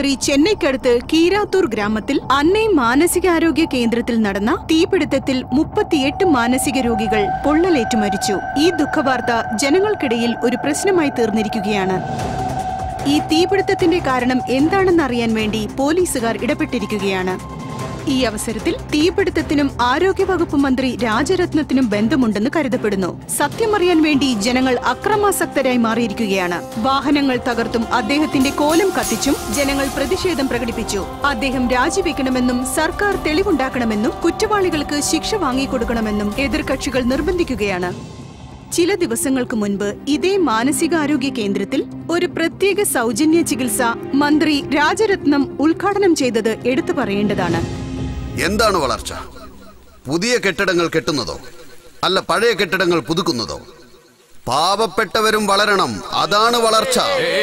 രാത്രി ചെന്നൈക്കടുത്ത് കീരാത്തൂർ ഗ്രാമത്തിൽ അന്നൈ മാനസികാരോഗ്യ കേന്ദ്രത്തിൽ നടന്ന തീപിടുത്തത്തിൽ 38 മാനസിക രോഗികൾ പൊള്ളലേറ്റു മരിച്ചു. ഈ ദുഃഖവാർത്ത ജനങ്ങൾക്കിടയിൽ ഒരു പ്രശ്നമായി തീർന്നിരിക്കുകയാണ്. ഈ തീപിടുത്തത്തിന്റെ കാരണം എന്താണെന്നറിയാൻ വേണ്ടി പോലീസുകാർ ഇടപെട്ടിരിക്കുകയാണ്. ഈ അവസരത്തിൽ തീപിടുത്തത്തിനും ആരോഗ്യവകുപ്പ് മന്ത്രി രാജരത്നത്തിനും ബന്ധമുണ്ടെന്ന് കരുതപ്പെടുന്നു. സത്യമറിയാൻ വേണ്ടി ജനങ്ങൾ അക്രമാസക്തരായി മാറിയിരിക്കുകയാണ്. വാഹനങ്ങൾ തകർത്തും അദ്ദേഹത്തിന്റെ കോലം കത്തിച്ചും ജനങ്ങൾ പ്രതിഷേധം പ്രകടിപ്പിച്ചു. അദ്ദേഹം രാജിവെക്കണമെന്നും സർക്കാർ തെളിവുണ്ടാക്കണമെന്നും കുറ്റവാളികൾക്ക് ശിക്ഷ വാങ്ങിക്കൊടുക്കണമെന്നും എതിർകക്ഷികൾ നിർബന്ധിക്കുകയാണ്. ചില ദിവസങ്ങൾക്ക് മുൻപ് ഇതേ മാനസികാരോഗ്യ കേന്ദ്രത്തിൽ ഒരു പ്രത്യേക സൗജന്യ ചികിത്സ മന്ത്രി രാജരത്നം ഉദ്ഘാടനം ചെയ്തത് എടുത്തു പറയേണ്ടതാണ്. എന്താണ് വളർച്ച? പുതിയ കെട്ടിടങ്ങൾ കെട്ടുന്നതോ അല്ല പഴയ കെട്ടിടങ്ങൾ പുതുക്കുന്നതോ? പാവപ്പെട്ടവരും വളരണം, അതാണ് വളർച്ച.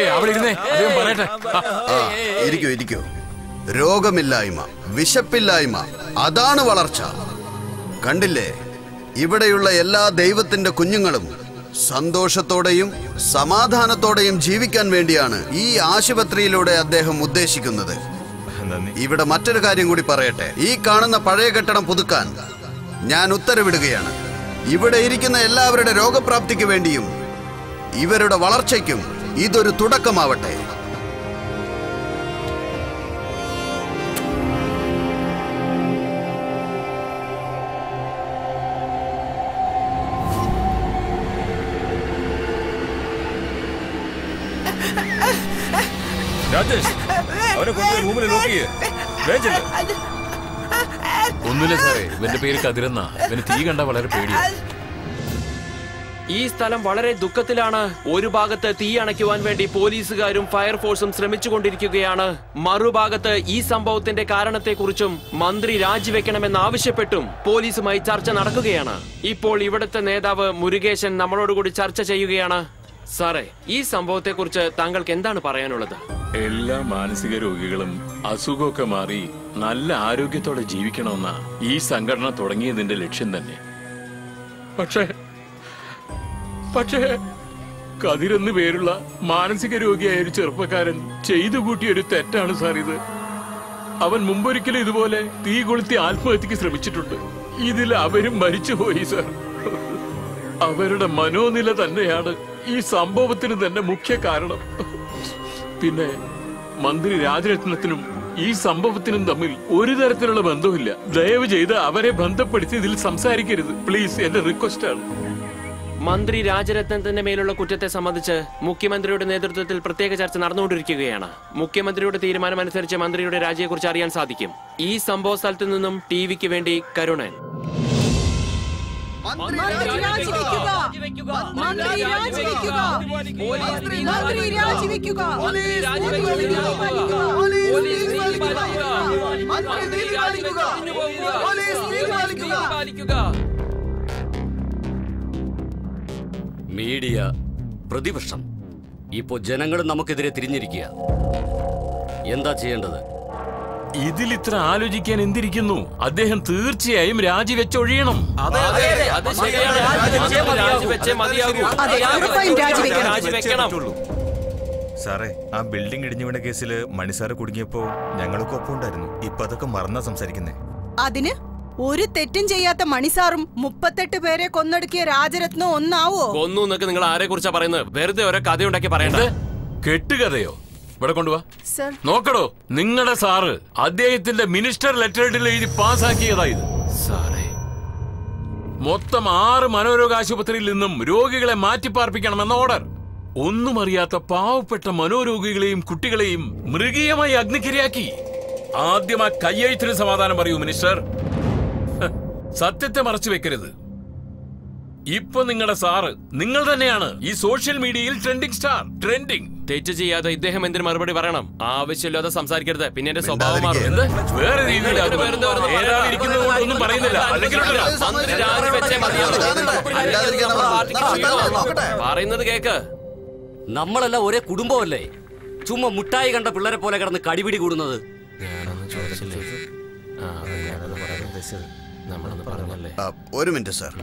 ഇരിക്കൂ. രോഗമില്ലായ്മ, വിശപ്പില്ലായ്മ, അതാണ് വളർച്ച. കണ്ടില്ലേ, ഇവിടെയുള്ള എല്ലാ ദൈവത്തിന്റെ കുഞ്ഞുങ്ങളും സന്തോഷത്തോടെയും സമാധാനത്തോടെയും ജീവിക്കാൻ വേണ്ടിയാണ് ഈ ആശുപത്രിയിലൂടെ അദ്ദേഹം ഉദ്ദേശിക്കുന്നത്. ഇവിടെ മറ്റൊരു കാര്യം കൂടി പറയട്ടെ. ഈ കാണുന്ന പഴയ കെട്ടിടം പുതുക്കാൻ ഞാൻ ഉത്തരവിടുകയാണ്. ഇവിടെ ഇരിക്കുന്ന എല്ലാവരുടെ രോഗപ്രാപ്തിക്ക് വേണ്ടിയും ഇവരുടെ വളർച്ചയ്ക്കും ഇതൊരു തുടക്കമാവട്ടെ. ഒന്നുമില്ല സാറേ, ഇവന്റെ പേര് കതിരെന്ന. ഇവന് തീ കണ്ട വളരെ പേടിയാണ്. ഈ സ്ഥലം വളരെ ദുഃഖത്തിലാണ്. ഒരു ഭാഗത്ത് തീ അണയ്ക്കുവാൻ വേണ്ടി പോലീസുകാരും ഫയർഫോഴ്സും ശ്രമിച്ചുകൊണ്ടിരിക്കുകയാണ്. മറുഭാഗത്ത് ഈ സംഭവത്തിന്റെ കാരണത്തെക്കുറിച്ചും മന്ത്രി രാജിവെക്കണമെന്നാവശ്യപ്പെട്ടും പോലീസുമായി ചർച്ച നടക്കുകയാണ്. ഇപ്പോൾ ഇവിടുത്തെ നേതാവ് മുരുകേശൻ നമ്മളോടുകൂടി ചർച്ച ചെയ്യുകയാണ്. സാറേ, ഈ സംഭവത്തെക്കുറിച്ച് താങ്കൾക്ക് എന്താണ് പറയാനുള്ളത്? എല്ലാ മാനസിക രോഗികളും അസുഖമൊക്കെ മാറി നല്ല ആരോഗ്യത്തോടെ ജീവിക്കണമെന്ന ഈ സംഘടന തുടങ്ങിയതിന്റെ ലക്ഷ്യം തന്നെ. പക്ഷേ കതിരെന്ന് പേരുള്ള മാനസിക രോഗിയായ ഒരു ചെറുപ്പക്കാരൻ ചെയ്തു കൂട്ടിയൊരു തെറ്റാണ് സാർ ഇത്. അവൻ മുമ്പൊരിക്കലും ഇതുപോലെ തീ കൊളുത്തി ആത്മഹത്യക്ക് ശ്രമിച്ചിട്ടുണ്ട്. ഇതിൽ അവരും മരിച്ചുപോയി സാർ. അവരുടെ മനോനില തന്നെയാണ് ഈ സംഭവത്തിന് തന്നെ മുഖ്യ കാരണം. പിന്നെ മന്ത്രി രാജരത്നത്തിനും ഈ സംഭവത്തിനും തമ്മിൽ ഒരു തരത്തിലുള്ള ബന്ധവുമില്ല. ദയവ് ചെയ്ത് അവരെ ബന്ധപ്പെടുത്തി ഇതിൽ സംസാരിക്കരുത് പ്ലീസ്, എന്റെ റിക്വസ്റ്റ് ആണ്. മന്ത്രി രാജരത്നത്തിന്റെ മേലുള്ള കുറ്റത്തെ സംബന്ധിച്ച് മുഖ്യമന്ത്രിയുടെ നേതൃത്വത്തിൽ പ്രത്യേക ചർച്ച നടന്നുകൊണ്ടിരിക്കുകയാണ്. മുഖ്യമന്ത്രിയുടെ തീരുമാനമനുസരിച്ച് മന്ത്രിയുടെ രാജിയെക്കുറിച്ച് അറിയാൻ സാധിക്കും. ഈ സംഭവ സ്ഥലത്തു നിന്നും ടിവിക്ക് വേണ്ടി കരുണൻ. മീഡിയ, പ്രതിപക്ഷം, ഇപ്പോ ജനങ്ങളും നമുക്കെതിരെ തിരിഞ്ഞിരിക്കുക. എന്താ ചെയ്യേണ്ടത്? ഇതിൽ ഇത്ര ആലോചിക്കാൻ എന്തിരിക്കുന്നു? അദ്ദേഹം തീർച്ചയായും രാജിവെച്ചൊഴിയണം. സാറേ, ആ ബിൽഡിംഗ് ഇടിഞ്ഞു വീണ കേസിൽ മണിസാറ് കുടുങ്ങിയപ്പോ ഞങ്ങളൊക്കെ ഒപ്പം ഉണ്ടായിരുന്നു. ഇപ്പൊ അതൊക്കെ മറന്നാ സംസാരിക്കുന്നേ. അതിന് ഒരു തെറ്റും ചെയ്യാത്ത മണിസാറും 38 പേരെ കൊന്നൊടുക്കിയ രാജരത്നം ഒന്നാവോ? കൊന്നു എന്നൊക്കെ നിങ്ങൾ ആരെ കുറിച്ചാ പറയുന്നത്? വെറുതെ ഓരോ കഥയുണ്ടാക്കി പറയണ്ടേ. കെട്ടുകഥയോ? ഇവിടെ കൊണ്ടുവാ. നോക്കടോ, നിങ്ങളുടെ സാറ് അദ്ദേഹത്തിന്റെ മിനിസ്റ്റർ ലെറ്ററിൽ എഴുതി പാസ്സാക്കിയതായത്. സാറേ, മൊത്തം 6 മനോരോഗ ആശുപത്രിയിൽ നിന്നും രോഗികളെ മാറ്റിപ്പാർപ്പിക്കണമെന്ന ഓർഡർ. ഒന്നും അറിയാത്ത പാവപ്പെട്ട മനോരോഗികളെയും കുട്ടികളെയും മൃഗീയമായി അഗ്നിക്കിരയാക്കി. ആദ്യം ആ കയ്യെഴുത്തിന് സമാധാനം പറയൂ മിനിസ്റ്റർ. സത്യത്തെ മറച്ചു വെക്കരുത്. ഇപ്പൊ നിങ്ങളുടെ സാറ് നിങ്ങൾ തന്നെയാണ് ഈ സോഷ്യൽ മീഡിയയിൽ ട്രെൻഡിങ് സ്റ്റാർ. ട്രെൻഡിങ്. തെറ്റ് ചെയ്യാതെ ഇദ്ദേഹം എന്തിനു മറുപടി പറയണം? ആവശ്യമില്ലാതെ സംസാരിക്കരുത്, പിന്നെ എന്റെ സ്വഭാവം മാറും. വേറെ രീതിയിലൊന്നും പറയുന്നില്ല. പറയുന്നത് കേക്ക്. നമ്മളെല്ലാം ഒരേ കുടുംബമല്ലേ? ചുമ്മാ മുട്ടായി കണ്ട പിള്ളേരെ പോലെ കിടന്ന് കടിപിടി കൂടുന്നത്. ഒരു മിനിറ്റ് സാർ.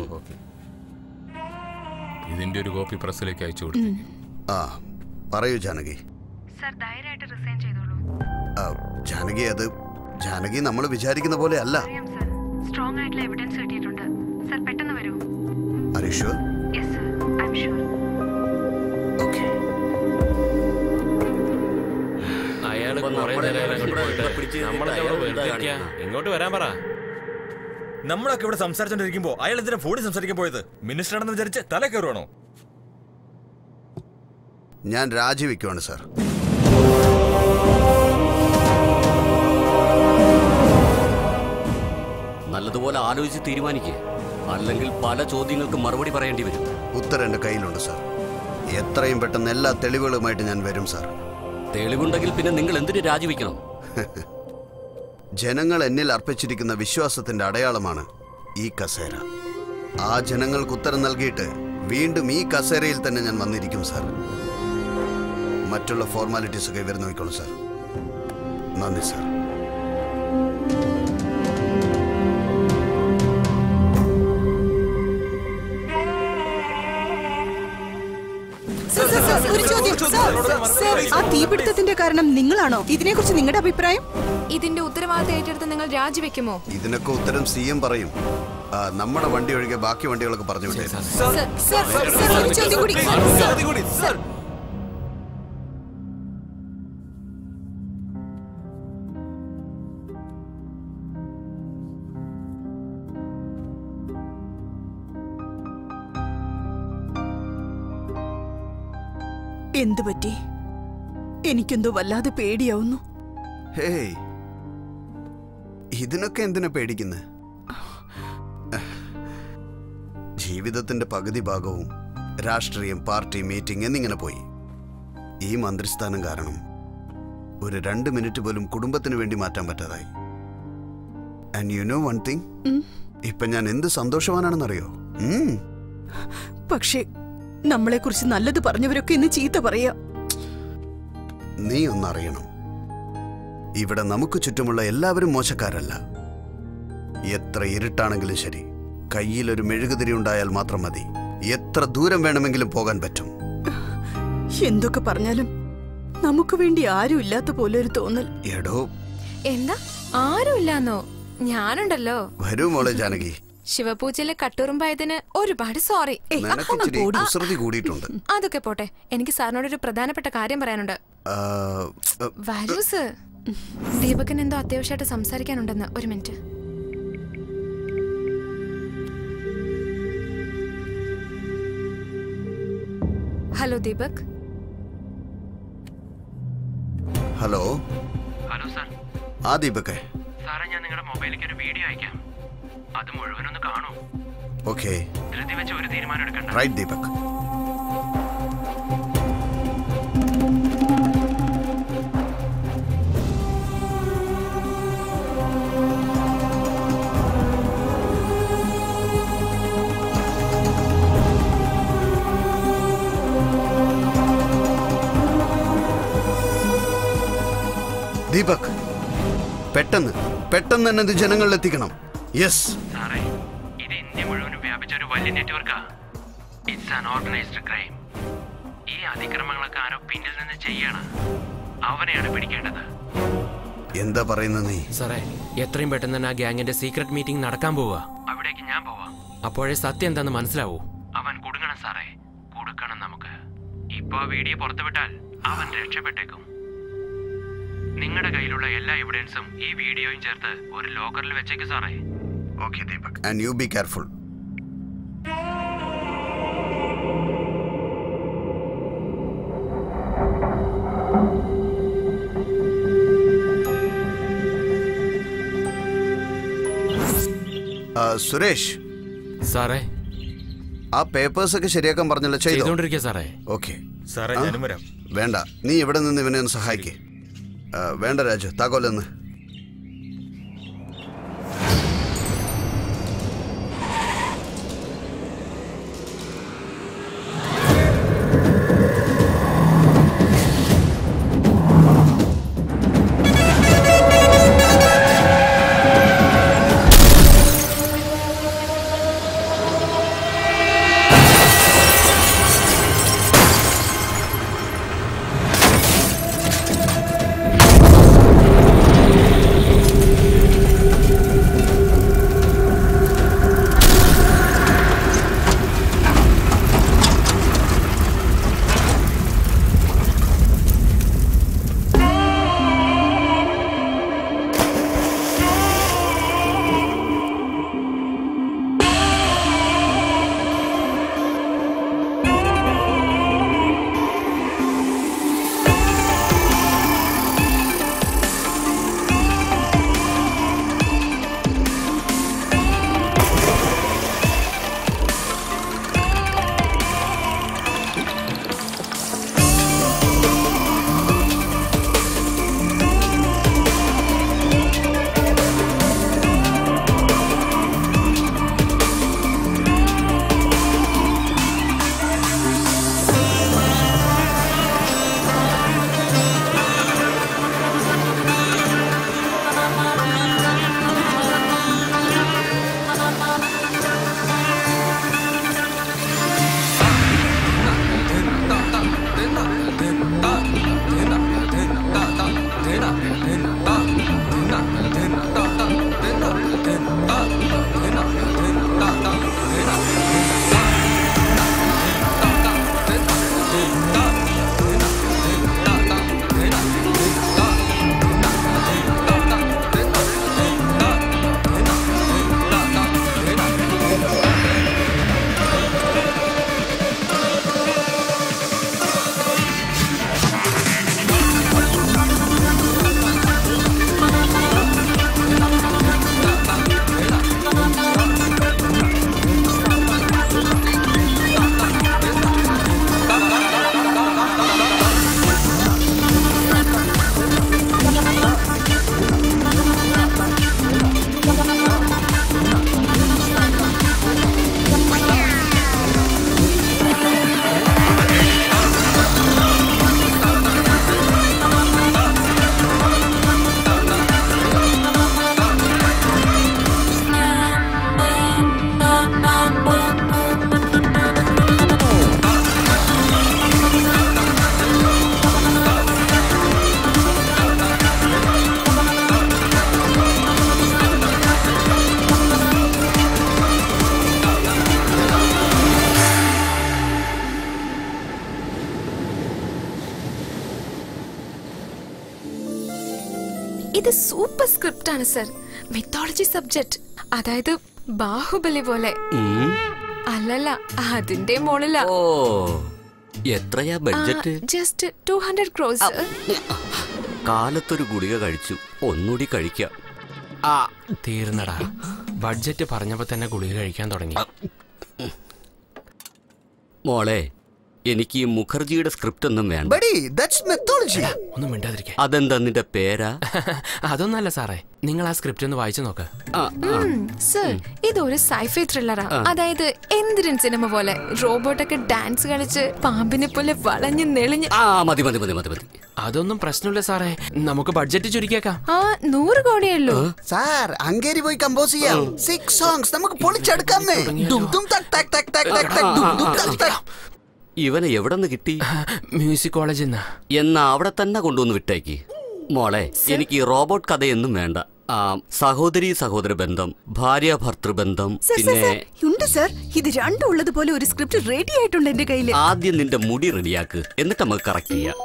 ഇതിന്റെ ഒരു കോപ്പി പ്രസിലേക്ക് അയച്ചു കൊടുത്തു. പറയൂ ജാനകി. സർ, ധൈര്യമായിട്ട് റിസൈൻ ചെയ്തോളൂ. ജാനകി നമ്മൾ വിചാരിക്കുന്ന പോലെ അല്ല. സ്ട്രോങ് ആയിട്ടുള്ള എവിഡൻസ് കിട്ടിയിട്ടുണ്ട് സർ. പെട്ടെന്ന് വരൂ. Are you sure? Yes sir, I'm sure. Okay. അയാള് കുറേ നേരം ഇങ്ങോട്ട് വരാൻ പറ. നമ്മളൊക്കെ ഇവിടെ സംസാരിച്ചോണ്ടിരിക്കുമ്പോ അയാൾ എന്തിനാ ഫോണിൽ സംസാരിക്കാൻ പോയത്? മിനിസ്റ്റർ ആണെന്ന് വിചാരിച്ച് തല കയറുവാണോ? ഞാൻ രാജിവെക്കുവാണ് സാർ. നല്ലതുപോലെ ആലോചിച്ച് തീരുമാനിക്കുക, അല്ലെങ്കിൽ പല ചോദ്യങ്ങൾക്ക് മറുപടി പറയേണ്ടി വരും. ഉത്തരം എന്റെ കയ്യിലുണ്ട് സാർ. എത്രയും പെട്ടെന്ന് എല്ലാ തെളിവുകളുമായിട്ട് ഞാൻ വരും സാർ. തെളിവുണ്ടെങ്കിൽ പിന്നെ നിങ്ങൾ എന്തിനു രാജിവെക്കണം? ജനങ്ങൾ എന്നിൽ അർപ്പിച്ചിരിക്കുന്ന വിശ്വാസത്തിന്റെ അടയാളമാണ് ഈ കസേര. ആ ജനങ്ങൾക്ക് ഉത്തരം നൽകിയിട്ട് വീണ്ടും ഈ കസേരയിൽ തന്നെ ഞാൻ വന്നിരിക്കും സാർ. മറ്റുള്ള ഫോർമാലിറ്റീസ് ഒക്കെ ഇവർ നോക്കിക്കോളൂ സാർ. നന്ദി സാർ. ആ തീപിടുത്തത്തിന്റെ കാരണം നിങ്ങളാണോ? ഇതിനെക്കുറിച്ച് നിങ്ങളുടെ അഭിപ്രായം? ഇതിന്റെ ഉത്തരവാദിത്തം ഏറ്റെടുത്ത് നിങ്ങൾ രാജിവെക്കുമോ? ഇതിനൊക്കെ ഉത്തരം CM പറയും. നമ്മുടെ വണ്ടി ഒഴികെ ബാക്കി വണ്ടികളൊക്കെ പറഞ്ഞു വിട്ടേ. എന്തു പറ്റി? എനിക്കെന്തോ വല്ലാതെ പേടിയാവുന്നു. ഹേയ്, ഇതിനൊക്കെ എന്തിനാ പേടിക്കുന്നത്? ജീവിതത്തിന്റെ പകുതി ഭാഗവും രാഷ്ട്രീയം, പാർട്ടി, മീറ്റിംഗ് എന്നിങ്ങനെ പോയി. ഈ മന്ത്രിസ്ഥാനം കാരണം ഒരു 2 മിനിറ്റ് പോലും കുടുംബത്തിന് വേണ്ടി മാറ്റാൻ പറ്റാതായി. And you know one thing, ഇപ്പൊ ഞാൻ എന്ത് സന്തോഷവാനാണെന്നറിയോ? പക്ഷേ നമ്മളെ കുറിച്ച് നല്ലത് പറഞ്ഞവരൊക്കെ ഇന്ന് ചീത്ത പറയാ. നീ ഒന്നറിയണം, ഇവിടെ നമുക്ക് ചുറ്റുമുള്ള എല്ലാവരും മോശക്കാരല്ല. എത്ര ഇരുട്ടാണെങ്കിലും ശരി, കയ്യിലൊരു മെഴുകുതിരി ഉണ്ടായാൽ മാത്രം മതി. എത്ര ദൂരം വേണമെങ്കിലും പോകാൻ പറ്റും. എന്തൊക്കെ പറഞ്ഞാലും നമുക്ക് വേണ്ടി ആരും ഇല്ലാത്ത പോലെ ഒരു തോന്നൽ. എടോ, എന്താ ആരുമില്ലാന്നോ? ഞാനുണ്ടല്ലോ. വരൂ മോളെ ജാനകി. ശിവപൂജയിലെ കട്ടുറുമ്പായതിന് ഒരുപാട് സോറി. കുസൃതി കൂടിയിട്ടുണ്ട്. അതൊക്കെ പോട്ടെ, എനിക്ക് സാറിനോട് ഒരു പ്രധാനപ്പെട്ട കാര്യം പറയാനുണ്ട്. വരൂ സർ. ദീപകൻ എന്തോ അത്യാവശ്യമായിട്ട് സംസാരിക്കാനുണ്ടെന്ന്. ഒരു minute. Hello Deepak. Hello. Hello sir. ആ ദീപകേ. സാറേ, ഞാൻ നിങ്ങളുടെ മൊബൈലിലേക്ക് ഒരു വീഡിയോ അയക്കാം. അത് മുഴുവനൊന്ന് കാണൂ. ഓക്കേ. ധൃതി വെച്ച് ഒരു തീരുമാനം എടുക്കണ്ട. റൈറ്റ് ദീപക്. ദീപക്, പെട്ടെന്ന് തന്നെ ഇത് ജനങ്ങളിൽ എത്തിക്കണം. യെസ് സാറേ, ഇത് ഇന്ത്യ മുഴുവനും വ്യാപിച്ച ഒരു വലിയ നെറ്റ്വർക്കാ. It's an organised crime. ഈ അതിക്രമങ്ങളൊക്കെ ആരോ പിന്നിൽ നിന്ന് ചെയ്യണം. അവനെയാണ് പിടിക്കേണ്ടത്. എന്താ പറയുന്നത് നീ? സാറേ, എത്രയും പെട്ടെന്ന് തന്നെ ആ ഗ്യാങ്ങിന്റെ സീക്രട്ട് മീറ്റിംഗ് നടക്കാൻ പോവാ. അവിടേക്ക് ഞാൻ പോവാം. അപ്പോഴേ സത്യം എന്താന്ന് മനസ്സിലാവൂ. അവൻ കൊടുക്കണം സാറേ, കൊടുക്കണം നമുക്ക്. ഇപ്പൊ ആ വീഡിയോ പുറത്തുവിട്ടാൽ അവൻ രക്ഷപ്പെട്ടേക്കും. നിങ്ങളുടെ കയ്യിലുള്ള എല്ലാ എവിഡൻസും ഈ വീഡിയോയും ചേർത്ത് ഒരു ലോക്കറിൽ വെച്ചേക്ക് സാറേ. Okay Deepak, and you be careful. Suresh സാറേ, ആ പേപ്പേഴ്സ് ഒക്കെ ശരിയാക്കാൻ പറഞ്ഞല്ലോ, ചെയ്തോണ്ടിരിക്കുക സാറേ. ഓക്കെ സാറേ, ഞാനും വരാം. വേണ്ട, നീ ഇവിടെ നിന്ന് ഇവനെ ഒന്ന് സഹായിക്കേ. വേണ്ട രാജു, താക്കോലെന്ന്. ഇത് സൂപ്പർ സ്ക്രിപ്റ്റ് ആണ് സർ. മിത്തോളജി സബ്ജക്ട്, അതായത് ബാഹുബലി പോലെ. അല്ലല്ല, അതിന്റെ മോളില. ഓ, എത്രയാ ബഡ്ജറ്റ്? Just 200 crores. കാലത്തൊരു ഗുളിക കഴിച്ചു, ഒന്നുകൂടി കഴിക്കാം. തീർന്നടാ. ബഡ്ജറ്റ് പറഞ്ഞപ്പോ തന്നെ ഗുളിക കഴിക്കാൻ തുടങ്ങി. മോളെ, എനിക്ക് ഈ മുഖർജിയുടെ സ്ക്രിപ്റ്റ് ഒന്നും വേണ്ട. ഒന്നും മിണ്ടാതിരിക്കാൻ. അതെന്താ നിന്റെ പേരാ? അതൊന്നല്ല സാറേ, നിങ്ങൾ ആ സ്ക്രിപ്റ്റ് ഒന്ന് വായിച്ചു നോക്ക്. സർ, ഇതൊരു സൈഫൈ ത്രില്ലറാ. അതായത് എന്തിരൻ സിനിമ പോലെ റോബോട്ടൊക്കെ ഡാൻസ് കളിച്ച് പാമ്പിനെ പോലെ വളഞ്ഞ് നെളിഞ്ഞ്. മതി മതി മതി മതി മതി. അതൊന്നും പ്രശ്നമില്ല സാറേ, നമുക്ക് ബഡ്ജറ്റ് ചുരുക്കിയേക്കാം. 100 കോടിയുള്ളൂ സാർ. അങ്ങേരി പോയി കമ്പോസ് ചെയ്യാം. 6 songs നമുക്ക് പൊളിച്ചെടുക്കാന്നേ. ഇവനെ എവിടെ നിന്ന് കിട്ടി? മ്യൂസിക് കോളേജിൽ നിന്ന്. എന്നാ അവിടെ തന്നെ കൊണ്ടുവന്ന് വിട്ടേക്ക്. മോളെ, എനിക്ക് റോബോട്ട് കഥയൊന്നും വേണ്ട. സഹോദരി സഹോദര ബന്ധം, ഭാര്യ ഭർത്തൃബന്ധം, പിന്നെ ഉണ്ട് സർ. ഇത് രണ്ടും ഉള്ളതുപോലെ ഒരു സ്ക്രിപ്റ്റ് റെഡി ആയിട്ടുണ്ട് എന്റെ കയ്യിൽ. ആദ്യം നിന്റെ മുടി റെഡിയാക്ക്, എന്നിട്ട് നമുക്ക് കറക്റ്റ് ചെയ്യാം.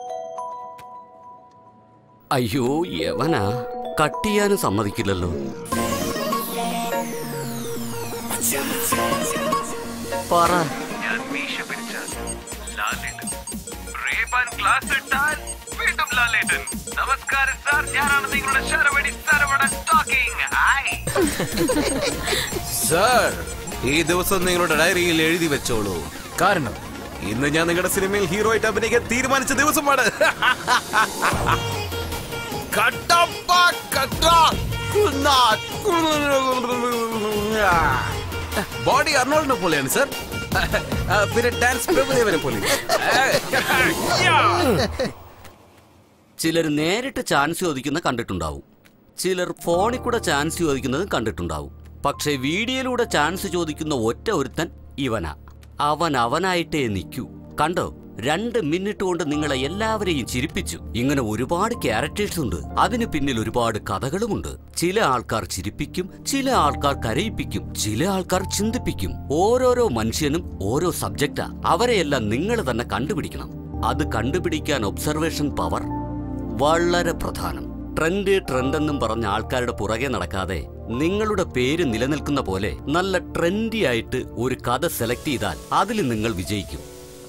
അയ്യോ, യവനാ കട്ട് ചെയ്യാനും സമ്മതിക്കില്ലല്ലോ. പറ. നമസ്കാരം സാർ, ഞാനാണ് നിങ്ങളുടെ ശരവണി സരവണൻ ടോക്കിംഗ്. സാർ, ഈ ദിവസം നിങ്ങളുടെ ഡയറിയിൽ എഴുതി വെച്ചോളൂ. കാരണം ഇന്ന് ഞാൻ നിങ്ങളുടെ സിനിമയിൽ ഹീറോ ആയിട്ട് അഭിനയിക്കാൻ തീരുമാനിച്ച ദിവസമാണ്. ബോഡി അർണോൾഡിനെ പോലെയാണ് സാർ. പിന്നെ ഡാൻസ് പ്രഭുദേവനെ പോലെ. ചിലർ നേരിട്ട് ചാൻസ് ചോദിക്കുന്ന കണ്ടിട്ടുണ്ടാവും, ചിലർ ഫോണിൽ കൂടെ ചാൻസ് ചോദിക്കുന്നത് കണ്ടിട്ടുണ്ടാവും. പക്ഷെ വീഡിയോയിലൂടെ ചാൻസ് ചോദിക്കുന്ന ഒറ്റ ഒരുത്തൻ ഇവനാ. അവനായിട്ടേ നിൽക്കൂ. കണ്ടോ, 2 മിനിറ്റ് കൊണ്ട് നിങ്ങളെ എല്ലാവരെയും ചിരിപ്പിച്ചു. ഇങ്ങനെ ഒരുപാട് ക്യാരക്ടേഴ്സ് ഉണ്ട്. അതിന് പിന്നിൽ ഒരുപാട് കഥകളുമുണ്ട്. ചില ആൾക്കാർ ചിരിപ്പിക്കും, ചില ആൾക്കാർ കരയിപ്പിക്കും, ചില ആൾക്കാർ ചിന്തിപ്പിക്കും. ഓരോരോ മനുഷ്യനും ഓരോ സബ്ജക്റ്റാ. അവരെയെല്ലാം നിങ്ങൾ തന്നെ കണ്ടുപിടിക്കണം. അത് കണ്ടുപിടിക്കാൻ ഒബ്സർവേഷൻ പവർ വളരെ പ്രധാനം. ട്രെൻഡ് എന്നും പറഞ്ഞ ആൾക്കാരുടെ പുറകെ നടക്കാതെ നിങ്ങളുടെ പേര് നിലനിൽക്കുന്ന പോലെ നല്ല ട്രെൻഡി ആയിട്ട് ഒരു കഥ സെലക്ട് ചെയ്താൽ അതിൽ നിങ്ങൾ വിജയിക്കും.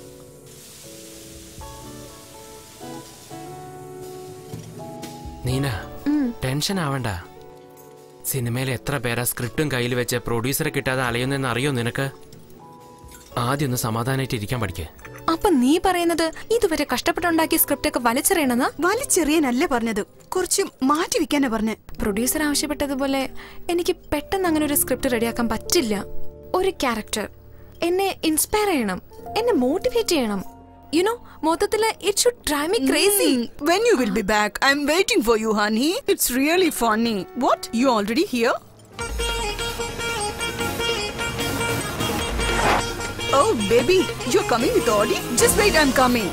നീന, ടെൻഷൻ ആവണ്ട. സിനിമയിൽ എത്ര പേരാ സ്ക്രിപ്റ്റും കയ്യിൽ വെച്ച് പ്രൊഡ്യൂസറെ കിട്ടാതെ അലയുന്നെന്ന് അറിയോ നിനക്ക്? ആദ്യം ഒന്ന് സമാധാനമായിട്ട് ഇരിക്കാൻ പഠിക്കേ. അപ്പൊ നീ പറയുന്നത് ഇതുവരെ കഷ്ടപ്പെട്ടുണ്ടാക്കിയ സ്ക്രിപ്റ്റ് ഒക്കെ വലിച്ചെറിയണമെന്ന്? വലിച്ചെറിയാനല്ല പറഞ്ഞത്, കുറച്ച് മാറ്റി വെക്കാനാ പറഞ്ഞ. പ്രൊഡ്യൂസർ ആവശ്യപ്പെട്ടതുപോലെ എനിക്ക് പെട്ടെന്ന് അങ്ങനെ ഒരു സ്ക്രിപ്റ്റ് റെഡിയാക്കാൻ പറ്റില്ല. ഒരു ക്യാരക്ടർ എന്നെ ഇൻസ്പയർ ചെയ്യണം, എന്നെ മോട്ടിവേറ്റ് ചെയ്യണം. You know, മൊത്തത്തില് it should drive me crazy. When you will be back? I'm waiting for you, honey. It's really funny. What? You already here? Oh, baby, you're coming with Audi? Just wait, I'm coming.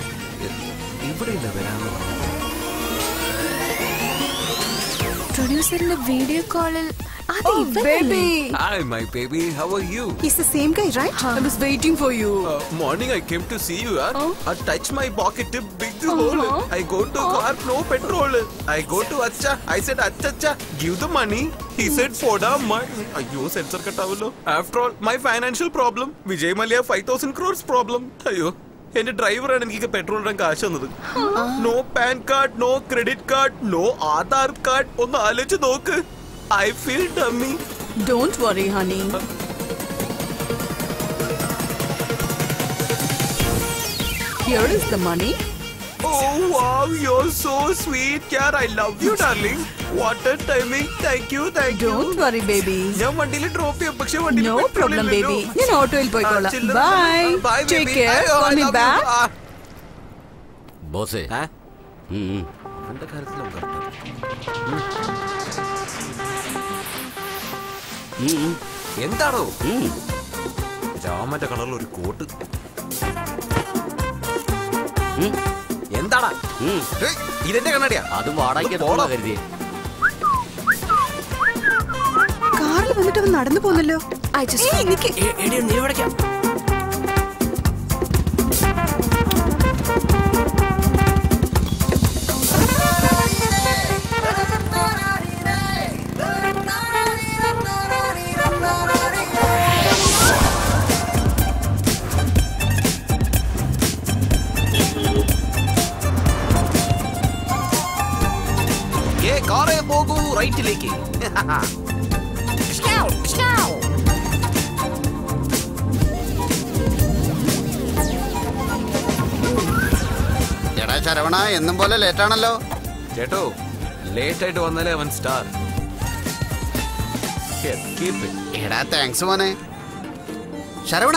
പ്രൊഡ്യൂസറിന്റെ video കോളിൽ Oh, baby. Hi, my baby. How are you? He's the same guy, right? I was waiting for you. Morning I came to see you. I touch my pocket, big hole. I go to car, no petrol. I go to Acha. I said, Acha, give the money. He said, Foda, Ayyo, sensor kattavallo. After all, my financial problem. Vijay Mallya 5,000 crores problem. Ayyo. എന്റെ ഡ്രൈവറാണ് എനിക്ക് petrol ഇടാൻ കാശ് തന്നത്. No PAN card, no credit card, no Aadhaar card. ഒന്ന് ആലോചിച്ച് നോക്ക്. I feel dummy. Don't worry, honey. Here is the money. Oh wow, you're so sweet, yaar. I love you, darling. What a timing. Thank you. Don't worry, baby. ഞാൻ വണ്ടിയിൽ drop ചെയ്യാം, പക്ഷേ വണ്ടിയിൽ No problem, baby. ഞാൻ ഓട്ടോയിൽ പോയിക്കോളാം. Bye. Take care. Call me back. ബോസേ, എന്റെ കാര്യത്തിലാണ് എന്താണോ രാമന്റെ കളറിൽ ഒരു കോട്ട്? എന്താടാ ഇതെന്റെ കണ്ണടിയാ? അത് വാടകയ്ക്ക് കരുതിയേ. കാറിൽ വന്നിട്ട് അവൻ നടന്നു പോന്നല്ലോ. കാറേ പോകൂ റൈറ്റിലേക്ക്. എടാ ശരവണ, എന്നും പോലെ ലേറ്റാണല്ലോ. ചേട്ടോ, ലേറ്റ് ആയിട്ട് വന്നാലേ അവൻ സ്റ്റാർ. എടാ താങ്ക്സ് മോനെ. ശരവണ,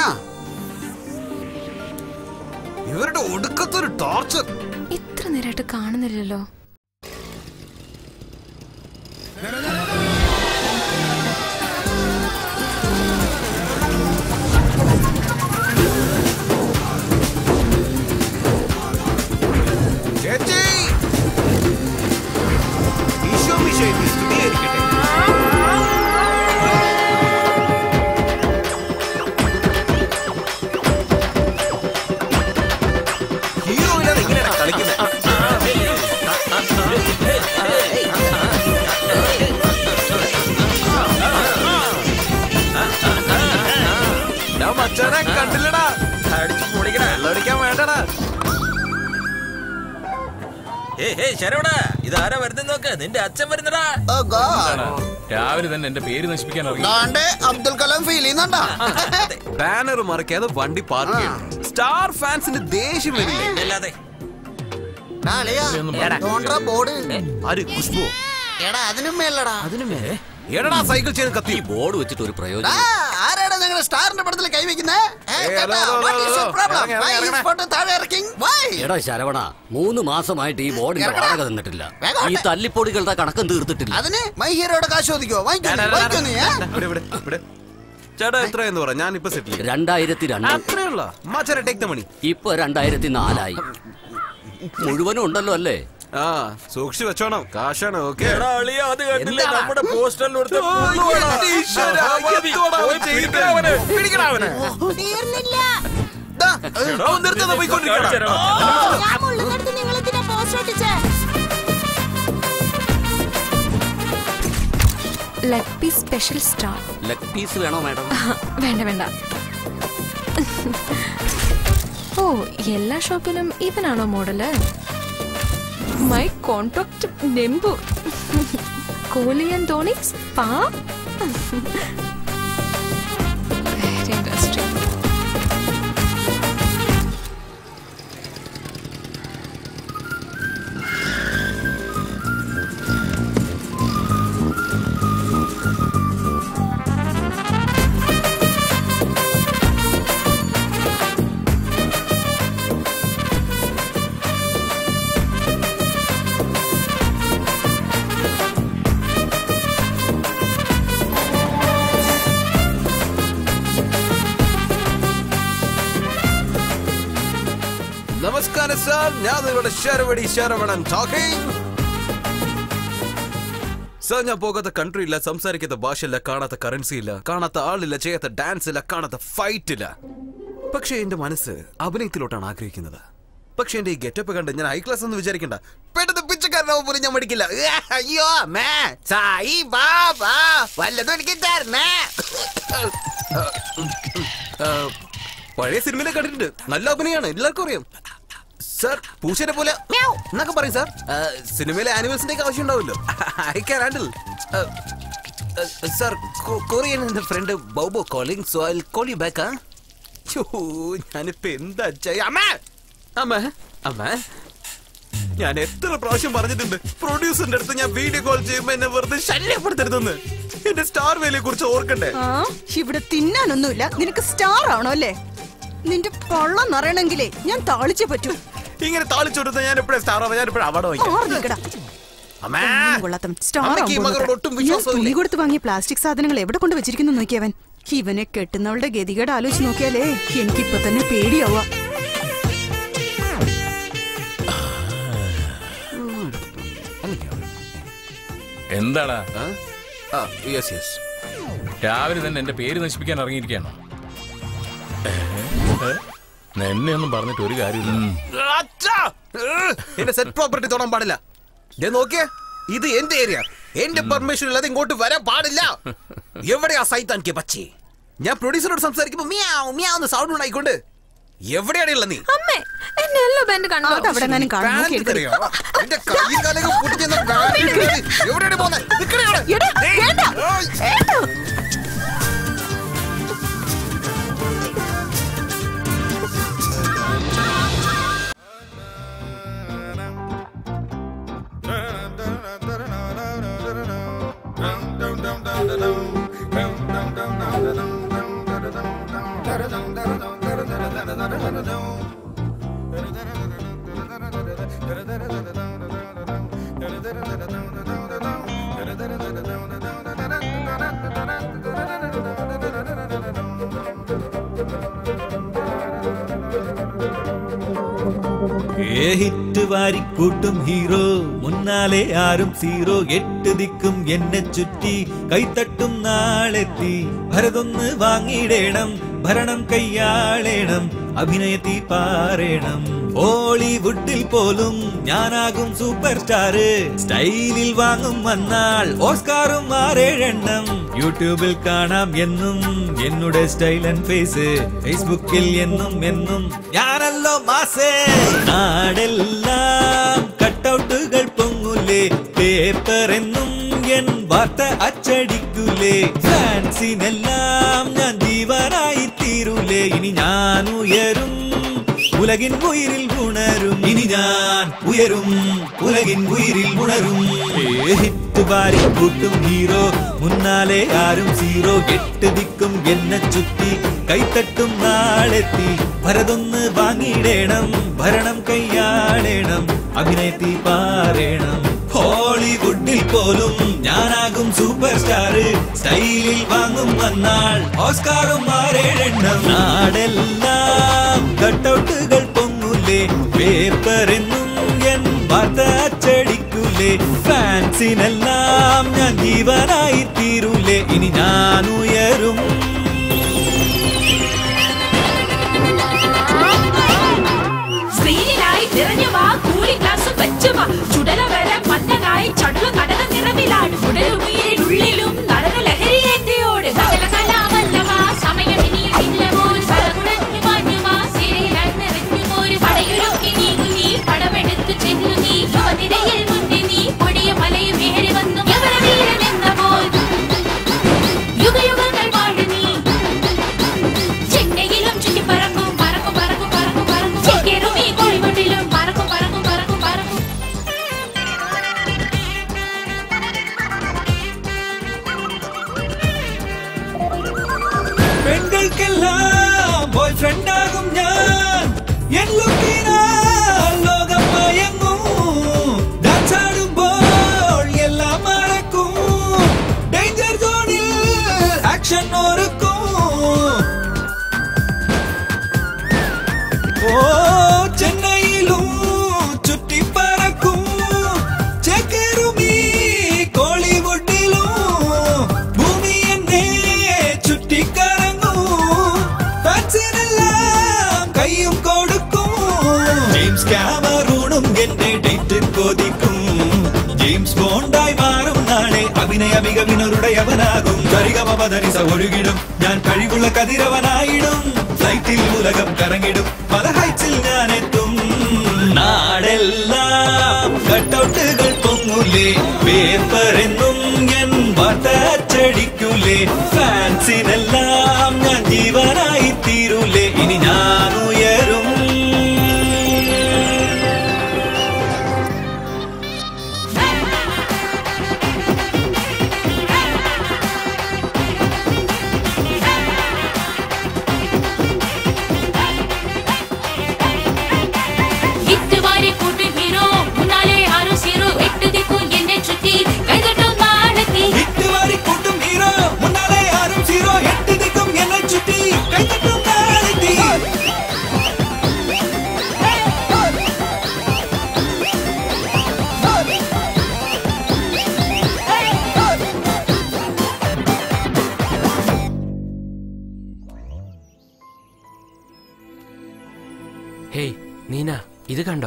ഇവരുടെ ഒടുക്കത്തൊരു ടോർച്ചർ. ഇത്ര നേരമായിട്ട് കാണുന്നില്ലല്ലോ. ചേച്ചി, ഈശോ മിശിഹായെ സ്തുതിയായിരിക്കട്ടെ. ഹീറോയിലാണ് ഇങ്ങനെയാണ് കളിക്കുന്നത്. മച്ചാനെ കണ്ടില്ലടാ, അടിച്ചു പൊടിക്കണ. വെള്ളമടിക്കാൻ വേണ്ടടാ. ഇതാരാ വരുന്ന നോക്ക്, നിന്റെ അച്ഛൻ വരുന്നടാ. രാവിലെ തന്നെ എന്റെ പേര് നശിപ്പിക്കാൻ അബ്ദുൽ കലാം ഫീൽ ചെയ്യുന്നുണ്ടാ. ബാനർ മറക്കാതെ വണ്ടി പാർക്ക് ചെയ്യണം. സ്റ്റാർ ഫാൻസിന് ദേഷ്യം വരില്ലേ? അല്ലാതെ ബോർഡ് ആര്? ഖുശ്ബു. അതിനും മേലടാ. എടാ സൈക്കിൾ ചെയിൻ കത്തി. ബോർഡ് വെച്ചിട്ട് ഒരു പ്രയോജനം. ആരാടാ ഞങ്ങളുടെ സ്റ്റാറിന്റെ പടത്തിൽ കൈവയ്ക്കുന്നേ? എടാ ശരവണ, 3 മാസമായിട്ട് ഈ ബോർഡിന്റെ വാടക തന്നിട്ടില്ല. ഈ തല്ലിപ്പൊടികളുടെ കണക്കും തീർത്തിട്ടില്ല. അതിന് മൈ ഹീറോയുടെ കാശ് ചോദിക്കോ? ചേട്ടാ എത്രയെന്ന് പറ, ഞാൻ ഇപ്പൊ സെറ്റിൽ. 2002. അത്രയുള്ള മച്ചാനെ ടേക്ക് ദ മണി. ഇപ്പൊ 2004 മുഴുവനും ഉണ്ടല്ലോ അല്ലേ? ആ, സൂക്ഷിച്ചു വെച്ചോണം, കാശാണ്. ഓക്കെ, നമ്മുടെ പോസ്റ്ററിൽ leg piece special star. Leg piece വേണോ മാഡം? വേണ്ട വേണ്ട. ഓ, എല്ലാ ഷോപ്പിലും ഇവനാണോ model? My contact number. Kohli and Dhoni spa. Very interesting. നമസ്കാരം സാർ, ഞാൻ നിങ്ങളുടെ ശരവണൻ ടോക്കിംഗ്. സാർ, ഞാൻ പോകാത്ത കൺട്രി ഇല്ല, സംസാരിക്കാത്ത ഭാഷയില്ല, കാണാത്ത കറൻസി ഇല്ല, കാണാത്ത ആളില്ല, ചെയ്യാത്ത ഡാൻസ് ഇല്ല, കാണാത്ത ഫൈറ്റ് ഇല്ല. പക്ഷെ എന്റെ മനസ്സ് അഭിനയത്തിലോട്ടാണ് ആഗ്രഹിക്കുന്നത്. പക്ഷെ എന്റെ ഈ ഗെറ്റപ്പ് കണ്ട് ഞാൻ ഹൈ ക്ലാസ് എന്ന് വിചാരിക്കണ്ട. പെട്ടെന്ന് പിച്ചക്കാരനാവും പോലും ഞാൻ മടിക്കില്ല. അയ്യോ സായി ബാബാ, വല്ലതും എനിക്ക് തരണേ. പഴയ സിനിമയിലെ കണ്ടിട്ടുണ്ട്, നല്ല അഭിനയാണ്, എല്ലാവർക്കും അറിയാം. സാർ, പൂച്ചനെ പോലെ എന്നൊക്കെ പറയും സാർ. സിനിമയിലെ ആനിമൽസിന്റെ ആവശ്യം ഉണ്ടാവുമല്ലോ. I can handle. Sir, Korean എന്റെ friend Bobo calling, so I will call you back. ഞാനിപ്പോ എന്താ അമ്മ, ഞാൻ എത്ര പ്രാവശ്യം പറഞ്ഞിട്ടുണ്ട് പ്രൊഡ്യൂസറിന്റെ അടുത്ത് ഞാൻ വീഡിയോ കോൾ ചെയ്യുമ്പോ എന്നെ വെറുതെ ശല്യപ്പെടുത്തരുതെന്ന്. എന്റെ സ്റ്റാർ വേലയെ കുറിച്ച് ഓർക്കണ്ടേ? ഇവിടെ തിന്നാനൊന്നുമില്ല, നിനക്ക് സ്റ്റാർ ആണോ അല്ലേ? നിന്റെ കൊള്ളം നിറയണമെങ്കിലേ ഞാൻ താളിച്ചേ പറ്റൂ. ഇങ്ങനെ താളിച്ചോടുത്ത ഞാൻ എപ്പോഴും സ്റ്റാർ ആവാം, ഞാൻ എപ്പോഴും അവാർഡ് വാങ്ങിക്കാം. തുണി കൊടുത്ത് വാങ്ങിയ പ്ലാസ്റ്റിക് സാധനങ്ങൾ എവിടെ കൊണ്ട് വെച്ചിരിക്കുന്നു നോക്കിയവൻ. ഇവനെ കെട്ടുന്നവളുടെ ഗതികേട് ആലോചിച്ച് നോക്കിയാലേ എനിക്കിപ്പൊ തന്നെ പേടിയാവാ. എന്താടാ രാവിലെ തന്നെ എന്റെ പേര് നശിപ്പിക്കാൻ ഇറങ്ങിയിരിക്കുകയാണോ? എന്നെ ഒന്നും പറഞ്ഞിട്ട് ഒരു കാര്യമില്ല. എന്റെ സെറ്റ് പ്രോപ്പർട്ടി തൊടാൻ പാടില്ല. നോക്കിയേ, ഇത് എന്റെ ഏരിയ, എന്റെ പെർമിഷൻ ഇല്ലാതെ ഇങ്ങോട്ട് വരാൻ പാടില്ല. എവിടെയാ സൈത്താൻ കെ ബച്ചി? ഞാൻ പ്രൊഡ്യൂസറോട് സംസാരിക്കുമ്പോ മിയാവ് മിയാവ് സൗണ്ട് ഉണ്ടായിക്കൊണ്ട് എവിടെയാണ് ഉള്ളത് നീ? അമ്മേ, എന്നെ എല്ലോ ബാൻഡ് കണ്ടോ? അവിടെ കാണും. എന്റെ കൈയും കാലൊക്കെ പൊട്ടിച്ചെന്ന ഹിറ്റ് വാരിക്കൂട്ടും ഹീറോ മുന്നാലെ ആരും സീറോ 8 ദിക്കും എന്നെ ചുറ്റി കൈത്തട്ടും നാളെത്തി ഭരതൊന്ന് വാങ്ങിടേണം ഭരണം കയ്യാളേണം അഭിനയത്തി പാറേണം ഹോളിവുഡിൽ പോലും ഞാനാകും സൂപ്പർ സ്റ്റാർ സ്റ്റൈലിൽ വാങ്ങും വന്നാൽ ഓസ്കാറും 6-7 യൂട്യൂബിൽ കാണാം എന്നും എന്നുടെ സ്റ്റൈൽ ആൻഡ് ഫേസ് ഫേസ്ബുക്കിൽ എന്നും എന്നും ഞാനല്ലോ മാസേ നാടെല്ലാം കട്ടൗട്ടുകൾ പൊങ്ങൂലേ പേപ്പർ എന്നും എൻ വാർത്ത അച്ചടിക്കൂലേ ഫാൻസിനെല്ലാം ഞാൻ ജീവനായി തീരൂലേ ഇനി ഞാൻ ഉയരും ഉലകിൻ ഉയിരിൽ ഉണരും ഇനി ഞാൻ ഉയരും ഉലകിൻ ഉയിരിൽ ഉണരും ഹിറ്റ് വാരിക്കൂട്ടും ഹീറോ മുന്നാലെ ആരും സീറോ 8 ദിക്കും എന്നെ ചുറ്റി കൈത്തട്ടും നാളെത്തി ഭരതൊന്ന് വാങ്ങിടേണം ഭരണം കയ്യാളേണം അഭിനയത്തി പാറേണം ഹോളിവുഡിൽ പോലും ഞാനാകും സൂപ്പർ സ്റ്റാർ സ്റ്റൈലിൽ വാങ്ങും വന്നാൽ ഓസ്കാറും 6-7 നാടെല്ലാം കട്ടൗട്ടുകൾ പൊങ്ങൂലേ പേപ്പർ എന്നും എൻ വാർത്ത അച്ചടിക്കൂലേ ഫാൻസിനെല്ലാം ഞാൻ ജീവനായി തീരൂലേ ഇനി ഞാൻ ഉയരും സ്ക്രീനിലായി നിറഞ്ഞു വാ കൂളി ഗ്ലാസ് വെച്ചു വാ ചുടല വരെ മഞ്ഞനായി ചടുല കടക നിറവിലാണ് ഉടലുള്ളിലും നരക ലഹരി എന്റെയോട് കലാമല്ലവാ സമയമിനി ഇല്ലവോ സരകുടഞ്ഞു മാഞ്ഞുവാ സിരയിലറിഞ്ഞുമോര് പടയൊരുക്കി നീ പടമെടുത്തു ചെന്നു നീ യുവനിരയിൽ മുന്നേ നീ കൊടിയ മലയും ഏറി വന്നു യവന വീരനെന്ന പോൽ യുഗയുഗങ്ങൾ പാട് നീ ചെന്നൈയിലും ചുറ്റി പറക്കും പറക്കും പറക്കും പറക്കും പറക്കും ചെക്കേറും ഈ കോഴിക്കോട്ടിലും പറക്കും പറക്കും പറക്കും പറക്കും പെൺകൾക്കെല്ലാം ബോയ് ഫ്രണ്ടാകും ഞാൻ എൻ ലുക്കിനാൽ ലോകം മയങ്ങും ഡാൻസ് ആടുമ്പോൾ എല്ലാം മറക്കും ഡേഞ്ചർ സോണിൽ ആക്ഷൻ ഒരുക്കും ഓ ചെന്നൈയിലും ചുറ്റിപ്പറക്കും ചെക്കറുമീ കോളിവുഡിലും ഭൂമി എന്നെ ചുറ്റിക്കറങ്ങും ഫാൻസിനെല്ലാം കയ്യും കൊടുക്കും ജെയിംസ് ക്യാമറൂണും എന്നെ ഡേറ്റ് കൊതിക്കും ജെയിംസ് ബോണ്ടായി മാറും നാളെ അഭിനയ മികവിനരുടയവനാകും കരികമപതരിസ ഒഴുകിടും ഞാൻ കഴിവുള്ള കതിരവനായിടും ഫ്ലൈറ്റിൽ ഉലകം കറങ്ങിടും പല ഹൈറ്റ്സിൽ ഞാൻ എത്തും നാടെല്ലാം കട്ടൗട്ടുകൾ പൊങ്ങൂലേ പേപ്പർ എന്നും എൻ വാർത്ത അച്ചടിക്കൂലേ ഫാൻസിനെല്ലാം ഞാൻ ജീവനായി തീരൂലേ ഇനി ഞാൻ ഉയരും ഹിറ്റ് വാരിക്കൂട്ടും ഹീറോ മുന്നാലെ ആരും സീറോ 8 ദിക്കും എന്നെ ചുറ്റി കൈതട്ടും നാളെത്തി ഹിറ്റ് വാരിക്കൂട്ടും ഹീറോ മുന്നാലെ ആരും സീറോ 8 ദിക്കും എന്നെ ചുറ്റി കൈതട്ടും നാളെത്തി ഹേയ് നീന ഇത് കണ്ടോ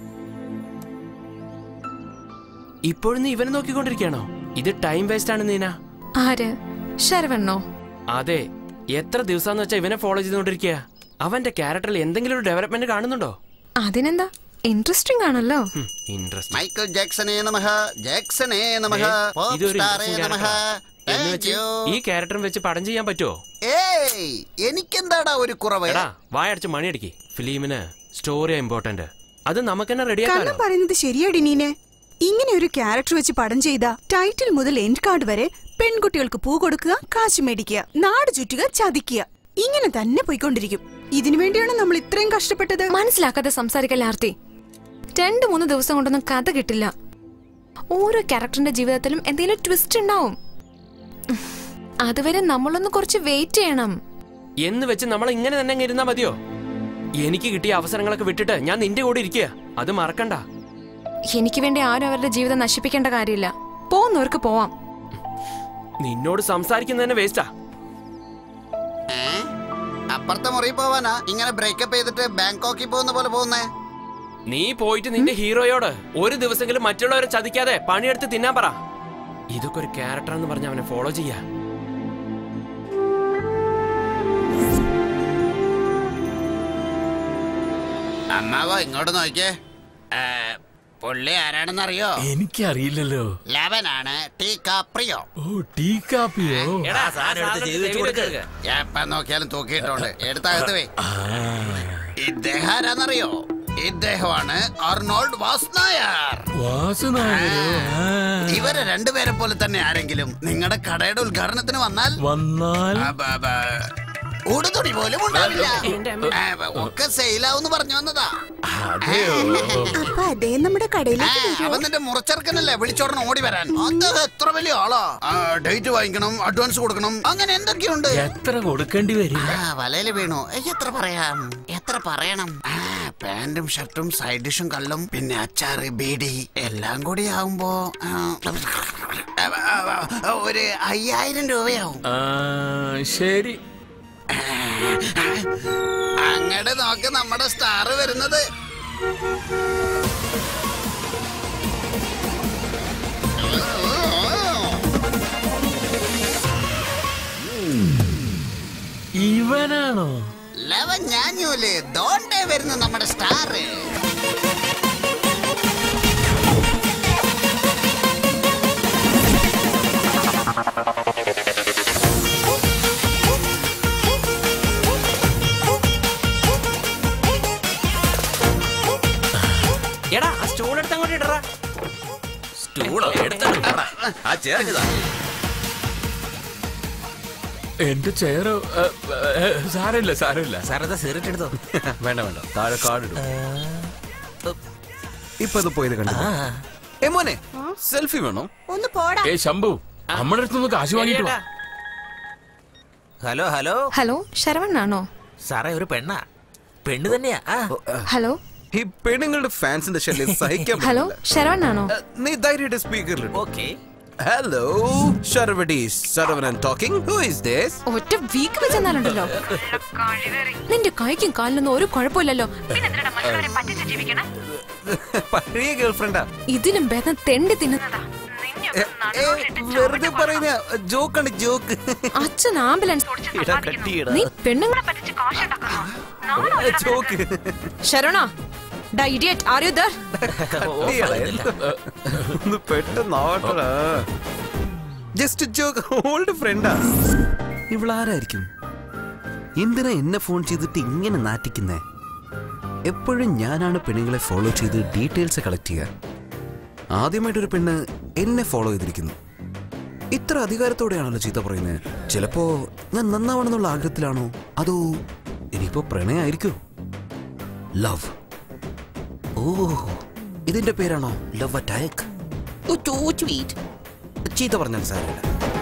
ഇപ്പോഴും നീ ഇവനെ നോക്കിക്കൊണ്ടിരിക്കുകയാണോ ഇത് ടൈം വേസ്റ്റ് ആണ് നീന ആര് ശരവണ്ണോ അതെ എത്ര ദിവസാന്ന് വെച്ചാ ഇവനെ ഫോളോ ചെയ്തുകൊണ്ടിരിക്കുക അവന്റെ ക്യാരക്ടറിൽ എന്തെങ്കിലും ഒരു ഡെവലപ്മെന്റ് കാണുന്നുണ്ടോ അതിനെന്താ ഇൻട്രസ്റ്റിംഗ് ആണല്ലോ. മൈക്കിൾ ജാക്സനെ നമഃ, ജാക്സനെ നമഃ, പോപ്പ് സ്റ്റാറേ നമഃ. ഈ ക്യാരക്ടറും വെച്ച് പടം ചെയ്യാൻ പറ്റുമോ? ഏയ്, എനിക്കെന്താടാ ഒരു കുറവ്? വായടച്ച് മണിയടിക്ക്. ഫിലിമിന് സ്റ്റോറിയാ ഇമ്പോർട്ടന്റ്. അത് നമുക്ക് തന്നെ റെഡിയാക്കാം. പറയുന്നത് ശരിയാടി നീനെ. ഇങ്ങനെ ഒരു ക്യാരക്ടർ വെച്ച് പടം ചെയ്ത ടൈറ്റിൽ മുതൽ എൻഡ് കാർഡ് വരെ പെൺകുട്ടികൾക്ക് പൂ കൊടുക്കുക, കാശ് മേടിക്കുക, നാട് ചുറ്റുക, ചതിക്കുക, ഇങ്ങനെ തന്നെ പോയിക്കൊണ്ടിരിക്കും. ഇതിനു വേണ്ടിയാണ് നമ്മൾ ഇത്രയും കഷ്ടപ്പെട്ടത്. മനസ്സിലാക്കാതെ സംസാരിക്കല്ലേ ആർത്തി. 2-3 ദിവസം കൊണ്ടൊന്നും കഥ കിട്ടില്ല. ഓരോ ക്യാരക്ടറിന്റെ ജീവിതത്തിലും എന്തെങ്കിലും ട്വിസ്റ്റ് ഉണ്ടാവും. അതുവരെ നമ്മളൊന്ന് കുറച്ച് വെയിറ്റ് ചെയ്യണം എന്ന് വെച്ച് നമ്മൾ ഇങ്ങനെ തന്നെ ഇരുന്നാ മതിയോ? എനിക്ക് കിട്ടിയ അവസരങ്ങളൊക്കെ വിട്ടിട്ട് ഞാൻ നിന്റെ കൂടെ ഇരിക്കുക. അത് മറക്കണ്ട. എനിക്ക് വേണ്ടി ആരും അവരുടെ ജീവിതം നശിപ്പിക്കേണ്ട കാര്യമില്ല. പോകുന്നവർക്ക് പോവാം. നിന്നോട് സംസാരിക്കുന്നതന്നെ വേസ്റ്റാ. അപ്പുറത്തെ മുറി പോവാനാ ഇങ്ങനെ ബ്രേക്കപ്പ് ചെയ്തിട്ട് ബാങ്കോക്കിൽ പോകുന്ന പോലെ പോകുന്നേ? നീ പോയിട്ട് നിന്റെ ഹീറോയോട് ഒരു ദിവസമെങ്കിലും മറ്റുള്ളവരെ ചതിക്കാതെ പണിയെടുത്ത് തിന്നാൻ പറ. ഇതൊക്കെ ഒരു ക്യാരക്ടർ എന്ന് പറഞ്ഞ് അവനെ ഫോളോ ചെയ്യാ. അമ്മാവോ ഇങ്ങോട്ട് നോക്കിയേ. പുള്ളി ആരാണെന്നറിയോ? എനിക്കറിയില്ലല്ലോ. ലവനാണ് ടീക്കാപ്രിയോ. ഓ, ടീക്കാപ്പിയോ? എപ്പ നോക്കിയാലും തൂക്കിയിട്ടുണ്ട്. എടുത്തകത്ത് പോയി. ഇദ്ദേഹം ആരാന്നറിയോ? ഇദ്ദേഹമാണ് അർണോൾഡ് വാസ്നായർ. ഇവരെ രണ്ടുപേരെ പോലെ തന്നെ ആരെങ്കിലും നിങ്ങളുടെ കടയുടെ ഉദ്ഘാടനത്തിന് വന്നാൽ ഉടുതുണി പോലും ഉണ്ടാവില്ല. ഒക്കെ സെയിലാവെന്ന് പറഞ്ഞു വന്നതാ. നമ്മുടെ അവൻ നിന്റെ മുറച്ചെറുക്കനല്ലേ വിളിച്ചോടണം ഓടി വരാൻ. അദ്ദേഹം എത്ര വലിയ ആളാ. ഡേറ്റ് വാങ്ങിക്കണം, അഡ്വാൻസ് കൊടുക്കണം, അങ്ങനെ എന്തൊക്കെയുണ്ട്. എത്ര കൊടുക്കേണ്ടി വരും? വലയില് വീണു. എത്ര പറയണം. പാന്റും ഷർട്ടും സൈഡ് ഡിഷും കള്ളും പിന്നെ അച്ചാറ് ബീഡി എല്ലാം കൂടി ആവുമ്പോ ഒരു 5000 രൂപയാവും. ശരി, അങ്ങോട്ട് നോക്ക് നമ്മുടെ സ്റ്റാർ വരുന്നത്. ഇവനാണോ? ലവൻ ഞാഞ്ഞൂല് ദോണ്ടേ വരുന്ന നമ്മുടെ സ്റ്റാർ. എടാ ആ സ്റ്റൂൾ എടുത്ത് അങ്ങോട്ട് ഇടറാ. എന്റെ ചെയറോ? സാരമില്ല സാരതാ സിഗരറ്റ് എടുത്തോ. വേണ്ട താഴെ കാർഡിടും. ഇപ്പൊ അത് പോയത് കണ്ടു. മോനെ സെൽഫി വേണോ? ഒന്ന് പോടാ. ശംഭു, നമ്മുടെ അടുത്തൊന്ന് കാശ് വാങ്ങിട്ട് വാ. ഹലോ, ശരവണ്ണാണോ? സാറേ, ഒരു പെണ്ണ് തന്നെയാ. ഹലോ, ഈ പെണ്ണുങ്ങളുടെ ഫാൻസിന്റെ ശല്യം സഹിക്കാൻ. ഹലോ, ശരവണ്ണാണോ? നീ ധൈര്യമായിട്ട് സ്പീക്കറിൽ. Okay. Hello, Saravanan talking. Who is this? ഒറ്റ വീക്ക് വെച്ചെന്നാലുണ്ടല്ലോ. നിന്റെ കൈക്കും കാലിനൊന്നും ഒരു കുഴപ്പമില്ലല്ലോ. പഴയ ഗേൾഫ്രണ്ടാ. ഇതിലും ഭേദം തെണ്ടി തിന്നുന്നതാ. വെറുതെ പറയുന്ന ജോക്കാണ്, ജോക്ക്. അച്ഛൻ ആംബുലൻസ് നീ പെണ്ണുങ്ങളെ പറ്റിച്ച് ജോക്ക്. ശരണ, ജസ്റ്റ് ജോക്ക്. ഓൾഡ് ഫ്രണ്ടാ. ഇവളാരായിരിക്കും? എന്തിനാ എന്നെ ഫോൺ ചെയ്തിട്ട് ഇങ്ങനെ നാറ്റിക്കുന്നേ? എപ്പോഴും ഞാനാണ് പെണ്ണുങ്ങളെ ഫോളോ ചെയ്ത് ഡീറ്റെയിൽസ് കളക്ട് ചെയ്യുക. ആദ്യമായിട്ടൊരു പെണ്ണ് എന്നെ ഫോളോ ചെയ്തിരിക്കുന്നു. ഇത്ര അധികാരത്തോടെയാണല്ലോ ചീത്ത പറയുന്നത്. ചിലപ്പോ ഞാൻ നന്നാവണമെന്നുള്ള ആഗ്രഹത്തിലാണോ, അതോ ഇനിയിപ്പോ പ്രണയമായിരിക്കോ? ലവ്. ഓ, ഇതിന്റെ പേരാണോ ലവ് അറ്റാക്ക്? ചീത്ത പറഞ്ഞാൽ സാരമില്ല.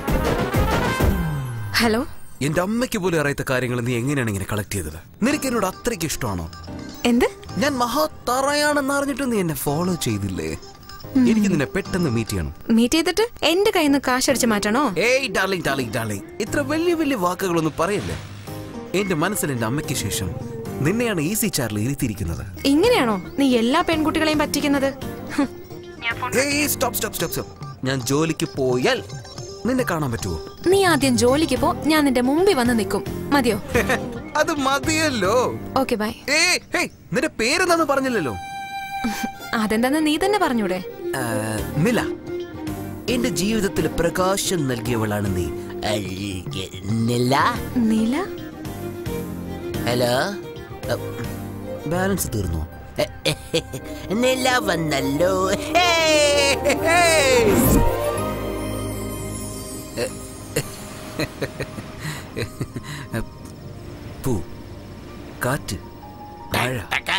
ഹലോ, എന്റെ അമ്മയ്ക്ക് പോലും അറിയാത്ത കാര്യങ്ങൾ നീ എങ്ങനെയാണ് ഇങ്ങനെ കളക്ട് ചെയ്തത്? നിനക്ക് എന്നോട് അത്രയ്ക്ക് ഇഷ്ടമാണോ? എന്ത്? ഞാൻ മഹാത്തറയാണെന്ന് അറിഞ്ഞിട്ട് നീ എന്നെ ഫോളോ ചെയ്തില്ലേ? എനിക്ക് നിന്നെ പെട്ടെന്ന് മീറ്റ് ചെയ്യണം. മീറ്റ് ചെയ്തിട്ട് എന്റെ കയ്യിൽ നിന്ന് കാശടിച്ച് മാറ്റണോ? ഏയ് ഡാർലിംഗ്, ഇത്ര വലിയ വലിയ വാക്കുകളൊന്നും പറയല്ലേ. എന്റെ മനസ്സിൽ എന്റെ അമ്മയ്ക്ക് ശേഷം നിന്നെയാണ് ഈസി ചാറിൽ ഇരുത്തിയിരിക്കുന്നത്. ഇങ്ങനെയാണോ നീ എല്ലാ പെൺകുട്ടികളെയും പറ്റിക്കുന്നത്? സ്റ്റോപ്പ്. ഞാൻ ജോലിക്ക് പോയാൽ നിന്നെ കാണാൻ പറ്റുമോ? നീ ആദ്യം ജോലിക്ക് പോ, ഞാൻ നിന്റെ മുമ്പിൽ വന്ന് നിൽക്കും. മതിയോ? അത് മതിയല്ലോ. Okay, bye. നിന്റെ പേരെന്താന്ന് പറഞ്ഞില്ലല്ലോ. അതെന്താന്ന് നീ തന്നെ പറഞ്ഞൂടെ? നില, എന്റെ ജീവിതത്തിൽ പ്രകാശം നൽകിയവളാണ് നീ. നില നീല. ഹലോ, ബാലൻസ് തീർന്നു. നില വന്നല്ലോ. പൂ, കാറ്റ്, മഴ,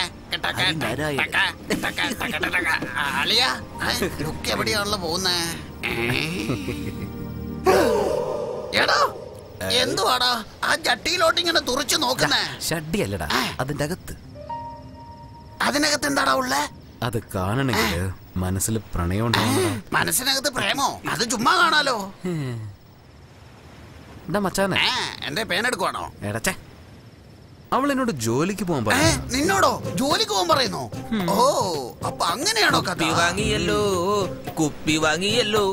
എവിടെയാണല്ലോ പോകുന്നേ? എടാ എന്തുവാടാ ആ ചട്ടിയിലോട്ട് ഇങ്ങനെ തുറച്ചു നോക്കുന്നേ? ഷഡ്ഡിയല്ലടാ, അതിന്റെ അകത്ത്. അതിനകത്ത് എന്താടാ ഉള്ളേ? അത് കാണണമെങ്കിൽ മനസ്സിൽ പ്രണയം ഉണ്ടാവണം. മനസ്സിനകത്ത് പ്രേമോ? അത് ചുമ്മാ കാണാലോ. മച്ചാനെ, എന്റെ പേനെടുക്കുവാണോ? എടച്ചേ, അവൾ എന്നോട് ജോലിക്ക് പോകാൻ പറഞ്ഞു. നിന്നോടോ ജോലിക്ക് പോകാൻ പറയുന്നു? ഓ, അപ്പൊ അങ്ങനെയാണോ കഥ? കുപ്പി വാങ്ങിയല്ലോ, കുപ്പി വാങ്ങിയല്ലോ.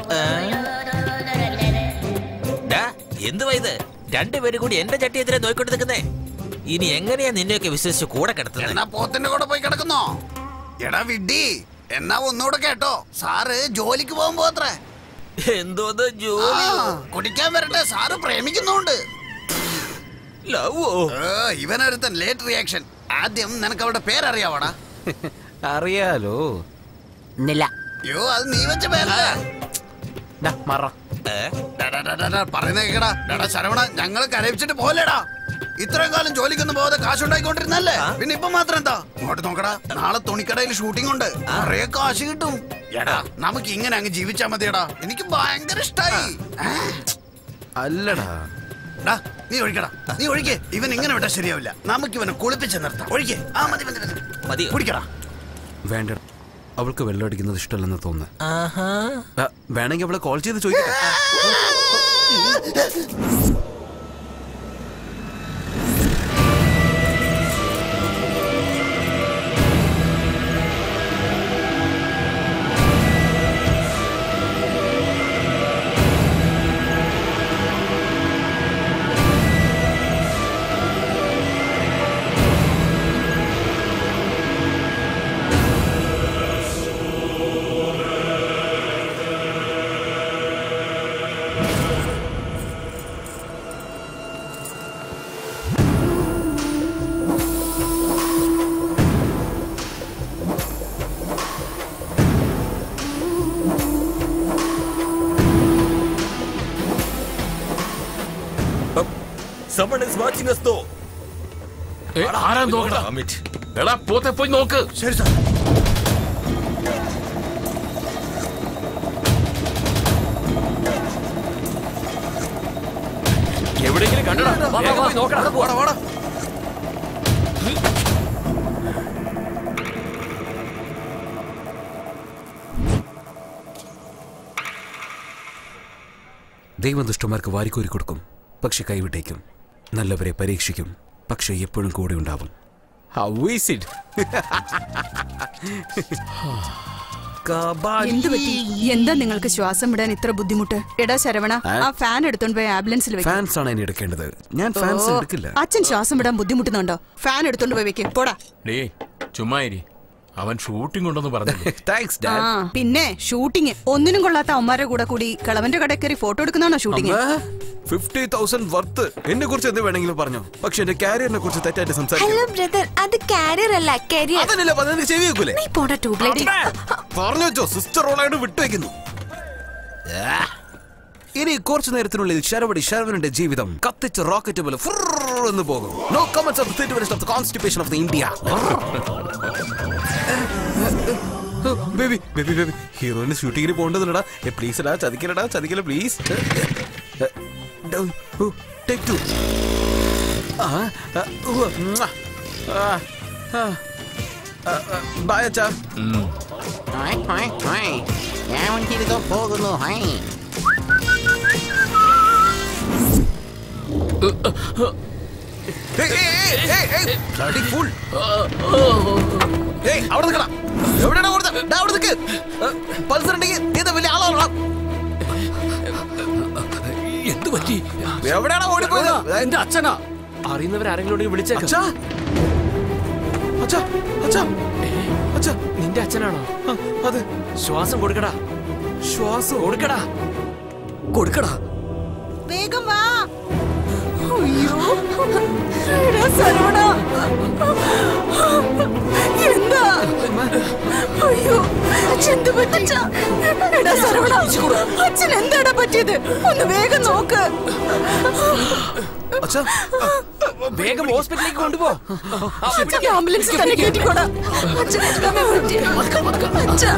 എന്തുവാ ഇത്? രണ്ടുപേരും കൂടി എന്റെ ചട്ടിയെതിരെ നോക്കിക്കൊണ്ട് നിൽക്കുന്നേ. ഇനി എങ്ങനെയാ നിന്നെയൊക്കെ വിശ്വസിച്ച് കൂടെ കിടത്തുന്നത്? എന്നാ പോത്തിന്റെ കൂടെ പോയി കിടക്കുന്നോ? എടാ വിഡ്ഢി, എന്നാ ഒന്നുകൂടെ കേട്ടോ, സാറ് ജോലിക്ക് പോകുമ്പോ അത്രേ. എന്തോന്ന് ജോലി? കുടിക്കാൻ വരട്ടെ, സാറ് പ്രേമിക്കുന്നുണ്ട്. ഇവനൊരുത്തൻ ലേറ്റ് റിയാക്ഷൻ. ആദ്യം നിനക്ക് അവളുടെ പേരറിയാവടാ? അറിയാലോ, നില. യോ, അത് നീ വെച്ച പേരല്ല. പറയുന്ന കേക്കടാ. ശരവണ, ഞങ്ങള് കരയിച്ചിട്ട് പോലെടാ. ഇത്രയും കാലം ജോലിക്കൊന്നും പോകാതെ കാശുണ്ടായിക്കൊണ്ടിരുന്നല്ലേ, പിന്നെ ഇപ്പൊ മാത്രം എന്താ? ഇങ്ങോട്ട് നോക്കടാ, നാളെ തുണിക്കടയിൽ ഷൂട്ടിംഗ് ഉണ്ട്, കുറെ കാശ് കിട്ടും. എടാ, നമുക്ക് ഇങ്ങനെ അങ്ങ് ജീവിച്ചാ മതിയടാ. എനിക്ക് ഭയങ്കര ഇഷ്ടായി. അല്ലടാ, നീ ഒഴിക്കടാ, നീ ഒഴിക്കേ. ഇവൻ ഇങ്ങനെ വിട്ടാ ശരിയാവില്ല. നമുക്ക് ഇവനെ കുളിപ്പിച്ച് നിർത്താം. ഒഴിക്കേ. ആ മതി മതി മതി, കുടിക്കടാ. വേണ്ട, അവൾക്ക് വെള്ളം അടിക്കുന്നത് ഇഷ്ടമല്ലെന്ന് തോന്നുന്നു. വേണമെങ്കിൽ അവളെ കോൾ ചെയ്ത് ചോദിക്കട്ടെ. Someone is watching us though. ആരാ നോക്കടാ? എടാ, പോത്തെ പോയി നോക്ക്. ശരി സാർ. എവിടെയെങ്കിലും കണ്ടടാ? പോയി നോക്കടാ. ദൈവം ദുഷ്ടന്മാർക്ക് വാരിക്കോരി കൊടുക്കും, പക്ഷെ കൈവിട്ടേക്കും. നല്ലവരെ പരീക്ഷിക്കും, പക്ഷെ എപ്പോഴും കൂടെ ഉണ്ടാവും. എന്താ നിങ്ങൾക്ക് ശ്വാസം വിടാൻ ഇത്ര ബുദ്ധിമുട്ട്? എടാ ശരവണ, ആ ഫാൻ എടുത്തോണ്ട് പോയി ആംബുലൻസിൽ വെക്കും. ഫാൻസ് ആണ് എന്നെ എടുക്കേണ്ടത്, ഞാൻ ഫാൻസ് എടുക്കില്ല. അച്ഛൻ ശ്വാസം വിടാൻ ബുദ്ധിമുട്ടുന്നുണ്ടോ? ഫാൻ എടുത്തോണ്ട് പോയി വെക്കും. പോടാ. ചുമ്മാരി, അവൻ ഷൂട്ടിംഗ് ഉണ്ടെന്ന് പറഞ്ഞു. പിന്നെ ഷൂട്ടിംഗ് ഒന്നിനും കൊള്ളാത്ത അമ്മമാരുടെ കൂടെ കൂടി കളവന്റെ കടയിൽ കയറി ഫോട്ടോ എടുക്കുന്നതാണോ ഷൂട്ടിംഗ്? 50,000 വർത്ത്. എന്നെ കുറിച്ച് എന്ത് വേണമെങ്കിലും പറഞ്ഞു, പക്ഷെ എന്റെ കാരിയറിനെ കുറിച്ച് തെറ്റായിട്ട് സംസാരിക്കും. ഹലോ ബ്രദർ, അത് കാരിയർ അല്ല, കരിയർ. അതല്ലേ പറഞ്ഞത്, ചെവി വെക്കൂലേ? നീ പോടാ ട്യൂബ്ലൈറ്റ്. പറഞ്ഞു വെച്ചോ, സിസ്റ്റർ റോളായിട്ട് വിട്ടുവെക്കുന്നു. ഇനി കുറച്ചു നേരത്തിനുള്ളിൽ ശരവണന്റെ ജീവിതം കത്തിച്ച് റോക്കറ്റ് പോലെ എന്ന് പോകും. No comments of the constipation of the India. Baby baby baby, ഹീറോയിന് ഷൂട്ടിങ്ങിന് പോകേണ്ടതുണ്ടടാ. പ്ലീസ് എടാ, ചതിക്കല പ്ലീസ്. ടേക്ക് 2. ബൈ അച്ഛാ. ഞാൻ പോകുന്നു. എന്ത് പറ്റി? എവിടെയാണോ ഓടിപ്പോയത്? എന്റെ അച്ഛനാ. അറിയുന്നവരാരെങ്കിലും വിളിച്ചേക്കാം. അച്ഛാ നിന്റെ അച്ഛനാണോ? അതെ. ശ്വാസം കൊടുക്കടാ. ശ്വാസം കൊടുക്കടാ. കൊടുക്കടാ. വേഗം വാ. അയ്യോ എടാ സരവണ, എന്താ? അയ്യോ എന്ത് പറ്റി? എടാ സരവണ, അച്ഛൻ എന്താടാ പറ്റിയത്? ഒന്ന് വേഗം നോക്ക്. അച്ഛാ, വേഗം ഹോസ്പിറ്റലിലേക്ക് കൊണ്ടുപോ. ആംബുലൻസ് തന്നെ കേട്ടിക്കോടാ. അച്ഛൻ എന്താ പറ്റിയത്? അച്ഛാ,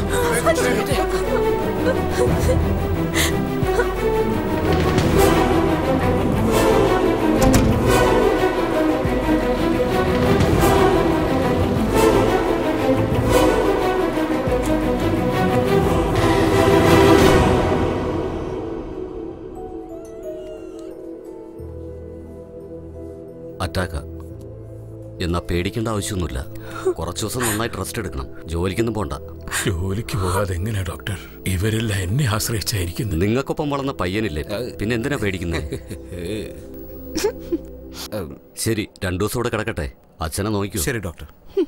അറ്റാക്ക. എന്നാ പേടിക്കേണ്ട ആവശ്യമൊന്നുമില്ല. കുറച്ചു ദിവസം നന്നായിട്ട് റെസ്റ്റ് എടുക്കണം. ജോലിക്കൊന്നും പോണ്ട. ജോലിക്ക് പോകാതെ എങ്ങനെയാ ഡോക്ടർ? ഇവരെല്ലാം എന്നെ ആശ്രയിച്ചായിരിക്കുന്നു. നിങ്ങൾക്കൊപ്പം വളർന്ന പയ്യനില്ലേ, പിന്നെ എന്തിനാ പേടിക്കുന്നത്? ശരി, 2 ദിവസം കൂടെ കിടക്കട്ടെ. അച്ഛനെ നോക്കൂ. ശരി ഡോക്ടർ.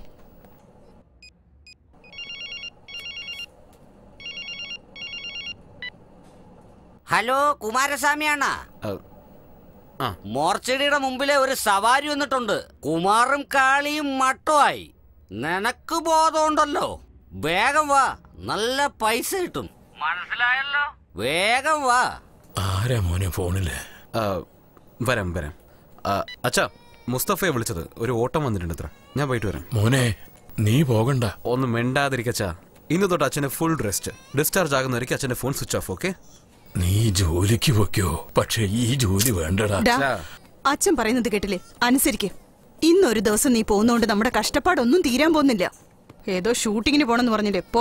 ഹലോ, കുമാരസ്വാമിയാണ്. മോർച്ചടിയുടെ മുമ്പിലെ ഒരു സവാരി വന്നിട്ടുണ്ട്. കുമാറും കാളിയും മട്ടുമായി. നിനക്ക് ബോധമുണ്ടല്ലോ. വേഗം വാ, നല്ല പൈസ കിട്ടും. മനസ്സിലായല്ലോ? വേഗം വാ. ആരാ മോനെ ഫോണില്? വരാം. അച്ഛാ, മുസ്തഫയെ വിളിച്ചത്. ഒരു ഓട്ടം വന്നിട്ടുണ്ട് അത്ര. ഞാൻ പോയിട്ട് വരാം. മോനെ, നീ പോകണ്ട. ഒന്നും മിണ്ടാതിരിക്കച്ചാ. ഇന്ന് തൊട്ട് അച്ഛന് ഫുൾ റെസ്റ്റ്. ഡിസ്ചാർജ് ആകുന്നവരേക്ക് അച്ഛന്റെ ഫോൺ സ്വിച്ച് ഓഫ്. ഓക്കെ? നീ ജോലിക്ക് പൊയ്ക്കോ, പക്ഷെ ഈ ജോലി വേണ്ടടാ. അച്ഛൻ പറയുന്നത് കേട്ടില്ലേ? അനുസരിക്ക്. ഇന്നൊരു ദിവസം നീ പോകുന്നോണ്ട് നമ്മുടെ കഷ്ടപ്പാടൊന്നും തീരാൻ പോകുന്നില്ല. ഏതോ ഷൂട്ടിങ്ങിന് പോണെന്ന് പറഞ്ഞില്ലേ? പോ.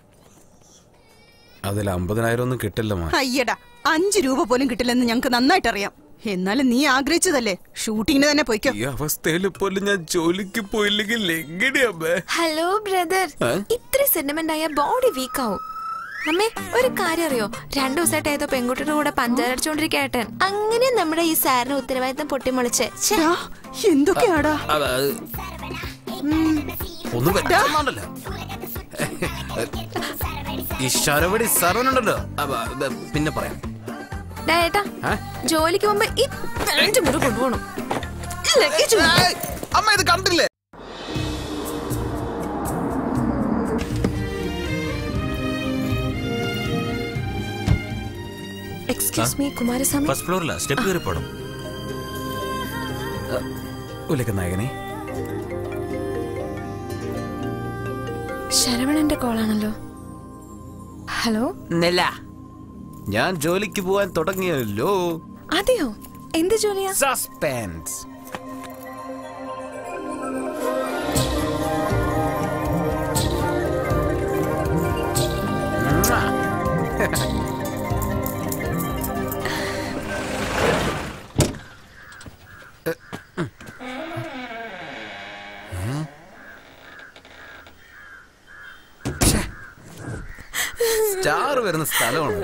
അതിൽ 50,000 ഒന്നും കിട്ടില്ല. അയ്യടാ, 5 രൂപ പോലും കിട്ടില്ലെന്ന് ഞങ്ങക്ക് നന്നായിട്ട് അറിയാം. എന്നാലും നീ ആഗ്രഹിച്ചതല്ലേ, ഷൂട്ടിങ്ങിന് തന്നെ പോയിക്കോ. ഈ അവസ്ഥയിൽ പോലും ഞാൻ ജോലിക്ക് പോയില്ലെങ്കിൽ എങ്ങനെയാ? ഹലോ ബ്രദർ, ഇത്ര സെന്റിമെന്റ് ആയ ബോഡി വീക്ക് ആവും. അമ്മേ, ഒരു കാര്യം അറിയോ? 2 ദിവസമായിട്ട് ഏതോ പെൺകുട്ടിയുടെ കൂടെ പഞ്ചാര അടിച്ചോണ്ടിരിക്കട്ടെ. അങ്ങനെ നമ്മുടെ ഈ സാറിന് ഉത്തരവാദിത്തം പൊട്ടിമുളച്ച്. എന്തൊക്കെയാടാ? ഒന്നും പറ്റാണ്ടല്ലോ. ഈ ശരവടി സർവനുണ്ടല്ലോ. പിന്നെ പറയാം. ഏട്ടാ, ജോലിക്ക് പോകുമ്പോ ഈ 5 മുറി കൊണ്ടുപോകണം. അമ്മ ഇത് കണ്ടില്ലേ? Excuse me, Kumaraswamy. ഫസ്റ്റ് ഫ്ലോറിലാ, സ്റ്റെപ്പ് കയറി പോണം. നായകനെ, ശരവണന്റെ കോളാണല്ലോ. ഹലോ. ഞാൻ ജോലിക്ക് പോവാൻ തുടങ്ങിയല്ലോ. അതെയോ? എന്ത് ജോലിയാ? സസ്പെൻസ്. സ്റ്റാർ വരുന്ന സ്ഥലമാണ്.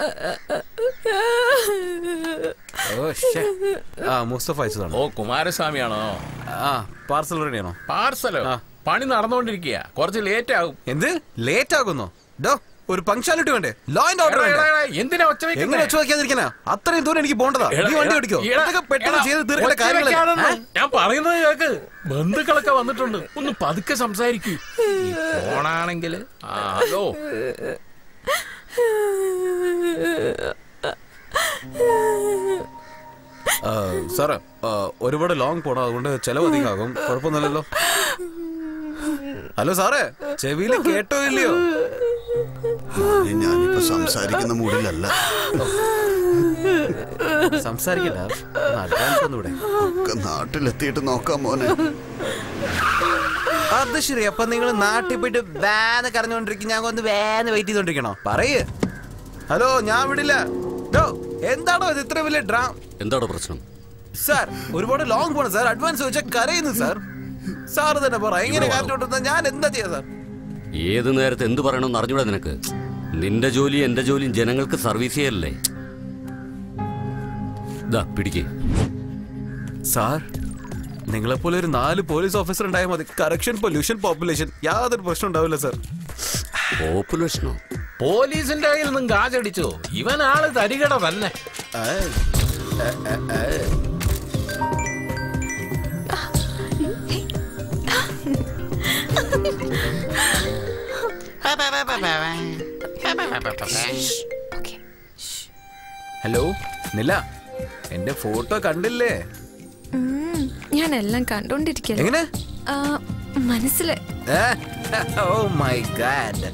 മുസ്തഫ അയച്ചതാണ്. ഓ, കുമാരസ്വാമിയാണോ? പാർസൽ റെഡിയാണോ? പാർസലോ? പണി നടന്നുകൊണ്ടിരിക്കുക, കുറച്ച് ലേറ്റ് ആകും. എന്ത് ലേറ്റ് ആകുന്നോ? ഒരു പങ്ക്ച്വാലിറ്റി വേണ്ടേ? Law and order. എന്തിനാ ഒച്ച വെക്കാതിരിക്കാനാ? അത്രയും ദൂരം എനിക്ക് പോകണ്ടതാ. നീ വണ്ടി ഓടിക്കോ. പെട്ടെന്ന് ചെയ്ത് തീർക്കേണ്ട കാര്യങ്ങളാണ് ഞാൻ പറയുന്നത് കേൾക്ക്. ബന്ധുക്കളൊക്കെ വന്നിട്ടുണ്ട്, ഒന്ന് പതുക്കെ സംസാരിക്കൂ. ഫോണാണെങ്കിൽ. ഹലോ. സാറേ, ഒരുപാട് ലോങ് പോണം, അതുകൊണ്ട് ചെലവ് അധികമാകും. കുഴപ്പമൊന്നുമില്ലല്ലോ. ഹലോ സാറേ, ചെവിയിൽ കേട്ടോ ഇല്ലയോ? ഞാനിപ്പോ സംസാരിക്കുന്ന മൂഡിലല്ല. സംസാരിക്കണ്ട, നാട്ടിലെത്തിയിട്ട് നോക്കാം മോനെ. അത് ശരി. അപ്പൊ നിങ്ങൾ നാട്ടിൽ പോയിട്ട് വേന കരഞ്ഞോണ്ടിരിക്കും, ഞാൻ ഒന്ന് വേന വെയിറ്റ് ചെയ്തോണ്ടിരിക്കണോ? പറയേ. ഹലോ, ഞാൻ വിടില്ല. എന്താണോ ഇത് ഇത്ര വലിയ ഡ്രാം? എന്താണോ പ്രശ്നം? സാർ, ഒരുപാട് ലോങ് പോണം സാർ. അഡ്വാൻസ് ചോദിച്ചാൽ കരയുന്നു സാർ. സാറ് തന്നെ പറ, എങ്ങനെ കാറ്റോട്ടുന്ന ഞാൻ എന്താ ചെയ്യാ സാർ? ഏത് നേരത്തെ എന്ത് പറയണമെന്ന് അറിഞ്ഞൂടാ നിനക്ക്? നിന്റെ ജോലി എന്റെ ജോലിയും ജനങ്ങൾക്ക് സർവീസ് ചെയ്യല്ലേ. പിടിക്കേ സാർ. നിങ്ങളെപ്പോലെ ഒരു 4 പോലീസ് ഓഫീസർ ഉണ്ടായാൽ മതി. കറക്ഷൻ, പൊല്യൂഷൻ, പോപ്പുലേഷൻ, യാതൊരു പ്രശ്നം ഉണ്ടാവില്ല സാർ. പോപ്പുലേഷനോ? പോലീസിന്റെ കയ്യിൽ നിന്നും കാശടിച്ചു. ഇവൻ ആള് തരികട തന്നെ. ഹലോ നില, എന്റെ ഫോട്ടോ കണ്ടില്ലേ? ഞാൻ എല്ലാം കണ്ടോണ്ടിരിക്കല്ലേ. എങ്ങനെ മനസ്സിലെ ഓ മൈ ഗാഡ്.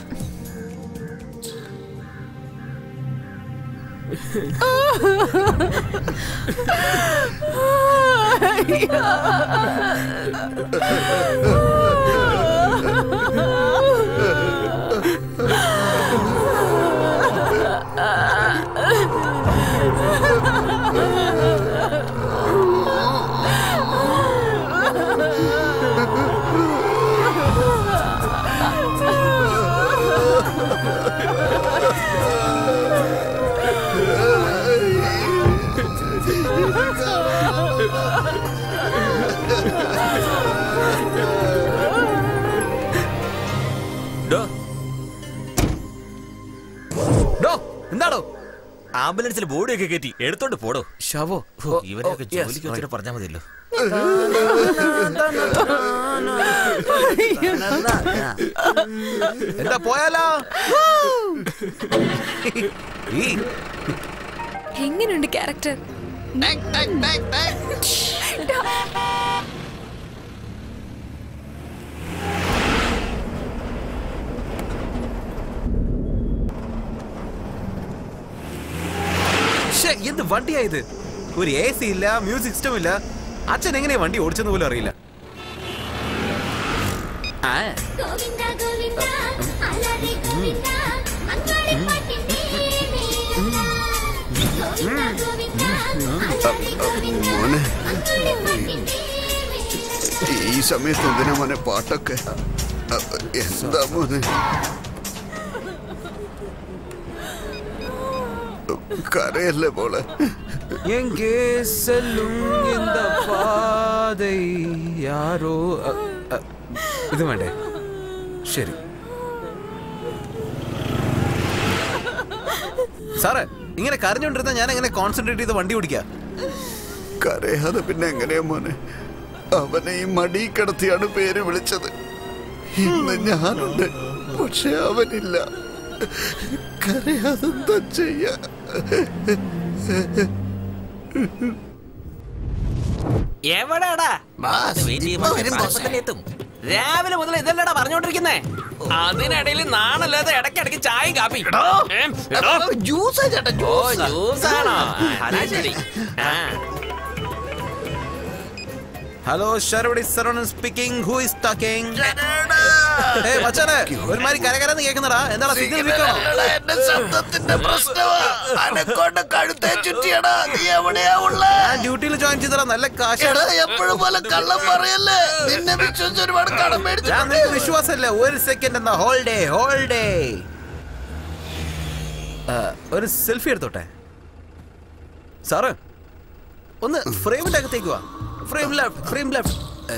എന്താണോ? ആംബുലൻസിൽ ബോഡിയൊക്കെ കയറ്റി എടുത്തോണ്ട് പോടോ. ശവോ, ഇവരൊക്കെ ജോലിക്ക് വെച്ചിട്ട് പറഞ്ഞാൽ മതിയല്ലോ. എന്താ പോയാലോ? എങ്ങനെയുണ്ട് ക്യാരക്ടർ? എന്ത് വണ്ടിയായത്? ഒരു AC ഇല്ല, മ്യൂസിക് സിസ്റ്റം ഇല്ല. അച്ഛൻ എങ്ങനെയാ വണ്ടി ഓടിച്ചെന്ന് പോലും അറിയില്ല. മോനെ, ഈ സമയത്ത് എന്തിനാ മോനെ പാട്ടൊക്കെ? എന്താ മോനെ? കരയല്ലേ മോളെ? യാരോ ഇത് വേണ്ടേ? ശരി സാറേ, ഇങ്ങനെ കരഞ്ഞോണ്ടിരുന്ന ഞാൻ എങ്ങനെ കോൺസെൻട്രേറ്റ് ചെയ്ത് വണ്ടി ഓടിക്കാ? കരയാതെ പിന്നെ എങ്ങനെയാ മോനെ? അവനെ ഈ മടി കിടത്തിയാണ് പേര് വിളിച്ചത്. ഇന്ന് ഞാനുണ്ട്, പക്ഷെ അവനില്ല. കരയാതെന്താ ചെയ്യാ? എവിടെടാ? രാവിലെ മുതൽ ഇതല്ലടാ പറഞ്ഞോണ്ടിരിക്കുന്നേ. അതിനിടയിൽ നാണല്ലാതെ ഇടയ്ക്കിടയ്ക്ക് ചായ കാപ്പി. ജ്യൂസാണോ? ശരി. ഹലോ, ശരവടി Saravanan speaking. Who is talking? ഏയ് മച്ചാനെ, ഒരുമാതിരി കരകരന്ന് കേൾക്കുന്നടാ. എന്താടാ സിഗ്നൽ വീക്കാണോ? എന്റെ ശബ്ദത്തിന്റെ പ്രശ്നമാ. അനക്കൊണ്ട് കഴുത്തെ ചുറ്റിയടാ. നീ എവിടെയാ ഉള്ളേ? ഞാൻ ഡ്യൂട്ടിയിൽ ജോയിൻ ചെയ്തടാ. നല്ല കാശ്. എപ്പോഴും പോലെ കള്ളം പറയല്ലേ. നിന്നെ വിശ്വസിച്ച് ഒരുപാട് കടം മേടിച്ചു. നിനക്ക് വിശ്വാസമല്ല. ഒരു സെക്കൻഡ് എന്നാ. ഹോൾഡേ. ഒരു സെൽഫി എടുത്തോട്ടെ സാറ്? ഒന്ന് ഫ്രെയിമിന്റെ അകത്തേക്ക് വാ. Frame left.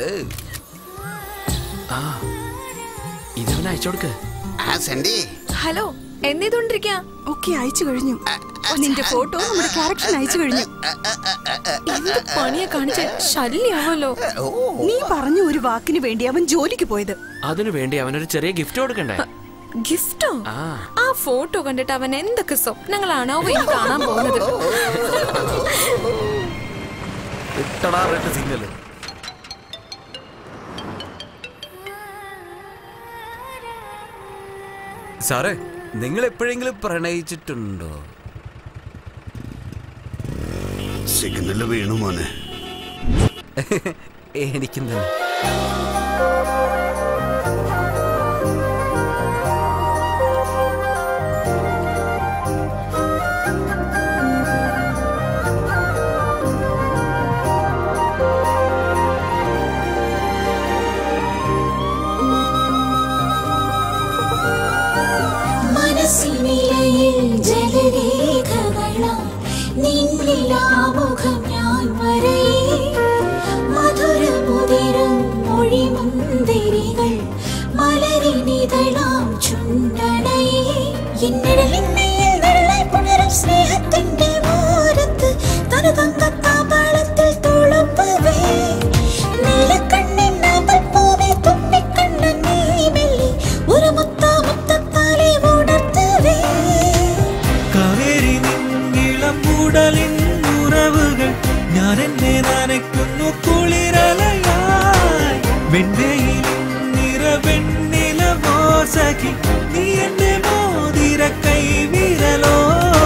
ഇതവനെ അയച്ചു കൊടുക്ക്. ഹലോ, എന്നേതൊണ്ടിരിക്കാ? ഒക്കെ അയച്ചു കഴിഞ്ഞു. നിന്റെ ഫോട്ടോ നമ്മുടെ ക്യാരക്ടർ അയച്ചു കഴിഞ്ഞു. എന്ത് പണിയാ കാണിച്ച? ശല്യാവല്ലോ. നീ പറഞ്ഞ ഒരു വാക്കിന് വേണ്ടി അവൻ ജോലിക്ക് പോയത്. അതിനു വേണ്ടി അവനൊരു ചെറിയ ഗിഫ്റ്റ് കൊടുക്കണ്ടേ? ഗിഫ്റ്റോ? ആ ഫോട്ടോ കണ്ടിട്ട് അവൻ എന്തൊക്കെ സ്വപ്നങ്ങളാണോ ഇനി കാണാൻ പോകുന്നത്? സിഗ്നല് സാറേ, നിങ്ങൾ എപ്പോഴെങ്കിലും പ്രണയിച്ചിട്ടുണ്ടോ? സിഗ്നല് വീണു മോനെ. എനിക്കും തന്നെ. നിന്നിലാമുഖം ഞാൻ വരേ മധുരമുതിരും മൊഴിമ ഉടലിൻ ഉറവുകൾ ഞാൻ എന്നെ നനയ്ക്കുന്നു കുളിരലയായി വെണ്ണയിൽ നിറവെണ്ണിലവോ സഖി നീ എന്റെ മോതിര കൈവിരലോ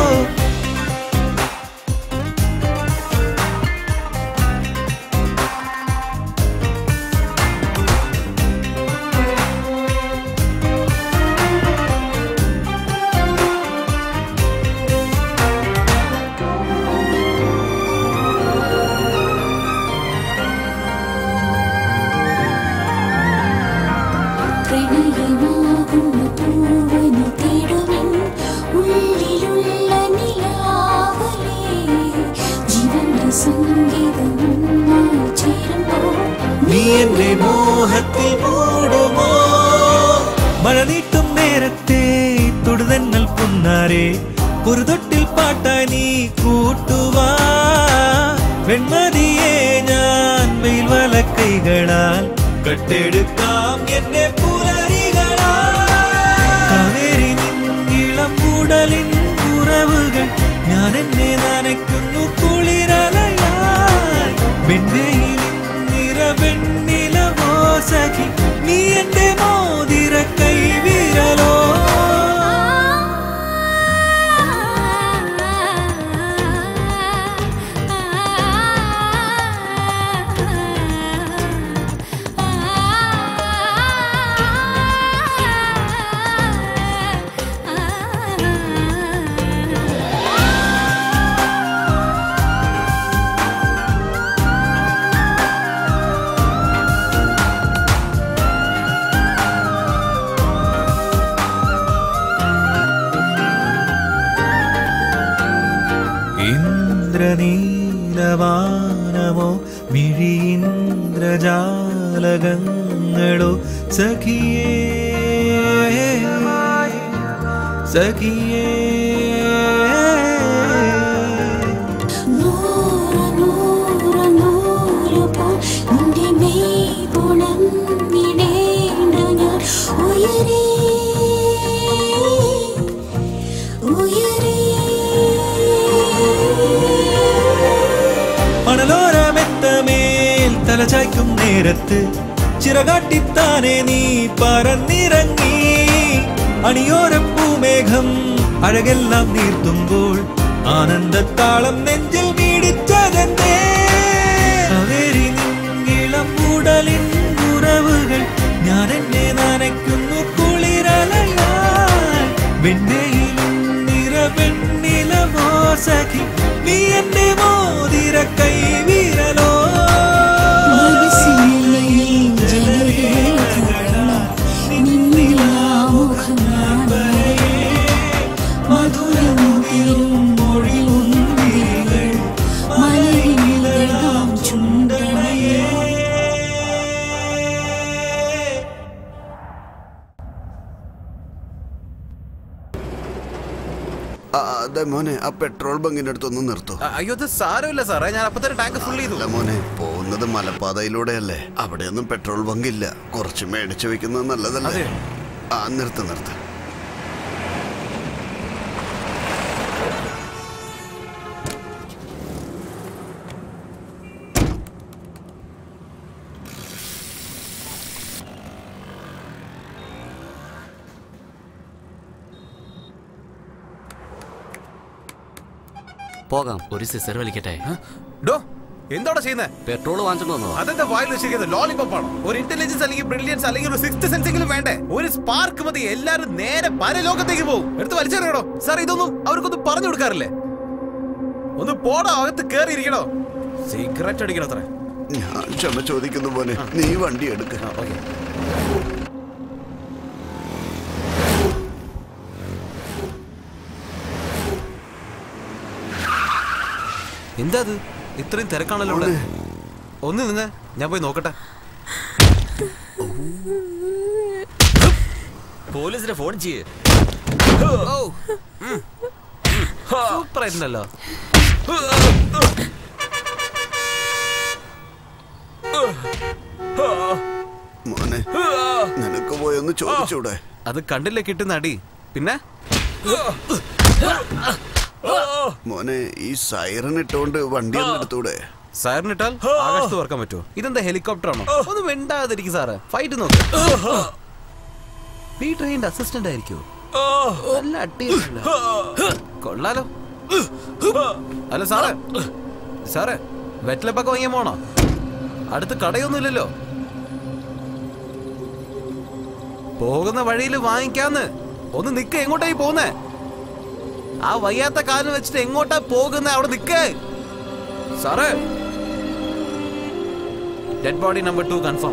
നീ എന്റെ മോഹത്തിൽ മൂടുമോ മഴ നീട്ടും നേരത്തെ തൊടുതന്നൽ പുന്നാരെ ഒരു തൊട്ടിൽ പാട്ടായി നീ കൂട്ടുവാ വെൺമതിയെ ഞാൻ വെയിൽ വല കൈകളാൽ കട്ടെടുക്കാം എന്നെ പുലരികളാൽ കാവേരി ഇളം ഉടലിൻ ഉറവുകൾ ഞാൻ എന്നെ നനയ്ക്കുന്നു കുളിരലയായി വെണ്ണയിൽ നിറവെണ്ണിലവോ സഖി നീ എന്റെ മോതിര കൈവിരലോ നീലവാനമോ മിഴിയിന്ദ്രജാലകങ്ങളോ സഖിയേ സഖിയേ മണലോരമെത്തമേൽ തലചായ്ക്കും നേരത്ത് ചിറകാട്ടിത്താനെ നീ പറന്നിറങ്ങി അണിയോരപ്പൂമേഘം അഴകെല്ലാം നീർത്തുമ്പോൾ ആനന്ദത്താളം നെഞ്ചിൽ മീടിച്ചതെന്നേ കാവേരി നിന്നിളം ഉടലിൻ ഉറവുകൾ ഞാൻ എന്നെ നനയ്ക്കുന്നു കുളിരലയാൽ വെണ്ണയിലും നിറവെണ്ണിലവോ സഖി നീ എന്റെ മോതിര കൈവിരലോ അതെ മോനെ, ആ പെട്രോൾ ബങ്കിന്റെ അടുത്തൊന്നും നിർത്തോ. അയ്യോ അത് സാരമില്ല സാറേ, ഞാൻ അപ്പൊ തന്നെ ടാങ്ക് ഫുൾ ചെയ്തു. മോനെ, പോകുന്നത് മലപ്പാതയിലൂടെയല്ലേ, അവിടെയൊന്നും പെട്രോൾ ബങ്ക് ഇല്ല. കുറച്ച് മേടിച്ചു വെക്കുന്നത് നല്ലതല്ലേ? ആ നിർത്ത്. പോകാം. ഒരു സിസർ വലിക്കട്ടെ. എന്താ ചെയ്യുന്നത്? പെട്രോൾ വാങ്ങിച്ചോണ്ട് വന്നോ? അതെന്താ വായിൽ വെച്ചിരിക്കുന്നത്? ലോലിപോപ്പ് ആണോ? ഒരു ഇന്റലിജൻസ് അല്ലെങ്കിൽ ബ്രില്യൻസ് അല്ലെങ്കിൽ ഒരു സിക്സ്ത് സെൻസ് എങ്കിലും വേണ്ടേ? ഒരു സ്പാർക്ക് മതി, എല്ലാരും നേരെ പരലോകത്തേക്ക് പോകും. എടുത്ത് വലിച്ചെറിയണോ സാർ? ഇതൊന്നും അവർക്കൊന്നും പറഞ്ഞു കൊടുക്കാറില്ലേ? ഒന്ന് പോടാ, അകത്ത് കേറിയിരിക്കണോ? സിഗരറ്റ് അടിക്കണോ? അത്ര ഞാൻ ക്ഷമ ചോദിക്കുന്നു പോലെ, നീ വണ്ടി എടുക്ക. എന്താ അത്? ഇത്രയും തിരക്കാണല്ലോ ഇവിടെ. ഒന്ന് നിന്ന് ഞാൻ പോയി നോക്കട്ടെ. പോലീസിനെ ഫോൺ ചെയ്യേ. സൂപ്പർ ആയിരുന്നല്ലോ. മോനെ, നിനക്ക് പോയൊന്ന് ചോദിച്ചൂടെ? അത് കണ്ടില്ലേ കിട്ടുന്ന അടി? പിന്നെ മോനെ ഈ സൈറൻ ഇട്ടോണ്ട് വണ്ടി ഒന്ന് എടുത്തൂടെ? സൈറൻ ഇട്ടാൽ ആകാശത്ത് പറക്കാൻ പറ്റുമോ? ഇതെന്താ ഹെലികോപ്റ്റർ ആണോ? ഒന്ന് വെണ്ടാതിരിക്കും സാറ്. ഫൈറ്റ് നോക്ക്. ഈ ട്രെയിനിന്റെ അസിസ്റ്റന്റ് ആയിരിക്കുമോ? നല്ല അടിയില്ല. കൊള്ളാലോ. അല്ല സാറേ, സാറേ വെറ്റിലപ്പൊക്കെ വാങ്ങിയാൽ പോണോ? അടുത്ത് കടയൊന്നുമില്ലല്ലോ. പോകുന്ന വഴിയിൽ വാങ്ങിക്കാന്ന്. ഒന്ന് നിക്ക. എങ്ങോട്ടായി പോകുന്നേ? ആ വയ്യാത്ത കാലം വെച്ചിട്ട് എങ്ങോട്ടാ പോകുന്നേ? അവിടെ നിക്കേ സാറേ. Dead body number 2 confirm.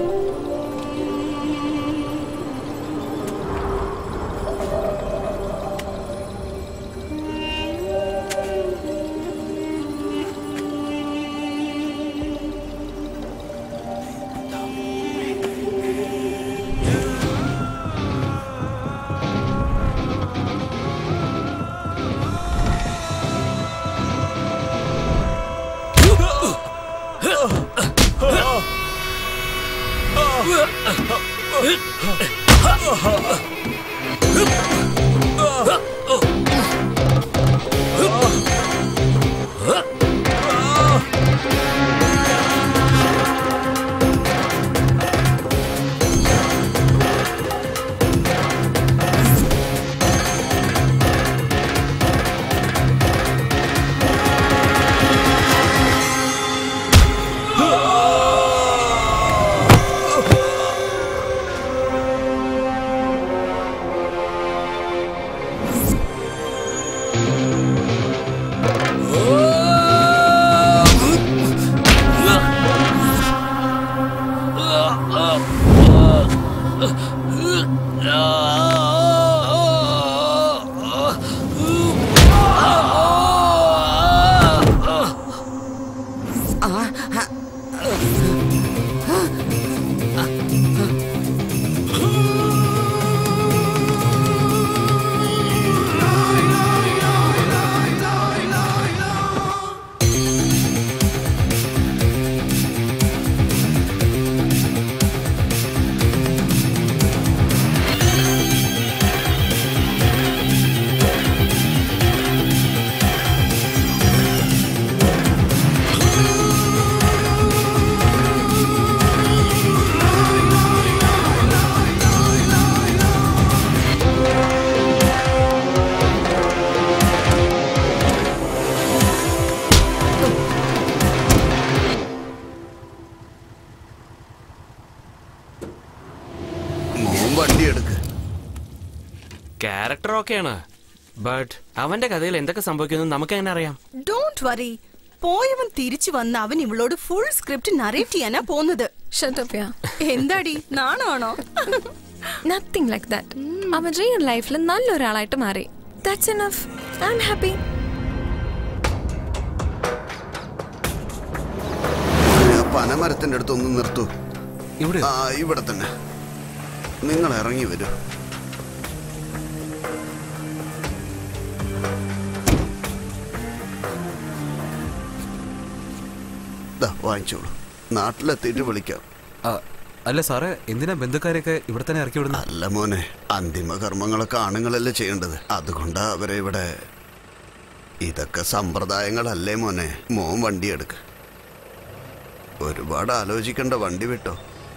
Character ഓക്കെയാണ്, ബട്ട് അവന്റെ കഥയിൽ എന്തൊക്കെ സംഭവിക്കുന്നു നമുക്ക് എങ്ങനെ അറിയാം? Don't worry. പോയവൻ തിരിച്ചു വന്ന് അവൻ ഇവളോട് ഫുൾ സ്ക്രിപ്റ്റ് നറേറ്റ് ചെയ്യാനാ പോകുന്നത്. എന്താടി നാണാണോ? Nothing like that. അവൻ റിയൽ ലൈഫിൽ നല്ലൊരാളായിട്ട് മാറി. That's enough. I am happy. പനമരത്തിന്റെ അടുത്ത് ഒന്ന് നിർത്തൂ. ഇവിടെ തന്നെ. നിങ്ങൾ ഇറങ്ങി വരൂ. വാങ്ങിച്ചോളൂ. നാട്ടിലെത്തിയിട്ട് വിളിക്കാം. അല്ല സാറേ, എന്തിനാ ബന്ധുക്കാരെയൊക്കെ ഇവിടെ തന്നെ ഇറക്കി വിടുന്നത്? അല്ല മോനെ, അന്തിമ കർമ്മങ്ങളൊക്കെ ആണുങ്ങളല്ലേ ചെയ്യേണ്ടത്. അതുകൊണ്ടാ അവരെ ഇവിടെ. ഇതൊക്കെ സമ്പ്രദായങ്ങളല്ലേ മോനെ. മോൻ വണ്ടി എടുക്ക്. ഒരുപാട് ആലോചിക്കണ്ട, വണ്ടി വിട്ടോ.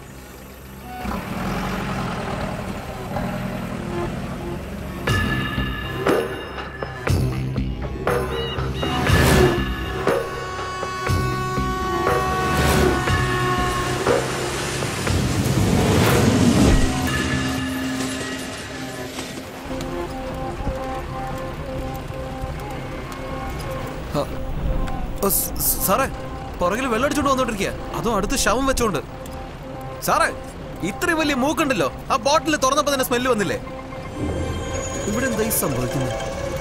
സാറേ, പുറകിൽ വെള്ളടിച്ചോണ്ട് വന്നോണ്ടിരിക്കുക, അതും അടുത്ത് ശവം വെച്ചോണ്ട്. സാറേ, ഇത്രയും വലിയ മൂക്കുണ്ടല്ലോ, ആ ബോട്ടിൽ തുറന്നപ്പോ തന്നെ സ്മെല്ല് വന്നില്ലേ? ഇവിടെ എന്താ ഈ സംഭവിക്കുന്നത്?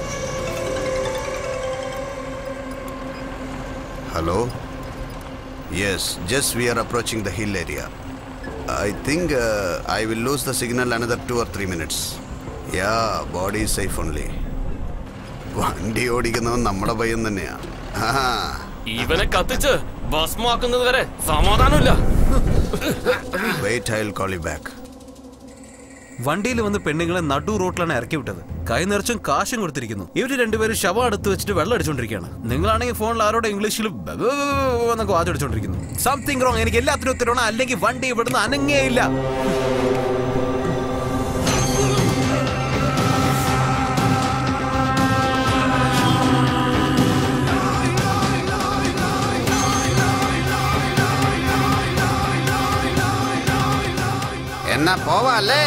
Hello. Yes, just we are approaching the hill area. I think I will lose the signal another 2 or 3 minutes. Yeah, body is safe only. വണ്ടി ഓടിക്കുന്നവൻ നമ്മുടെ പയ്യൻ തന്നെയാ. ഇവനെ കത്തിച്ച് ഭസ്മാക്കുന്നത് വരെ സമാധാനമില്ല. Wait, I'll call you back. വണ്ടിയിൽ വന്ന് പെണ്ണുങ്ങളെ നടു റോട്ടിലാണ് ഇറക്കി വിട്ടത്. കൈ നിറച്ചും കാശും കൊടുത്തിരിക്കുന്നു. ഇവര് രണ്ടുപേരും ശവം അടുത്ത് വെച്ചിട്ട് വെള്ളം അടിച്ചോണ്ടിരിക്കുകയാണ്. നിങ്ങളാണെങ്കിൽ ഫോണിൽ ആരോടെ ഇംഗ്ലീഷിൽ എന്നൊക്കെ വാചടിച്ചോണ്ടിരിക്കുന്നു. Something wrong. എനിക്ക് എല്ലാത്തിനും ഉത്തരവാണ്, അല്ലെങ്കിൽ വണ്ടി ഇവിടുന്ന് അനങ്ങേയില്ല. എന്നാ പോവാല്ലേ?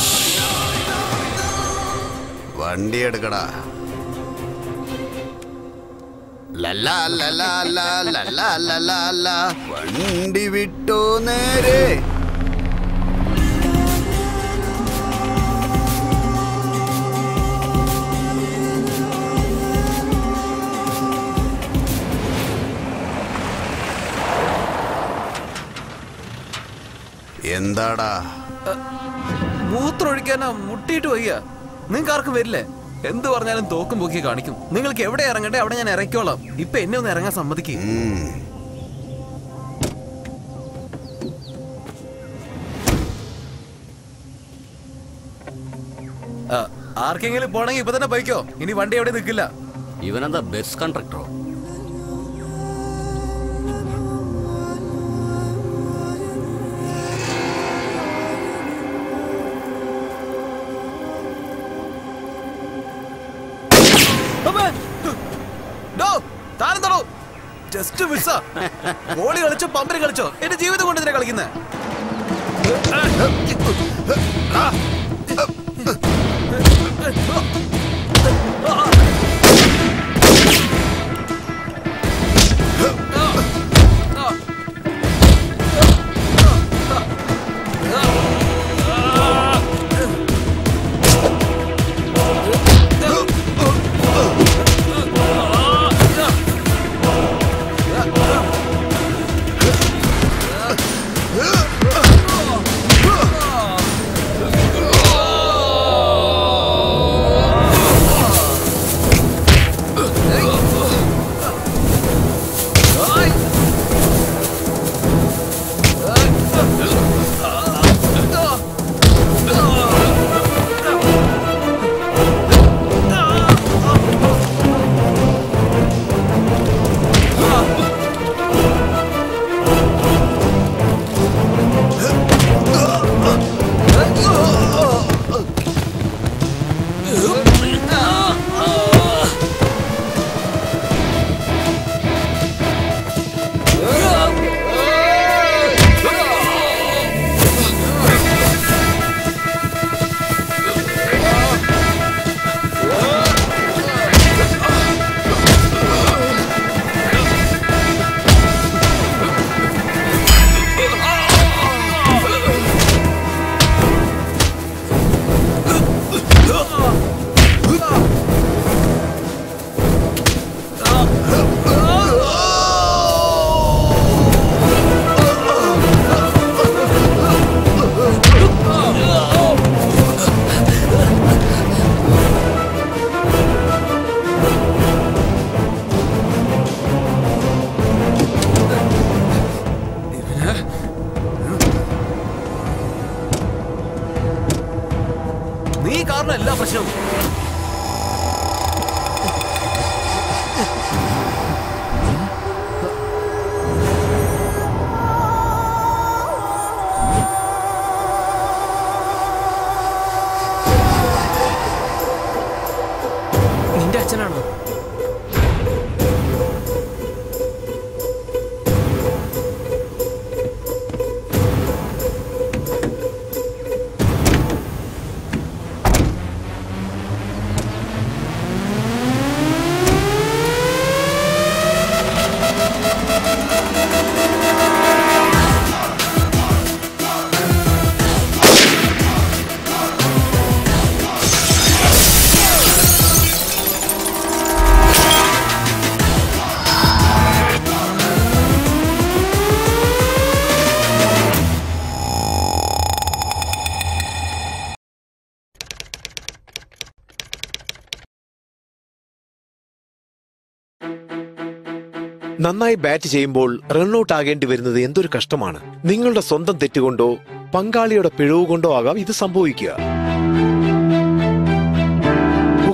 വണ്ടി എടുക്കടാ. വണ്ടി വിട്ടോ നേരെ. എന്താടാ? മൂത്രം ഒഴിക്കാനാ മുട്ടിയിട്ട് വയ്യ. നിങ്ങൾക്ക് ആർക്കും വരില്ലേ? എന്ത് പറഞ്ഞാലും തോക്കും പൊക്കി കാണിക്കും. നിങ്ങൾക്ക് എവിടെ ഇറങ്ങണ്ടേ അവിടെ ഞാൻ ഇറക്കിക്കോളാം. ഇപ്പൊ എന്നെ ഒന്ന് ഇറങ്ങാൻ സമ്മതിക്കും. ആർക്കെങ്കിലും പോണെങ്കിൽ ഇപ്പൊ തന്നെ പോയിക്കോ. ഇനി വണ്ടി എവിടെ നിൽക്കില്ല. ഇവനെന്താ ബസ് കണ്ടക്ടറോ? ജസ്റ്റ് മിസ്സാ. ഗോളി കളിച്ചോ പമ്പര് കളിച്ചോ, എന്റെ ജീവിതം കൊണ്ട് ഇതിനെ കളിക്കുന്നേ. എല്ലാ പ്രശ്നവും നിന്റെ അച്ഛനാണോ? നന്നായി ബാറ്റ് ചെയ്യുമ്പോൾ റൺഔട്ട് ആകേണ്ടി വരുന്നത് എന്തൊരു കഷ്ടമാണ്. നിങ്ങളുടെ സ്വന്തം തെറ്റുകൊണ്ടോ പങ്കാളിയുടെ പിഴവ് കൊണ്ടോ ആകാം ഇത് സംഭവിക്കുക.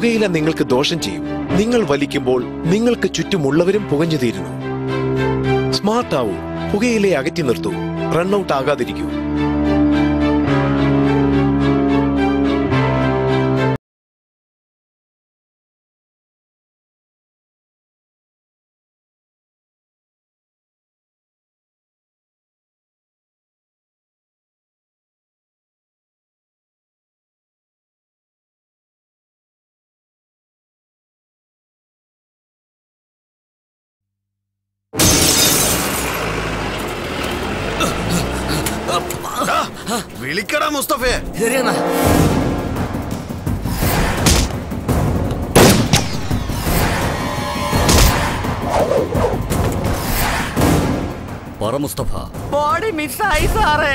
പുകയില നിങ്ങൾക്ക് ദോഷം ചെയ്യും. നിങ്ങൾ വലിക്കുമ്പോൾ നിങ്ങൾക്ക് ചുറ്റുമുള്ളവരും പുകഞ്ഞു തീരുന്നു. സ്മാർട്ട് ആവൂ, പുകയിലെ അകറ്റി നിർത്തൂ, റൺഔട്ട് ആകാതിരിക്കൂ. വിളിക്കടാ മുസ്തഫയെ. ശരിയെന്നാ. പറ മുസ്തഫ. ബോഡി മിസ്സായി സാറേ.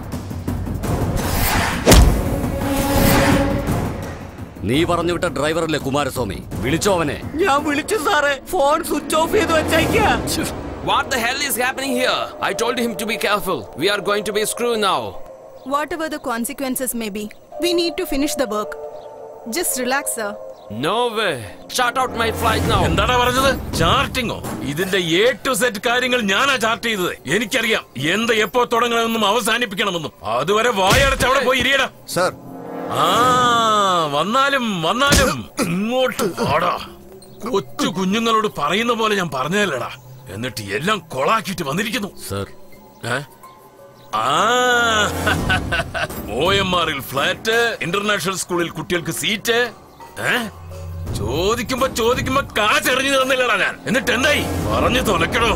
നീ പറഞ്ഞു വിട്ട ഡ്രൈവറല്ലേ കുമാരസ്വാമി? വിളിച്ചോ അവനെ? ഞാൻ വിളിച്ചു സാറേ. ഫോൺ സ്വിച്ച് ഓഫ് ചെയ്ത് വെച്ചേക്കാ. What the hell is happening here? I told him to be careful. We are going to be screwed now. Whatever the consequences may be, we need to finish the work. Just relax, sir. No way. Chart out my flight now. എന്താടാ പറഞ്ഞത്? ചാർട്ടിങ്ങോ? ഇതിന്റെ A to Z കാര്യങ്ങൾ ഞാനാ chart ചെയ്തത്. എനിക്കറിയാം എന്ത് എപ്പോ തുടങ്ങണമെന്നും അവസാനിപ്പിക്കണമെന്നും. അതുവരെ വായടച്ച് അവിടെ പോയി ഇരിയടാ. സർ. വന്നാലും ഇങ്ങോട്ട് വാടാ. കൊച്ചു കുഞ്ഞുങ്ങളോട് പറയുന്ന പോലെ ഞാൻ പറഞ്ഞതല്ലടാ. എന്നിട്ട് എല്ലാം കൊളാക്കിട്ട് വന്നിരിക്കുന്നു. സർ. OMR ഫ്ലാറ്റ്, ഇന്റർനാഷണൽ സ്കൂളിൽ കുട്ടികൾക്ക് സീറ്റ്. ചോദിക്കുമ്പോ കാശെറിഞ്ഞു തന്നില്ലടാ ഞാൻ. എന്നിട്ട് എന്തായി? പറഞ്ഞു തുലക്കണോ?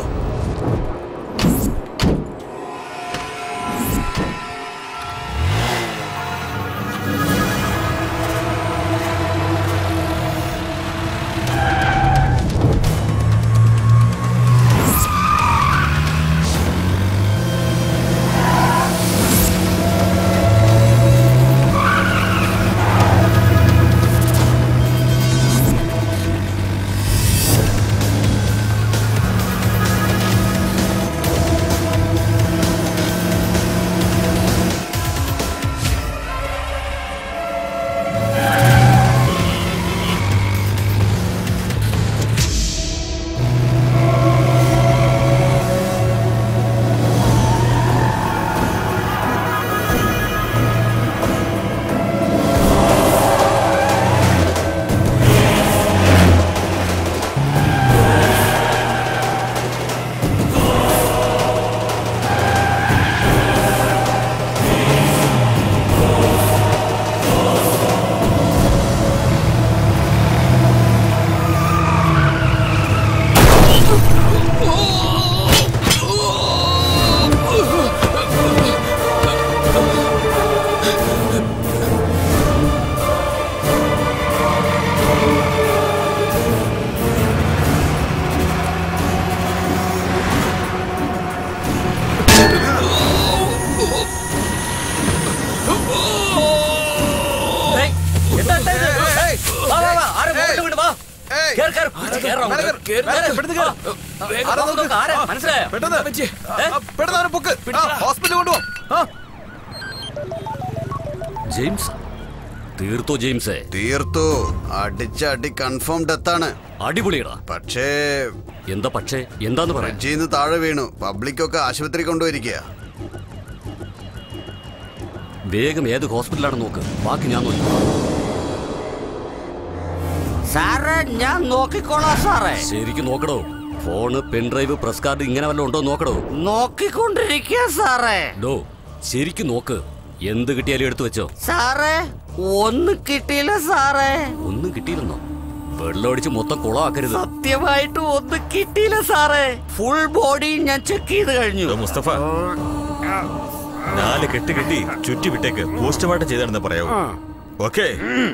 ജെയിംസ് തീർത്തോ? ജെയിംസേ തീർത്തു. അടിച്ച അടി കൺഫേം ഡെത്താണ്. അടിപൊളിയടാ. പക്ഷേ എന്താ പക്ഷേ? എന്താന്ന് പറയാ? ഫ്രിഡ്ജിന്ന് താഴെ വീണു. പബ്ലിക്കൊക്കെ ആശുപത്രി കൊണ്ടുപോയിരിക്കുക. വേഗം ഏത് ഹോസ്പിറ്റലാണ് നോക്ക്. ബാക്കി ഞാൻ നോക്കി. സാറേ ഞാൻ നോക്കിക്കോളാം സാറേ. ശരിക്കും നോക്കടോ. ഫോണ്, പെൻഡ്രൈവ്, പ്രസ് കാർഡ് ഇങ്ങനെ വല്ലതും ഉണ്ടോ നോക്കടോ. നോക്കിക്കൊണ്ടിരിക്കുക സാറേ. ഡോ ശരിക്കും നോക്ക്. എന്ത് കിട്ടിയാലും എടുത്തു വെച്ചോ. സാറേ ഒന്നും കിട്ടിയില്ല സാറേ. ഒന്നും കിട്ടിയില്ലെന്നോ? വെള്ളമടിച്ച് മൊത്തം കുളമാക്കരുത്. സത്യമായിട്ട് ഒന്നും കിട്ടിയില്ല സാറേ. ഫുൾ ബോഡി ഞാൻ ചെക്ക് ചെയ്ത് കഴിഞ്ഞു. മുസ്തഫ 4 കെട്ട് കെട്ടി ചുറ്റി വിട്ടേക്ക്. പോസ്റ്റ്മോർട്ടം ചെയ്താണെന്ന് പറയാവൂ. ഓക്കേ?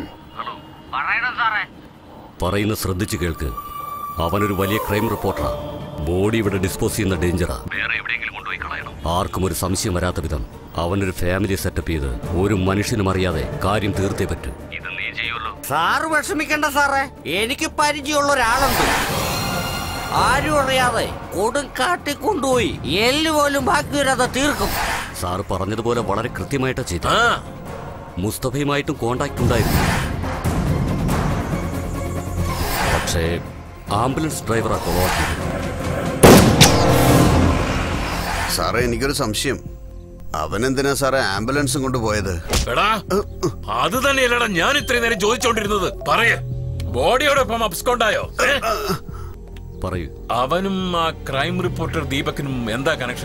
പറയുന്ന ശ്രദ്ധിച്ചു കേൾക്ക്. അവനൊരു വലിയ ക്രൈം റിപ്പോർട്ടറാ. ബോഡി ഇവിടെ ഡിസ്പോസ് ചെയ്യുന്ന ഡേഞ്ചറാ. വേറെ എവിടെയെങ്കിലും കൊണ്ടുപോയി കളയണം. ആർക്കും ഒരു സംശയം വരാത്ത വിധം അവനൊരു ഫാമിലി സെറ്റപ്പ് ചെയ്ത് ഒരു മനുഷ്യനും അറിയാതെ കാര്യം തീർത്തേ പറ്റൂ. ഇത് നീ ചെയ്യുള്ളൂ. സാറ് വിഷമിക്കണ്ട സാറേ. എനിക്ക് പരിചയമുള്ള ഒരാളുണ്ട്. ആരും അറിയാതെ കൊടുങ്കാട്ടി കൊണ്ടുപോയി എല്ല് പോലും ബാക്കി വരാതെ തീർക്കും. സാറ് പറഞ്ഞതുപോലെ വളരെ കൃത്യമായിട്ടാ ചെയ്ത. മുസ്തഫയുമായിട്ടും കോണ്ടാക്ട് ഉണ്ടായിരുന്നു. പക്ഷേ ആംബുലൻസ് ഡ്രൈവറാ കൊളവാക്കിയത്. സാറേ എനിക്കൊരു സംശയം, അവനെന്തിനാ സാറേ ആംബുലൻസും കൊണ്ടുപോയത്? എടാ അത് തന്നെയല്ലടാ ഞാൻ ഇത്രയും നേരം ചോദിച്ചോണ്ടിരുന്നത്. പറയേ, ബോഡിയോടൊപ്പം അബ്സ്കോണ്ടായോ? പറയൂ. അവനും ആ ക്രൈം റിപ്പോർട്ടർ ദീപക്കിനും എന്താ കണക്ഷൻ?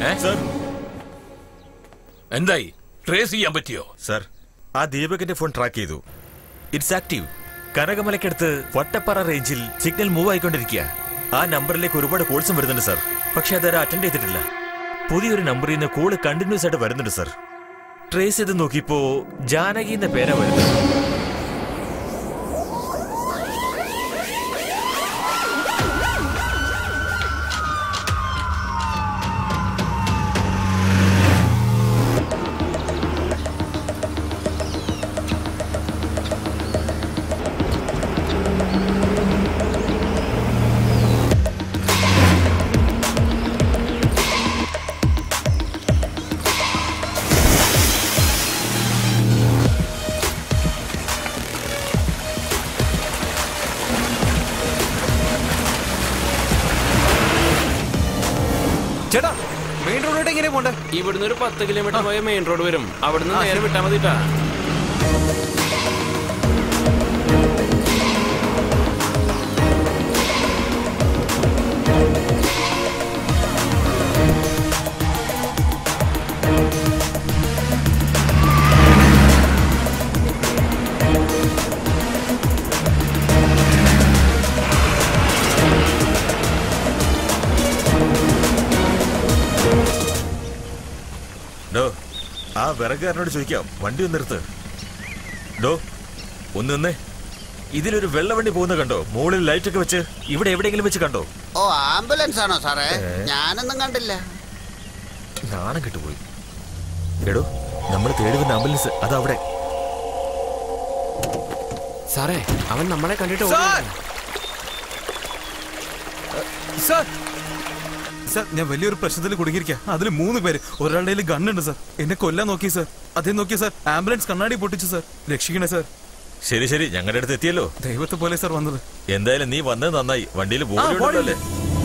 എന്തായി? ട്രേസ് ചെയ്യാൻ പറ്റിയോ? സർ, ആ ദീപകിന്റെ ഫോൺ ട്രാക്ക് ചെയ്തു. It's active. കനകമലക്കടുത്ത് വട്ടപ്പാറ റേഞ്ചിൽ സിഗ്നൽ മൂവ് ആയിക്കൊണ്ടിരിക്കുക. ആ നമ്പറിലേക്ക് ഒരുപാട് കോൾസും വരുന്നുണ്ട് സർ. പക്ഷെ അതാരും അറ്റൻഡ് ചെയ്തിട്ടില്ല. പുതിയൊരു നമ്പറിൽ നിന്ന് കോള് കണ്ടിന്യൂസ് ആയിട്ട് വരുന്നുണ്ട് സർ. ട്രേസ് ചെയ്ത് നോക്കിയപ്പോ ജാനകി എന്ന പേരാ വരുന്നത്. ചേട്ടാ, മെയിൻ റോഡിലോട്ട് എങ്ങനെ പോണ്ടേ? ഇവിടുന്ന് ഒരു 10 കിലോമീറ്റർ പോയ മെയിൻ റോഡ് വരും. അവിടുന്ന് നേരെ വിട്ടാ മതിട്ടാ. ആ വിറകുകാരനോട് ചോദിക്കാം, വണ്ടി ഒന്ന് നിർത്ത്. ഡോ ഒന്ന് നിന്നേ. ഇതിലൊരു വെള്ളവണ്ടി പോകുന്ന കണ്ടോ? മുകളിൽ ലൈറ്റ് ഒക്കെ വെച്ച് ഇവിടെ എവിടെയെങ്കിലും വെച്ച് കണ്ടോ? ഓ, ആംബുലൻസ് ആണോ സാറേ? ഞാനൊന്നും കണ്ടില്ല. നാണം കിട്ടുപോയി. എടോ, നമ്മൾ തേടി വന്ന ആംബുലൻസ് അതവിടെ. സാറേ, അവൻ നമ്മളെ കണ്ടിട്ട് സാർ, ഞാൻ വലിയൊരു പ്രശ്നത്തിൽ കുടുങ്ങിയിരിക്കുക. അതിൽ 3 പേര്. ഒരാളുടെ ഗണ്ണുണ്ട് സാർ. എന്നെ കൊല്ലാൻ നോക്കി സാർ. അതേ നോക്കിയ സാർ, ആംബുലൻസ് കണ്ണാടി പൊട്ടിച്ചു സാർ. രക്ഷിക്കണേ സാർ. ശരി ശരി, ഞങ്ങളുടെ അടുത്ത് എത്തിയല്ലോ. ദൈവത്തെ പോലെ സാർ വന്നത്. എന്തായാലും നീ വന്നത് നന്നായി. വണ്ടിയിൽ ബോഡിയുണ്ടല്ലേ?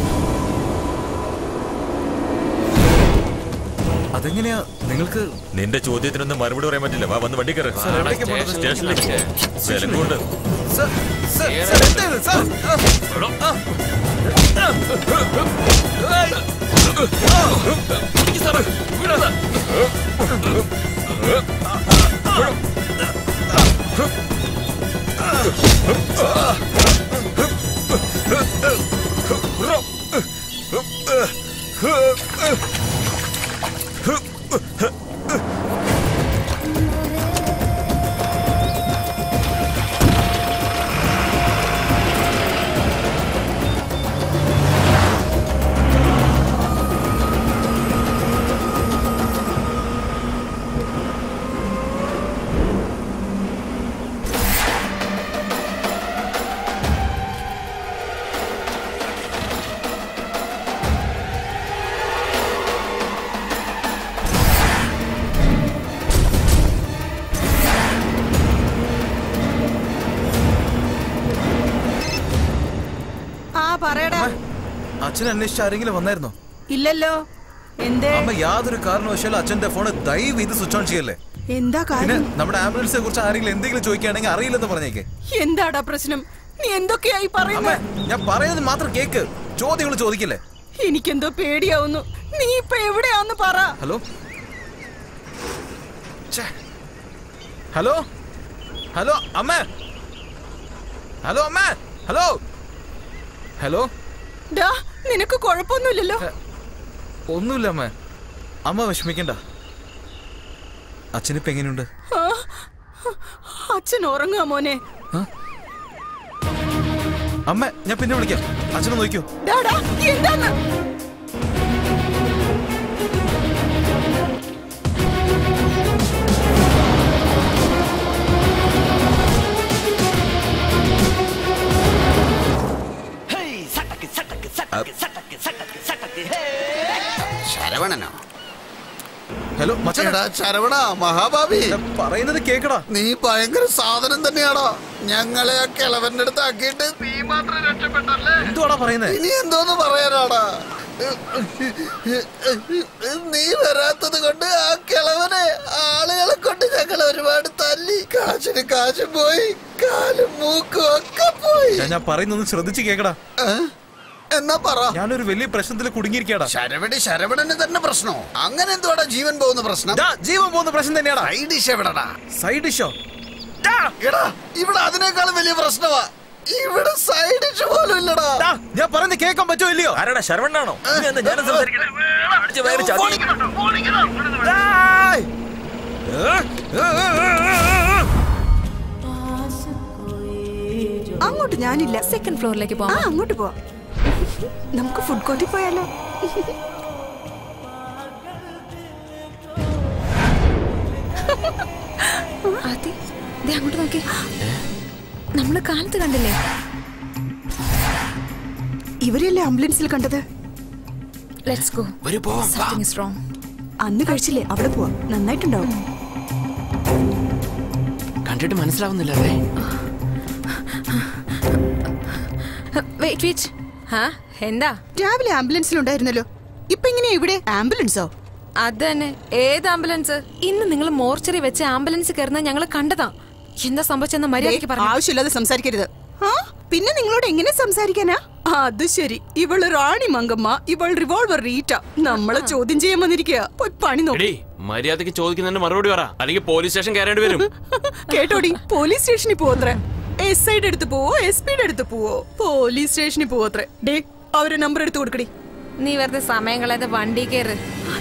അതെങ്ങനെയാ നിങ്ങൾക്ക്? നിന്റെ ചോദ്യത്തിനൊന്നും മറുപടി പറയാൻ പറ്റില്ല. വാ, വന്ന് വണ്ടി കയറ്. സ്റ്റേഷനിലേക്ക് വിലങ്ങുണ്ട്. അച്ഛൻ അന്വേഷിച്ച ആരെങ്കിലും വന്നായിരുന്നോ? ഇല്ലല്ലോ. എന്തേ? അമ്മ യാതൊരു കാരണവശാലും അച്ഛന്റെ ഫോണ് ദയവ് ഇത് സ്വിച്ച് ഓൺ ചെയ്യല്ലേ. എന്താ കാര്യം? നമ്മുടെ ആംബുലൻസിനെ കുറിച്ച് ആരെങ്കിലും എന്തെങ്കിലും ചോദിക്കുകയാണെങ്കിൽ അറിയില്ലെന്ന് പറഞ്ഞേക്കെ. എന്താടാ പ്രശ്നം? നീ എന്തൊക്കെയായി പറയുന്നത്? ഞാൻ പറയുന്നത് മാത്രം കേക്ക്, ചോദ്യങ്ങൾ ചോദിക്കില്ലേ. എനിക്കെന്തോ പേടിയാവുന്നു. നീ ഇപ്പൊ എവിടെയാന്ന് പറ. ഹലോ ഹലോ ഹലോ അമ്മ. ഹലോ അമ്മ. Hello hello. നിനക്ക് കുഴപ്പമൊന്നുമില്ലല്ലോ? ഒന്നുമില്ല അമ്മ. അമ്മ വിഷമിക്കണ്ട. അച്ഛനിപ്പോ എങ്ങനെയുണ്ട്? അച്ഛൻ ഉറങ്ങാ മോനെ. അമ്മ, ഞാൻ പിന്നെ വിളിക്കാം. അച്ഛനെ നോക്കിയോ? എന്താണ്? ശരവണനോ? ഹലോ എടാ ശരവണ മഹാഭാവി പറയുന്നത് കേക്കടാ. നീ ഭയങ്കര സാധനം തന്നെയാടാ. ഞങ്ങളെ ആ കിളവന്റെ അടുത്ത് ആക്കിയിട്ട് നീ മാത്രം രക്ഷപ്പെട്ടല്ലേ? എന്തുവാടാ പറയുന്നത്? ഇനി എന്തോന്ന് പറയാനാടാ? നീ വരാത്തത് കൊണ്ട് ആ കിളവനെ ആളുകളെ കൊണ്ട് ഞങ്ങൾ ഒരുപാട് തല്ലി. കാശിന് കാശ് പോയി, കാലും മൂക്കും ഒക്കെ പോയി. ഞാൻ പറയുന്നൊന്ന് ശ്രദ്ധിച്ച് കേക്കടാ. എന്നാ പറ. ഞാനൊരു വലിയ പ്രശ്നത്തിൽ കുടുങ്ങിയിരിക്കടാ. ശരവണന് തന്നെ പ്രശ്നോ? അങ്ങനെ എന്തുവാടാ ജീവൻ പോകുന്ന പ്രശ്നം? ജീവൻ പോകുന്ന പ്രശ്നം തന്നെയാടാ. സൈഡ് ഡിഷ് എവിടെടാ? സൈഡ് ഡിഷോ? എടാ ഇവിടെ അതിനേക്കാളും വലിയ പ്രശ്നമാ. ഇവിടെ സൈഡ് ഡിഷ് പോലും ഇല്ലടാ. ഞാൻ പറയുന്നത് കേൾക്കാൻ പറ്റുമോ ഇല്ലയോ? ആരാടാ ശരവണാണോ? അങ്ങോട്ട് ഞാനില്ല. സെക്കൻഡ് ഫ്ലോറിലേക്ക് പോവാം. അങ്ങോട്ട് പോവാം. നമുക്ക് ഫുഡ് കോർട്ടിൽ പോയാലോ? അതെ, അങ്ങോട്ട് നോക്കി. നമ്മള് കാലത്ത് കണ്ടില്ലേ? ഇവരെയല്ലേ ആംബുലൻസിൽ കണ്ടത്? Let's go. Something is wrong. അന്ന് കഴിച്ചില്ലേ? അവിടെ പോവാം. നന്നായിട്ടുണ്ടാവും. കണ്ടിട്ട് മനസ്സിലാവുന്നില്ലേ? എന്താ? രാവിലെ ആംബുലൻസിലുണ്ടായിരുന്നല്ലോ. ഇപ്പൊ എങ്ങനെയാ ഇവിടെ? ആംബുലൻസോ? അത് തന്നെ. ഏത് ആംബുലൻസ്? ഇന്ന് നിങ്ങൾ മോർച്ചറി വെച്ച് ആംബുലൻസ് കയറുന്ന ഞങ്ങൾ കണ്ടതാ. എന്താ സംഭവിച്ചെന്ന് മര്യാദയ്ക്ക് പറഞ്ഞു. ആവശ്യമില്ലാതെ സംസാരിക്കരുത്. പിന്നെ നിങ്ങളോട് എങ്ങനെ സംസാരിക്കാനാ? അത് ശരി. ഇവള് റാണി മങ്കമ്മ, ഇവൾ റിവോൾവർ റീറ്റ. നമ്മളെ ചോദ്യം ചെയ്യാൻ വന്നിരിക്കുക. പോയി പണി നോക്കി. മര്യാദയ്ക്ക് ചോദിക്കുന്നതിന് മറുപടി പറ, അല്ലെങ്കിൽ പോലീസ് സ്റ്റേഷൻ കയറേണ്ടി വരും. കേട്ടോടി, പോലീസ് സ്റ്റേഷനിൽ പോവത്രേ. SIയുടെ അടുത്ത് പോവോ SPയുടെ അടുത്ത് പോവോ? പോലീസ് സ്റ്റേഷനിൽ പോവത്രേ. ഡേ, അവരെ നമ്പർ എടുത്ത് കൊടുക്കടി. നീ വെറുതെ സമയം കളയാതെ വണ്ടി കയറ്.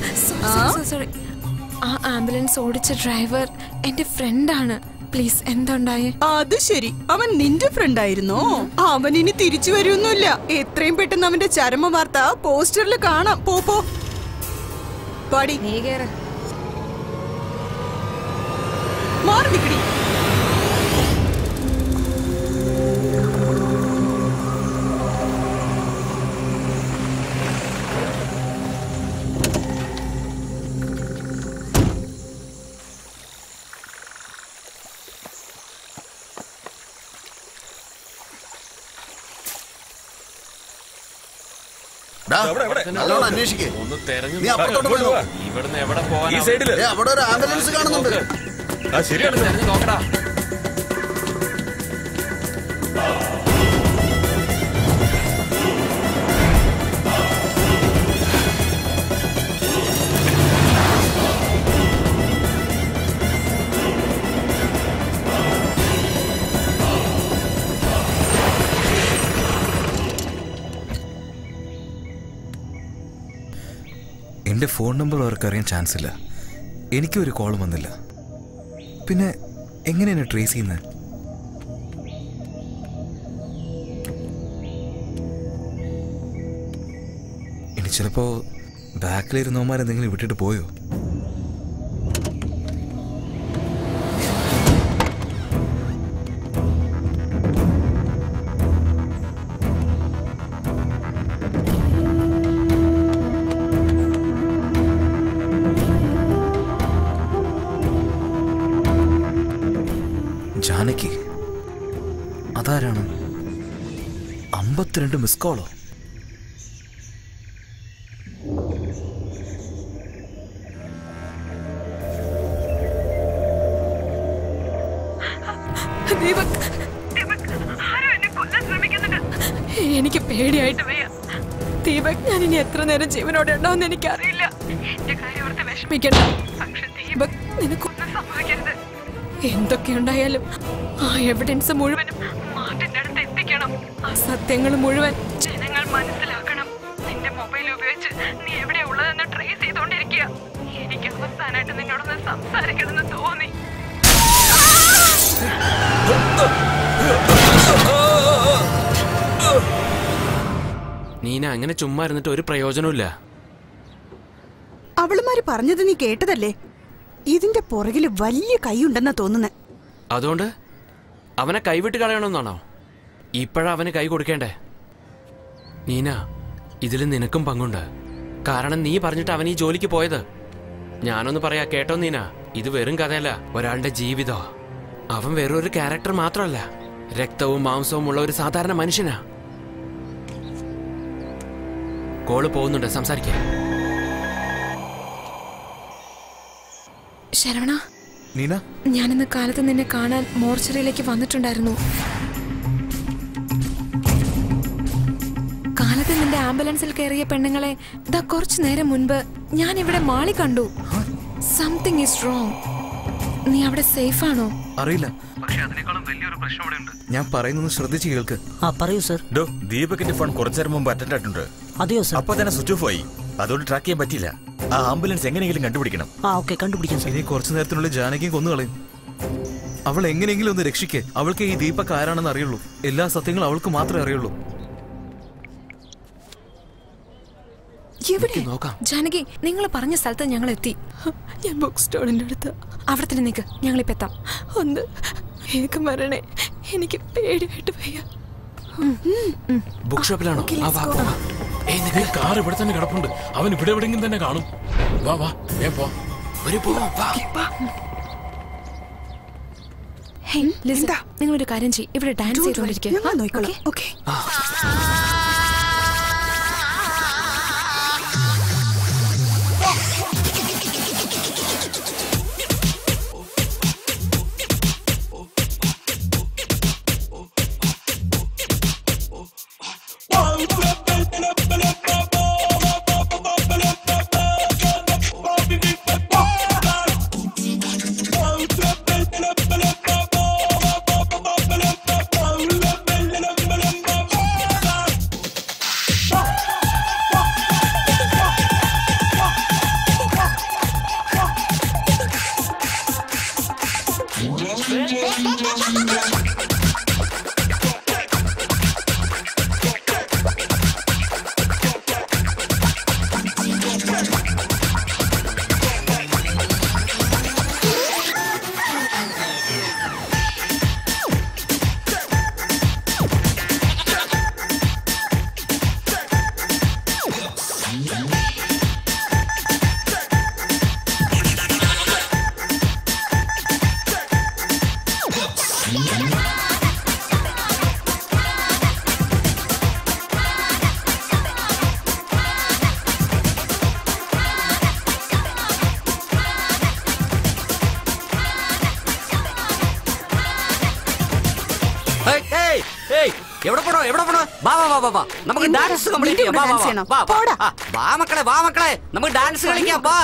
ആ ആംബുലൻസ് ഓടിച്ച ഡ്രൈവർ എന്റെ ഫ്രണ്ടാണ്. പ്ലീസ്, എന്തുണ്ടായേ? അത് ശരി, അവൻ നിന്റെ ഫ്രണ്ട് ആയിരുന്നോ? അവൻ ഇനി തിരിച്ചു വരുമൊന്നുമില്ല. എത്രയും പെട്ടെന്ന് അവന്റെ ചരമ വാർത്ത പോസ്റ്ററിൽ കാണാം. പോ പാടി. നീ കേറ്. മാറി നിക്കടി. അന്വേഷിക്കേ. ഇവിടുന്ന് എവിടെ പോവാൻ? ഈ സൈഡില് അവിടെ ഒരു ആംബുലൻസ് കാണുന്നുണ്ട്. ശരിയാണ്. നോക്കടാ. എൻ്റെ ഫോൺ നമ്പർ അവർക്ക് അറിയാൻ ചാൻസ് ഇല്ല. എനിക്കൊരു കോളും വന്നില്ല. പിന്നെ എങ്ങനെയാണ് ട്രേസ് ചെയ്യുന്നത്? ഇനി ചിലപ്പോ ബാക്കിലിരുന്നവന്മാരെന്തെങ്കിലും വിട്ടിട്ട് പോയോ? ജാനകി അതാരാണ്? 52 മിസ് കോളോ? എനിക്ക് പേടിയായിട്ട് വയ്യ ദീപക്. ഞാൻ ഇനി എത്ര നേരം ജീവനോടെ ഉണ്ടാവുമെന്ന് എനിക്കറിയില്ല. എന്റെ കാര്യം ഓർത്ത് വിഷമിക്കണം. പക്ഷെ ദീപക്, നിനക്കൊന്നും സംഭവിക്കരുത്. എന്തൊക്കെയുണ്ടായാലും ആ എവിഡൻസ് മുഴുവനും മാർട്ടിന്റെ അടുത്ത് എത്തിക്കണം. ആ സത്യങ്ങൾ മുഴുവൻ ജനങ്ങൾ മനസ്സിലാക്കണം. നിന്റെ മൊബൈൽ ഉപയോഗിച്ച് നീ എവിടെയാ ഉള്ളതെന്ന് ട്രേസ് ചെയ്തോണ്ടിരിക്കുക. എനിക്ക് അവസാനമായിട്ട് നിന്നോടൊന്ന് സംസാരിക്കണമെന്ന് തോന്നി. നീന, അങ്ങനെ ചുമ്മാ ഇരുന്നിട്ട് ഒരു പ്രയോജനമില്ല. അവളുമാര് പറഞ്ഞത് നീ കേട്ടതല്ലേ? ഇതിന്റെ പുറകില് വലിയ കൈയുണ്ടെന്നാ തോന്നുന്നേ. അതുകൊണ്ട് അവനെ കൈവിട്ട് കളയണമെന്നാണോ? ഇപ്പോഴാ അവന് കൈ കൊടുക്കേണ്ടേ? നീന, ഇതിൽ നിനക്കും പങ്കുണ്ട്. കാരണം നീ പറഞ്ഞിട്ട് അവൻ ഈ ജോലിക്ക് പോയത്. ഞാനൊന്ന് പറയാ കേട്ടോ നീന, ഇത് വെറും കഥയല്ല, ഒരാളുടെ ജീവിതോ. അവൻ വേറൊരു ക്യാരക്ടർ മാത്രമല്ല, രക്തവും മാംസവും ഉള്ള ഒരു സാധാരണ മനുഷ്യനാ. കോള് പോകുന്നുണ്ട്, സംസാരിക്കാം. ശരവണ, നീന, ഞാനിന്ന് കാലത്ത് നിന്നെ കാണാൻ മോർച്ചറിയിലേക്ക് വന്നിട്ടുണ്ടായിരുന്നു. കാലത്ത് നിന്റെ ആംബുലൻസിൽ കയറിയ പെണ്ണുങ്ങളെ ദാ കുറച്ചു നേരം മുൻപ് ഞാൻ ഇവിടെ മാളി കണ്ടു. Something is wrong. നീ അവിടെ സേഫ് ആണോ? അറിയില്ല, പക്ഷേ അതിനേക്കാളും വലിയൊരു പ്രശ്നം ഇവിടെ ഉണ്ട്. ഞാൻ പറയുന്നത് ശ്രദ്ധിച്ച് കേൾക്ക്. പറയൂ സർ. ദീപകിന്റെ ഫോൺ കുറച്ചേരം മുമ്പ് അറ്റൻഡ് ആയിട്ടുണ്ട്. അതെയോ സർ? അപ്പൊ തന്നെ സ്വിച്ച് ഓഫ് ആയി. അതുകൊണ്ട് ട്രാക്ക് ചെയ്യാൻ പറ്റില്ല. ആ ആംബുലൻസ് എങ്ങനെയെങ്കിലും കണ്ടുപിടിക്കണം. കണ്ടുപിടിക്കാം. ഇനി കുറച്ചു നേരത്തിനുള്ളിൽ ജാനകിയും കൊന്നുകളയും. അവൾ എങ്ങനെയെങ്കിലും ഒന്ന് രക്ഷിക്കേ. അവൾക്ക് ഈ ദീപക് ആരാണെന്ന് അറിയുള്ളൂ. എല്ലാ സത്യങ്ങളും അവൾക്ക് മാത്രമേ അറിയുള്ളൂ. ജാനകി, നിങ്ങൾ പറഞ്ഞ സ്ഥലത്ത് ഞങ്ങൾ എത്തി. ഞാൻ ബുക്ക് സ്റ്റോളിന്റെ അടുത്ത്. അവിടെ തന്നെ നിൽക്ക്, ഞങ്ങളിപ്പോ എത്താം. ഒന്ന് വേഗം വരണേ, എനിക്ക് പേടിയായിട്ട് വയ്യ. ബുക്ക് ഷോപ്പിലാണോ? കാർ ഇവിടെ തന്നെ കിടപ്പുണ്ട്. അവൻ ഇവിടെ എവിടെയെങ്കിലും തന്നെ കാണും. വാ വാ, നിങ്ങളൊരു കാര്യം ചെയ്യും, ഇവിടെ ഡാൻസ് ചെയ്തോണ്ടിരിക്കുക. നമുക്ക് ഡാൻസ് കംപ്ലീറ്റ് ചെയ്യാം. വാ മക്കളെ, വാ മക്കളെ, നമുക്ക് ഡാൻസ് കളിക്കാം. വാ.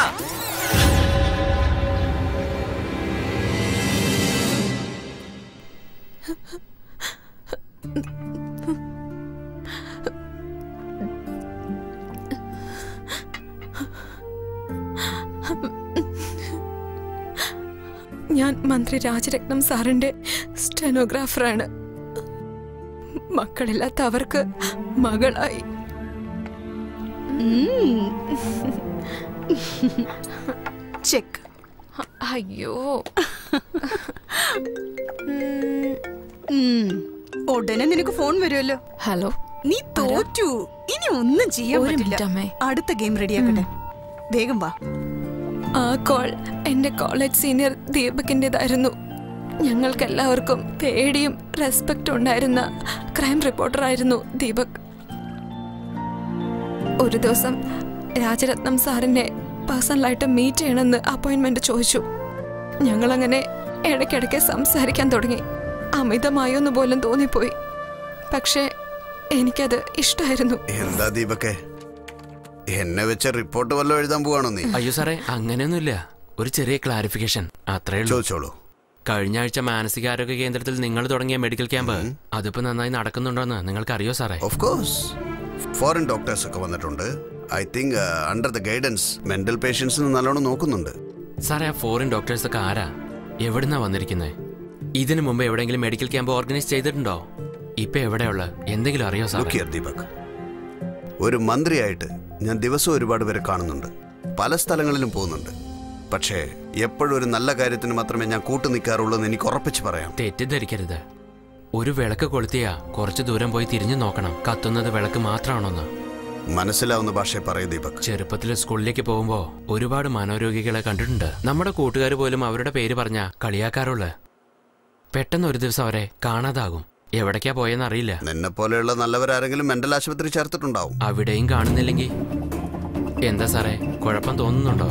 ഞാൻ മന്ത്രി രാജരത്നം സാറിന്റെ സ്റ്റെനോഗ്രാഫറാണ്. മക്കളില്ലാത്ത അവർക്ക് മകളായി. ചെക്ക്. അയ്യോ, ഉടനെ നിനക്ക് ഫോൺ വരുമല്ലോ. ഹലോ, നീ തോറ്റു. ഇനി ഒന്നും ചെയ്യാൻ പറ്റില്ല. അടുത്ത ഗെയിം റെഡിയാക്കട്ടെ. വേഗം വാ. ആ കോൾ എന്റെ കോളേജ് സീനിയർ ദീപകിന്റേതായിരുന്നു. ഞങ്ങൾക്കെല്ലാവർക്കും പേടിയും റെസ്പെക്റ്റും ഉണ്ടായിരുന്ന ക്രൈം റിപ്പോർട്ടറായിരുന്നു ദീപക്. ഒരു ദിവസം രാജരത്നം സാറിനെ പേഴ്സണലായിട്ട് മീറ്റ് ചെയ്യണമെന്ന് അപ്പോയിന്റ്മെന്റ് ചോദിച്ചു. ഞങ്ങളങ്ങനെ ഇടയ്ക്കിടയ്ക്ക് സംസാരിക്കാൻ തുടങ്ങി. അമിതമായൊന്നു പോലും തോന്നിപ്പോയി. പക്ഷേ എനിക്കത് ഇഷ്ടമായിരുന്നു. എന്താ ദീപക്കെ, എന്നെ വെച്ച റിപ്പോർട്ട് വല്ലതും എഴുതാൻ പോവാണോ നീ? അയ്യോ സാറേ, അങ്ങനെയൊന്നുമില്ല. ഒരു ചെറിയ ക്ലാരിഫിക്കേഷൻ അത്രേ ഉള്ളൂ. ചോദിച്ചോളൂ. കഴിഞ്ഞ ആഴ്ച മാനസികാരോഗ്യ കേന്ദ്രത്തിൽ നിങ്ങൾ തുടങ്ങിയ മെഡിക്കൽ ക്യാമ്പ് അതിപ്പോ നന്നായി നടക്കുന്നുണ്ടോന്ന് നിങ്ങൾക്ക് അറിയോ സാറേ? ഓഫ് കോഴ്സ്, ഫോറിൻ ഡോക്ടേഴ്സ് ഒക്കെ വന്നിട്ടുണ്ട്. I think under the guidance mental പേഷ്യൻസിന് നല്ലോണം നോക്കുന്നുണ്ട്. സാറേ, ആ ഫോറിൻ ഡോക്ടേഴ്സ് ഒക്കെ ആരാ, എവിടുന്നാ വന്നിരിക്കുന്നത്? ഇതിനു മുമ്പ് എവിടെയെങ്കിലും മെഡിക്കൽ ക്യാമ്പ് ഓർഗനൈസ് ചെയ്തിട്ടുണ്ടോ? ഇപ്പൊ എവിടെയുള്ള എന്തെങ്കിലും അറിയോ സാർ? ദീപക്, ഒരു മന്ത്രിയായിട്ട് ഞാൻ ദിവസം ഒരുപാട് പേരെ കാണുന്നുണ്ട്, പല സ്ഥലങ്ങളിലും പോകുന്നുണ്ട്. പക്ഷേ എപ്പോഴും ഒരു നല്ല കാര്യത്തിന് മാത്രമേ ഞാൻ കൂട്ടു നിൽക്കാറുള്ളൂ എന്ന് എനിക്ക് ഉറപ്പിച്ച് പറയാം. തെറ്റിദ്ധരിക്കരുത്. ഒരു വിളക്ക് കൊളുത്തിയാ കുറച്ചു ദൂരം പോയി തിരിഞ്ഞു നോക്കണം കത്തുന്നത് വിളക്ക് മാത്രമാണോന്ന്. മനസ്സിലാവുന്ന ഭാഷയെ പറയൂ ദീപക്. ചെറുപ്പത്തിൽ സ്കൂളിലേക്ക് പോകുമ്പോ ഒരുപാട് മനോരോഗികളെ കണ്ടിട്ടുണ്ട്. നമ്മുടെ കൂട്ടുകാർ പോലും അവരുടെ പേര് പറഞ്ഞ കളിയാക്കാറുള്ള. പെട്ടെന്ന് ഒരു ദിവസം അവരെ കാണാതാകും. എവിടേക്കാ പോയെന്ന് അറിയില്ല. നിന്നെ പോലെയുള്ള നല്ലവരാരെങ്കിലും മെന്റൽ ആശുപത്രി ചേർത്തിട്ടുണ്ടാവും. അവിടെയും കാണുന്നില്ലെങ്കിൽ എന്താ സാറേ, കുഴപ്പം തോന്നുന്നുണ്ടോ?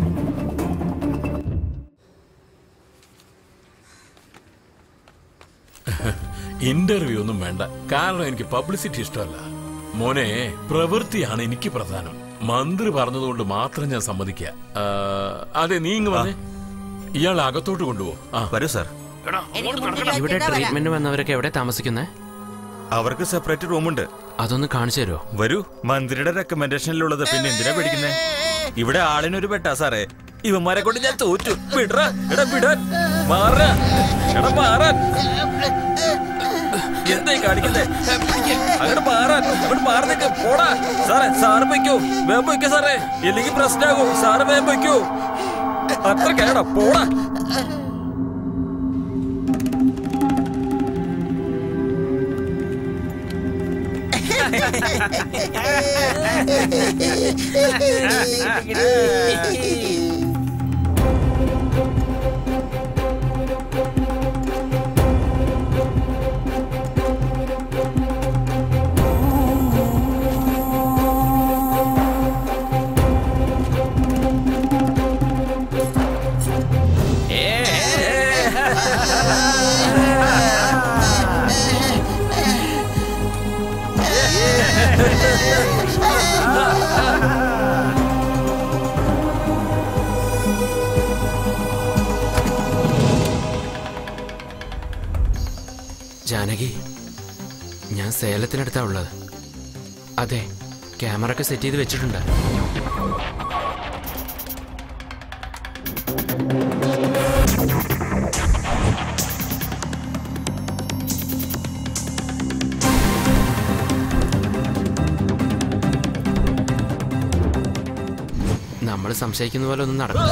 ഇന്റർവ്യൂ ഒന്നും വേണ്ട, കാരണം എനിക്ക് പബ്ലിസിറ്റി ഇഷ്ടമല്ല. മോനെ, പ്രവൃത്തിയാണ് എനിക്ക് പ്രധാനം. മന്ത്രി പറഞ്ഞതുകൊണ്ട് മാത്രം ഞാൻ സമ്മതിക്കുക. അതെ, നീ ഇങ്ങ് വന്നേ. ഇയാൾ അകത്തോട്ട് കൊണ്ടുപോകും. വരൂ സാർ. ഇവിടെ ട്രീറ്റ്മെന്റ് വന്നവരൊക്കെ എവിടെ താമസിക്കുന്നേ? അവർക്ക് സെപ്പറേറ്റ് റൂമുണ്ട്. അതൊന്ന് കാണിച്ചു തരുമോ? വരൂ. മന്ത്രിയുടെ റെക്കമെൻഡേഷനിലുള്ളത് പിന്നെ എന്തിനാ പേടിക്കുന്നേ? ഇവിടെ ആളിനൊരു പെട്ടാ സാറേ. ഇവന്മാരെ കൊണ്ട് ഞാൻ തോറ്റു. വിടറാ, എടാ വിടാൻ. മാറാ, എടാ മാറാൻ. എന്തായി കാണിക്കുന്നേ? അങ്ങോട്ട് മാറാൻ, അങ്ങോട്ട് മാറുന്നേക്ക്. പോടാ സാറേ. സാറ് വയ്ക്കൂ, വേഗം വയ്ക്കോ സാറേ, ഇല്ലെങ്കിൽ പ്രശ്നമാകും. സാറ് വേഗം വയ്ക്കൂ. അത്ര കേടാ. പോടാ. ജാനകി, ഞാൻ സേലത്തിനടുത്താ ഉള്ളത്. അതെ, ക്യാമറ ഒക്കെ സെറ്റ് ചെയ്ത് വെച്ചിട്ടുണ്ട്. നമ്മൾ സംശയിക്കുന്ന പോലെ ഒന്നും നടക്കും.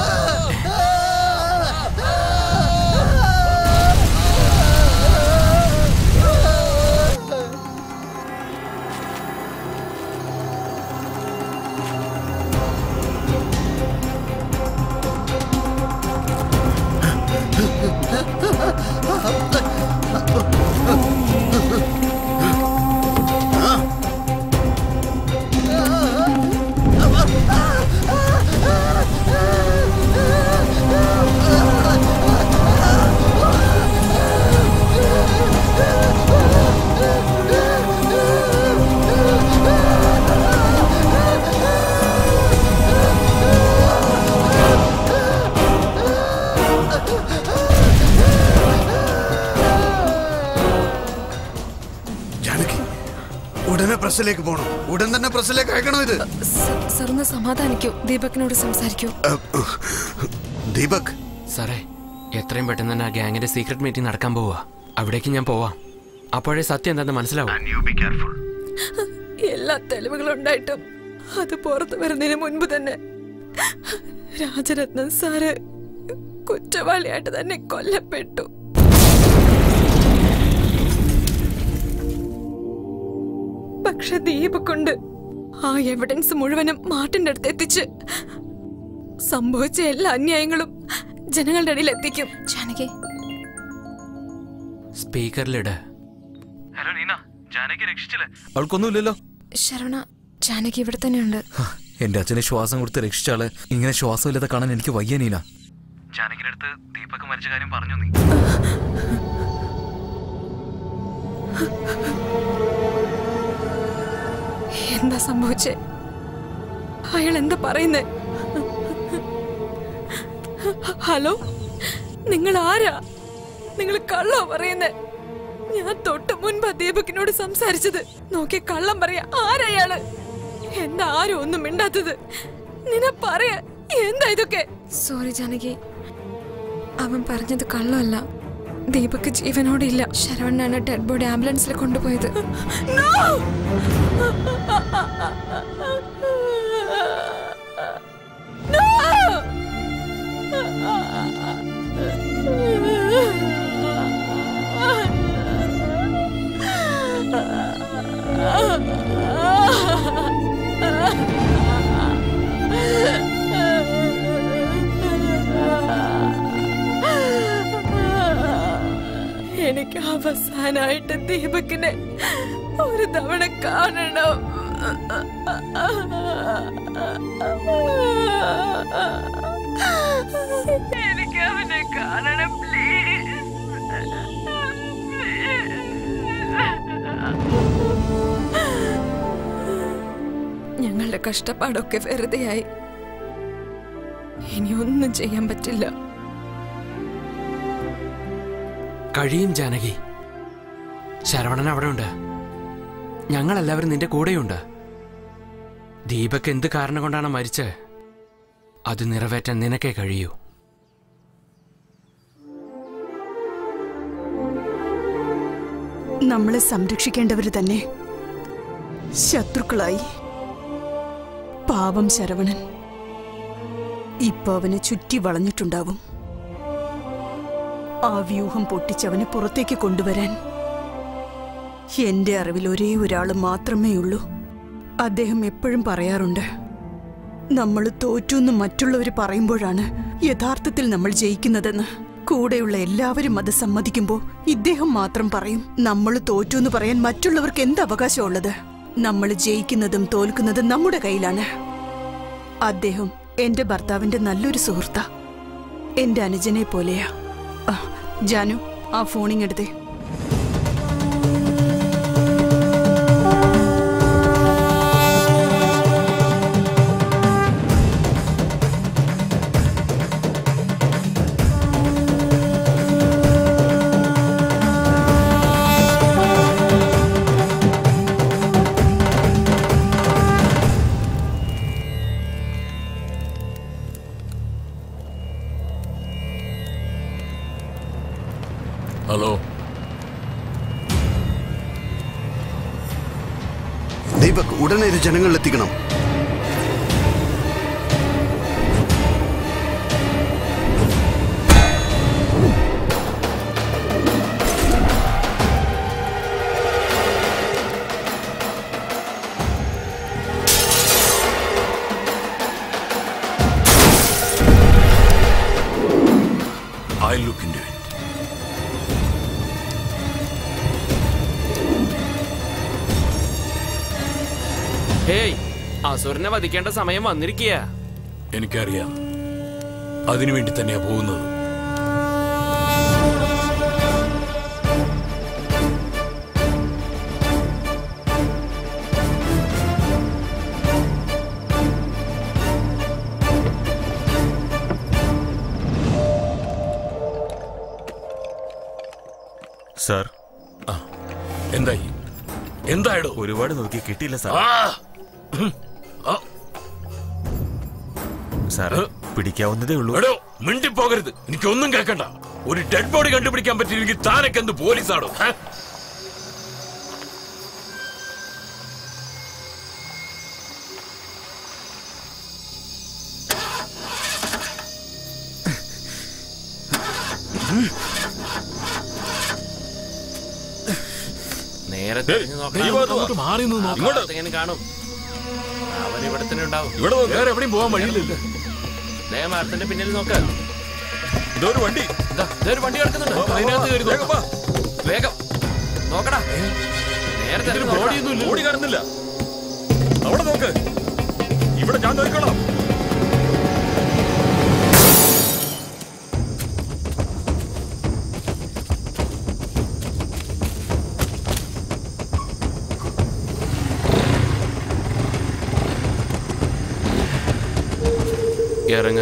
പ്രസിലേക്ക് പോകണം. ഉടൻ തന്നെ പ്രസിലേക്ക് അയക്കണം. ഇത് സർ ഒന്ന് സമാധാനിക്കൂ. ദീപകിനോട് സംസാരിക്കൂ. ദീപക് സാറേ, എത്രയും പെട്ടെന്ന് തന്നെ ആ ഗ്യാങ്ങിന്റെ സീക്രട്ട് മീറ്റിംഗ് നടക്കാൻ പോവാ. അവിടേക്ക് ഞാൻ പോവാം. അപ്പോഴേ സത്യം എന്താണെന്ന് മനസ്സിലാവും. എല്ലാ തെളിവുകളും ഉണ്ടായിട്ടും അത് പുറത്തു വരുന്നതിന് മുൻപ് തന്നെ രാജരത്നം സാറ് കുറ്റവാളിയായിട്ട് തന്നെ കൊല്ലപ്പെട്ടു. പക്ഷെ ദീപക്കുണ്ട് ആ എവിഡൻസ് മുഴുവനും മാർട്ടിന്റെ അടുത്ത് എത്തിച്ച് സംഭവിച്ച എല്ലാ അന്യായങ്ങളും ജനങ്ങളുടെ ഇടയിൽ എത്തിക്കും. ജാനകി സ്പീക്കറിലിട. ഹലോ നീന, ജാനകി രക്ഷിച്ചില്ലേ? അവൾക്കൊന്നുമില്ലല്ലോ. ശരവണ, ജാനകി ഇവിടെ തന്നെയുണ്ട്. എന്റെ അച്ഛനെ ശ്വാസം കൊടുത്ത് രക്ഷിച്ചാള് ഇങ്ങനെ ശ്വാസമില്ലാതെ കാണാൻ എനിക്ക് വയ്യ നീന. ജാനകിയുടെ അടുത്ത് ദീപക് മരിച്ച കാര്യം പറഞ്ഞു നീ? എന്താ സംഭവിച്ചേ? അയാൾ എന്താ പറയുന്നേ? ഹലോ, നിങ്ങൾ ആരാ? നിങ്ങൾ കള്ളോ പറയുന്നേ? ഞാൻ തൊട്ട് മുൻപ് ദീപകിനോട് സംസാരിച്ചത്. നോക്കി കള്ളം പറയാ. ആരയാള്? എന്താ ആരും ഒന്നും മിണ്ടാത്തത്? നിന്നെ പറയാ. എന്താ ഇതൊക്കെ? സോറി ജാനകി, അവൻ പറഞ്ഞത് കള്ളമല്ല. ദീപക് ജീവനോടില്ല. ശരവണ്ണാണ് ഡെഡ് ബോഡി ആംബുലൻസിൽ കൊണ്ടുപോയത്. അവസാനായിട്ട് ദീപകിനെ ഒരു തവണ കാണണം. എനിക്ക് അവനെ കാണണം പ്ലീസ്. ഞങ്ങളുടെ കഷ്ടപ്പാടൊക്കെ വെറുതെയായി. ഇനി ഒന്നും ചെയ്യാൻ പറ്റില്ല. കഴിയും ജാനകി. ശരവണൻ അവിടെ ഉണ്ട്. ഞങ്ങളെല്ലാവരും നിന്റെ കൂടെയുണ്ട്. ദീപക് എന്ത് കാരണം കൊണ്ടാണ് മരിച്ചത് അത് നിറവേറ്റാൻ നിനക്കേ കഴിയൂ. നമ്മളെ സംരക്ഷിക്കേണ്ടവര് തന്നെ ശത്രുക്കളായി. പാവം ശരവണൻ ഇപ്പൊ അവനെ ചുറ്റി വളഞ്ഞിട്ടുണ്ടാവും. ആ വ്യൂഹം പൊട്ടിച്ചവനെ പുറത്തേക്ക് കൊണ്ടുവരാൻ എന്റെ അറിവിൽ ഒരേ ഒരാൾ മാത്രമേ ഉള്ളൂ. അദ്ദേഹം എപ്പോഴും പറയാറുണ്ട്, നമ്മൾ തോറ്റൂന്ന് മറ്റുള്ളവർ പറയുമ്പോഴാണ് യഥാർത്ഥത്തിൽ നമ്മൾ ജയിക്കുന്നതെന്ന്. കൂടെയുള്ള എല്ലാവരും അത് സമ്മതിക്കുമ്പോൾ ഇദ്ദേഹം മാത്രം പറയും, നമ്മൾ തോറ്റൂന്ന് പറയാൻ മറ്റുള്ളവർക്ക് എന്ത് അവകാശമുള്ളത്? നമ്മൾ ജയിക്കുന്നതും തോൽക്കുന്നതും നമ്മുടെ കയ്യിലാണ്. അദ്ദേഹം എന്റെ ഭർത്താവിന്റെ നല്ലൊരു സുഹൃത്താ, എന്റെ അനുജനെ പോലെയാ. ജാനു, ആ ഫോണിങ്ങെടുത്തേ. ഹലോ, ദീപക് ഉടനെ ജനങ്ങളിൽ എത്തിക്കണം. I'll look into it. Hey, അസുരനെ വധിക്കേണ്ട സമയം വന്നിരിക്കുക. എനിക്കറിയാം, അതിനുവേണ്ടി തന്നെയാ പോകുന്നത്. സാർ, എന്തായി? എന്തായിടോ? ഒരുപാട് നോക്കി കിട്ടിയില്ല സാർ. സാറ് പിടിക്കാവുന്നതേ ഉള്ളൂ. എടോ, മിണ്ടിപ്പോകരുത്. എനിക്കൊന്നും കേൾക്കണ്ട. ഒരു ഡെഡ് ബോഡി കണ്ടുപിടിക്കാൻ പറ്റിയില്ലെങ്കിൽ താനൊക്കെ എന്ത് പോലീസാണോ? നേരത്തെ മാറി കാണും. അവരിവിടെ തന്നെ ഉണ്ടാവും. വേറെ എവിടെയും പോകാൻ വഴിയില്ലല്ലോ. മരത്തിന്റെ പിന്നിൽ നോക്ക്. ഇതൊരു വണ്ടി, ഇതൊരു വണ്ടി കിടക്കുന്നുണ്ട്. അതിനകത്ത് കയറി നോക്കാം. വേഗം നോക്കടാ. നേരത്തെ ഓടി കാണുന്നില്ല. അവിടെ നോക്ക്. ഇവിടെ ഞാൻ നോക്കണം. ഇറങ്ങ.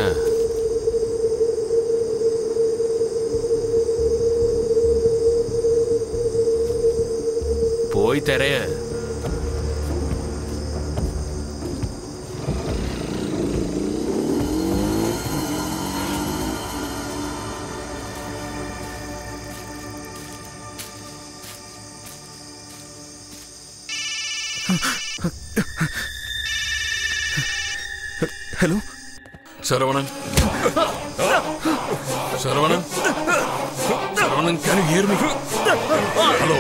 പോയി തെരയ. Hello Saravanan. Saravanan, Saravanan, can you hear me? Hello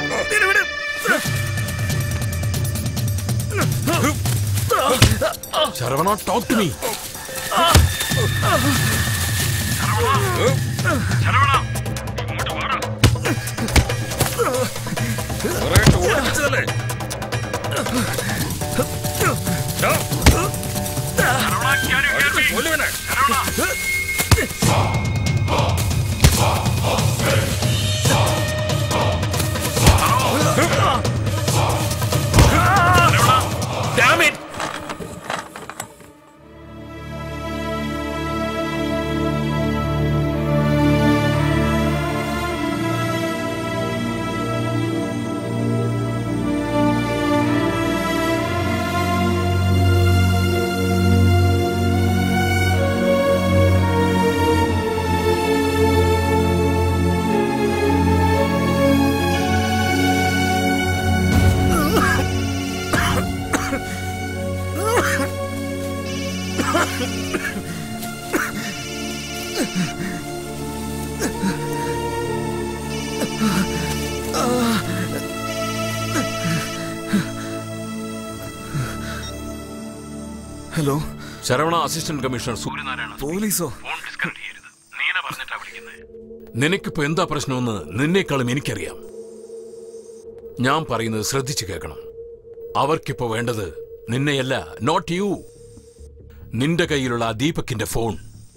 ശരവണ, talk to me. ശരവണ, ഇങ്ങോട്ട് വാടാ. Damn it! ഹലോ ശരവണ അസിസ്റ്റന്റ് കമ്മീഷണർ സൂര്യനാരായണ. പോലീസോ? ഫോൺ ഡിസ്കണക്ട് ചെയ്യരുത്. നീന പറഞ്ഞിട്ടാ വിളിക്കുന്നത്. നിനക്കിപ്പോ എന്താ പ്രശ്നമെന്ന് നിന്നേക്കാളും എനിക്കറിയാം. ഞാൻ പറയുന്നത് ശ്രദ്ധിച്ചു കേൾക്കണം. അവർക്കിപ്പോ വേണ്ടത് നിന്നെയല്ല, നോട്ട് യു. നിന്റെ കയ്യിലുള്ള ആ ദീപകിന്റെ ഫോൺ.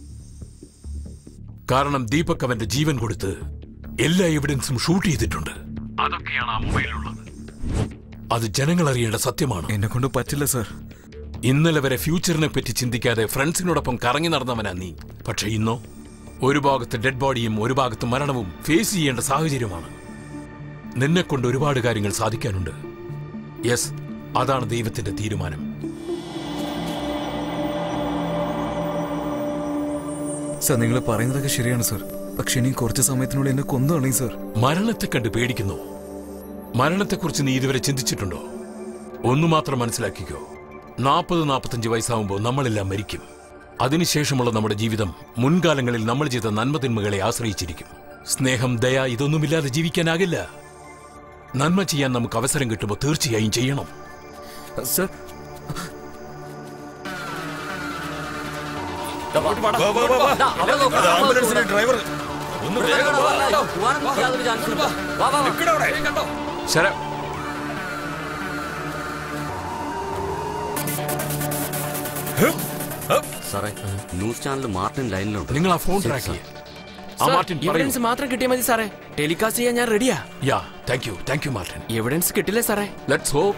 കാരണം ദീപക് അവന്റെ ജീവൻ കൊടുത്ത് എല്ലാ എവിഡൻസും ഷൂട്ട് ചെയ്തിട്ടുണ്ട്. അതൊക്കെയാണ് ആ മൊബൈലിലുള്ളത്. അത് ജനങ്ങൾ അറിയേണ്ട സത്യമാണ്. എന്നെ കൊണ്ട് പറ്റില്ല സർ. ഇന്നലെ വരെ ഫ്യൂച്ചറിനെ പറ്റി ചിന്തിക്കാതെ ഫ്രണ്ട്സിനോടൊപ്പം കറങ്ങി നടന്നവനാ നീ. പക്ഷെ ഇന്നോ ഒരു ഭാഗത്ത് ഡെഡ് ബോഡിയും ഒരു ഭാഗത്ത് മരണവും ഫേസ് ചെയ്യേണ്ട സാഹചര്യമാണ്. നിന്നെ കൊണ്ട് ഒരുപാട് കാര്യങ്ങൾ സാധിക്കാനുണ്ട്. യെസ്, അതാണ് ദൈവത്തിന്റെ തീരുമാനം. സർ, നിങ്ങൾ പറയുന്നതൊക്കെ ശരിയാണ് സർ. പക്ഷെ ഇനി കുറച്ച് സമയത്തിനുള്ളിൽ എന്നെ കൊന്നുകളയും സർ. മരണത്തെ കണ്ട് പേടിക്കുന്നു. മരണത്തെക്കുറിച്ച് നീ ഇതുവരെ ചിന്തിച്ചിട്ടുണ്ടോ? ഒന്നു മാത്രം മനസ്സിലാക്കിക്കോ, 40-45 വയസ്സാവുമ്പോൾ നമ്മളെല്ലാം മരിക്കും. അതിനുശേഷമുള്ള നമ്മുടെ ജീവിതം മുൻകാലങ്ങളിൽ നമ്മൾ ചെയ്ത നന്മതിന്മകളെ ആശ്രയിച്ചിരിക്കും. സ്നേഹം, ദയ ഇതൊന്നുമില്ലാതെ ജീവിക്കാനാകില്ല. നന്മ ചെയ്യാൻ നമുക്ക് അവസരം കിട്ടുമ്പോൾ തീർച്ചയായും ചെയ്യണം. സർ, ഡ്രൈവർ സാറേ, ന്യൂസ് ചാനൽ മാർട്ടിൻ ലൈനിലുണ്ട്. നിങ്ങൾ ആ ഫോൺ ട്രാക്ക് ചെയ്യ്. എവിഡൻസ് മാത്രം കിട്ടിയാൽ മതി സാറേ. ടെലികാസ്റ്റ് ചെയ്യാൻ ഞാൻ റെഡിയാ. Yeah, thank you Martin. Evidence കിട്ടില്ലേ സാറേ? Let's hope.